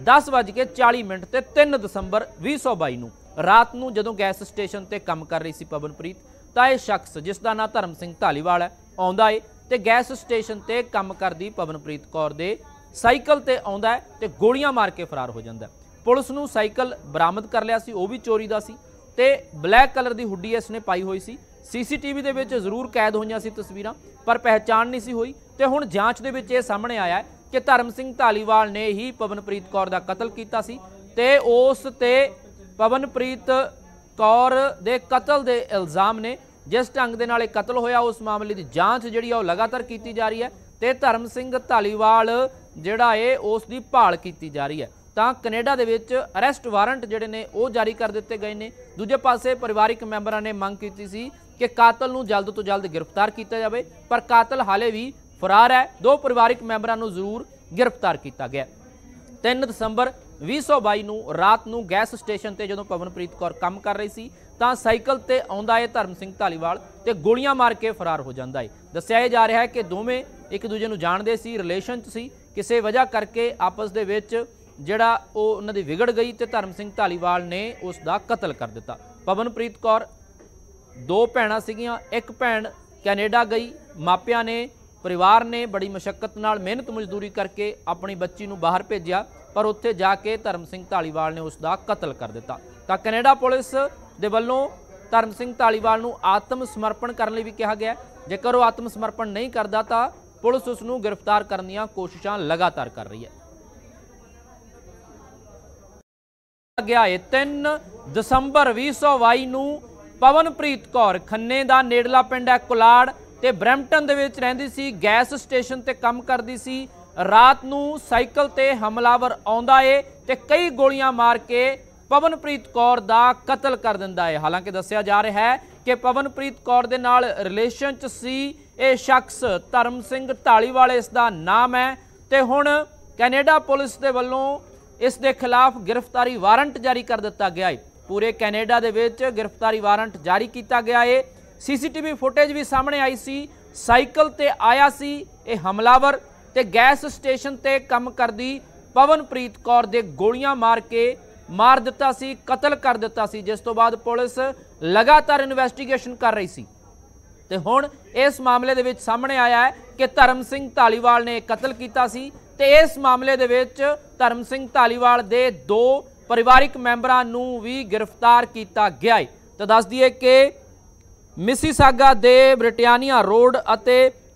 10:40 ते 3 दसंबर 2022 नूं रात नूं जदों गैस स्टेशन ते काम कर रही सी पवनप्रीत तां यह शख्स जिसका नाम धर्म सिंह धालीवाल है आउंदा है ते गैस स्टेशन ते काम करदी पवनप्रीत कौर दे साइकिल ते आउंदा है ते गोलियां मार के फरार हो जांदा है। पुलिस नूं साइकिल बरामद कर लिया सी, वो भी चोरी दा सी ते ब्लैक कलर की हुड्डी इसने पाई हुई सी। CCTV दे विच जरूर कैद होईयां सी तस्वीरां, पर पहचान नहीं सी हुई ते हुण जांच दे विच इह सामने आया है कि धर्म सिंह धालीवाल ने ही पवनप्रीत कौर का कतल किया सी ते उस ते पवनप्रीत कौर दे कतल दे इल्जाम ने। जिस ढंग दे नाल कतल होया उस मामले की जांच जिहड़ी आ लगातार की जा रही है ते धर्म सिंह धालीवाल जिहड़ा है उसकी भाल की जा रही है। तां कनेडा दे विच अरेस्ट वारंट जिहड़े ने वो जारी कर दिते गए ने। दूजे पासे परिवारिक मैंबरां ने मंग की सी कि कातल नूं जल्द तो जल्द गिरफ्तार किया जाए, पर कातल हाले भी फरार है। 2 परिवारिक मैंबरां नूं जरूर गिरफ्तार किया गया। 3 दसंबर 2022 नूं रात नूं गैस स्टेशन ते जदों पवनप्रीत कौर काम कर रही सी तां साइकिल ते आउंदा है धर्म सिंह धालीवाल ते गोलियां मार के फरार हो जांदा है। दस्सिया जा रहा है कि दोवें एक दूजे नूं जाणदे सी, रिलेशन च सी, किसी वजह करके आपस दे विच जिहड़ा उन्हां दी विगड़ गई ते धर्म सिंह धालीवाल ने उसका कतल कर दिता। पवनप्रीत कौर 2 भैणां सीगियां, एक भैण कैनेडा गई, मापियां ने परिवार ने बड़ी मशक्कत नाल मेहनत मजदूरी करके अपनी बच्ची नूं बाहर भेजिया, पर उत्थे जाके धर्म सिंह धालीवाल ने उसका कतल कर दिता। तां कनेडा पुलिस दे वल्लों धर्म सिंह धालीवाल नूं आत्म समर्पण करने लई भी कहा गया। जेकर वो आत्म समर्पण नहीं करता तां पुलिस उसनूं गिरफ्तार करने दी कोशिशां लगातार कर रही है। गया है 3 दसंबर 2022 नूं पवनप्रीत कौर खन्ने दा नेड़ला पिंड है कुलाड़ ते ब्रैम्पटन दे विच रहिंदी सी, गैस स्टेशन ते काम करदी सी। रात नूं साइकिल ते हमलावर आउंदा है ते कई गोलियां मार के पवनप्रीत कौर दा कतल कर दिंदा है। हालांकि दस्सिया जा रहा है कि पवनप्रीत कौर दे नाल रिलेशन च सी ये शख्स धर्म सिंह धालीवाल इसदा नाम है ते हुण कैनेडा पुलिस दे वल्लों इस दे खिलाफ गिरफ्तारी वारंट जारी कर दिता गया है। पूरे कैनेडा दे विच गिरफ्तारी वारंट जारी किया गया है। CCTV फुटेज भी सामने आई सी, साइकिल ते आया सी ये हमलावर ते गैस स्टेशन ते काम करदी पवनप्रीत कौर दे गोलियां मार के मार दिता सी, कतल कर दिता सी, जिस तो बाद पुलिस लगातार इन्वेस्टिगेशन कर रही सी ते हुण इस मामले दे विच सामने आया है कि धर्म सिंह धालीवाल ने कतल किया सी ते इस मामले दे विच धर्म सिंह धालीवाल दे 2 परिवारिक मैंबरां नूं भी गिरफ्तार किया गया है। तो दस दिए कि मिसीसागा दे ब्रिटानिया रोड अते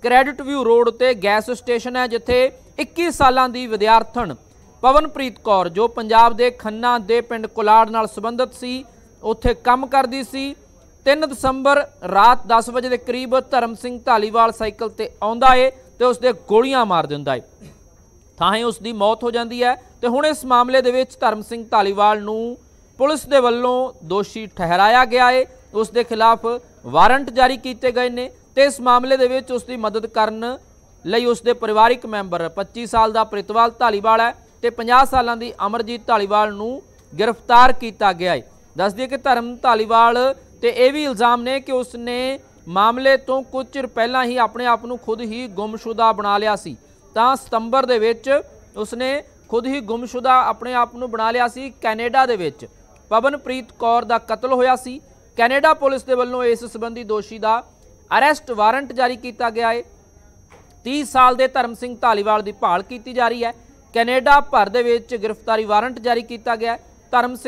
ਕ੍ਰੈਡਿਟ ਵਿਊ ਰੋਡ ਤੇ ਗੈਸ ਸਟੇਸ਼ਨ ਹੈ, ਜਿੱਥੇ 21 ਸਾਲਾਂ ਦੀ ਵਿਦਿਆਰਥਣ ਪਵਨਪ੍ਰੀਤ ਕੌਰ ਜੋ ਪੰਜਾਬ ਦੇ ਖੰਨਾ ਦੇ ਪਿੰਡ ਕੁਲਾੜ ਨਾਲ ਸੰਬੰਧਿਤ ਸੀ, ਉੱਥੇ ਕੰਮ ਕਰਦੀ ਸੀ। 3 ਦਸੰਬਰ ਰਾਤ 10 ਵਜੇ ਦੇ ਕਰੀਬ ਧਰਮ ਸਿੰਘ ਧਾਲੀਵਾਲ ਸਾਈਕਲ ਤੇ ਆਉਂਦਾ ਏ ਤੇ ਉਸਦੇ ਗੋਲੀਆਂ ਮਾਰ ਦਿੰਦਾ ਏ। ਥਾਂ ਉਸ ਦੀ ਮੌਤ ਹੋ ਜਾਂਦੀ ਹੈ ਤੇ ਹੁਣ ਇਸ ਮਾਮਲੇ ਦੇ ਵਿੱਚ ਧਰਮ ਸਿੰਘ ਧਾਲੀਵਾਲ ਨੂੰ ਪੁਲਿਸ ਦੇ ਵੱਲੋਂ ਦੋਸ਼ੀ ਠਹਿਰਾਇਆ ਗਿਆ ਏ। ਉਸ ਦੇ ਖਿਲਾਫ ਵਾਰੰਟ ਜਾਰੀ ਕੀਤੇ ਗਏ ਨੇ ਤੇ ਇਸ ਮਾਮਲੇ ਦੇ ਵਿੱਚ ਉਸ ਦੀ ਮਦਦ ਕਰਨ ਲਈ ਉਸ ਦੇ ਪਰਿਵਾਰਿਕ ਮੈਂਬਰ 25 ਸਾਲ ਦਾ ਪ੍ਰਿਤਵਾਲ ਧਾਲੀਵਾਲ ਹੈ ਤੇ 50 ਸਾਲਾਂ ਦੀ ਅਮਰਜੀਤ ਧਾਲੀਵਾਲ ਨੂੰ गिरफ्तार किया गया है। दस दिए कि धर्म धालीवाल ते यह भी इल्ज़ाम ने कि उसने मामले तो कुछ चिर पहला ही अपने आप को खुद ही गुमशुदा बना लिया सी। तां सितंबर दे विच उसने खुद ही गुमशुदा अपने आप को बना लिया सी। कैनेडा दे विच पवनप्रीत कौर दा कतल होया सी। कैनेडा पुलिस दे वल्लों इस संबंधी दोषी दा अरेस्ट वारंट जारी किया गया है। 30 साल के धर्म सिंह धालीवाल की भाल की जा रही है। कैनेडा भर दे विच गिरफ्तारी वारंट जारी किया गया है। धर्म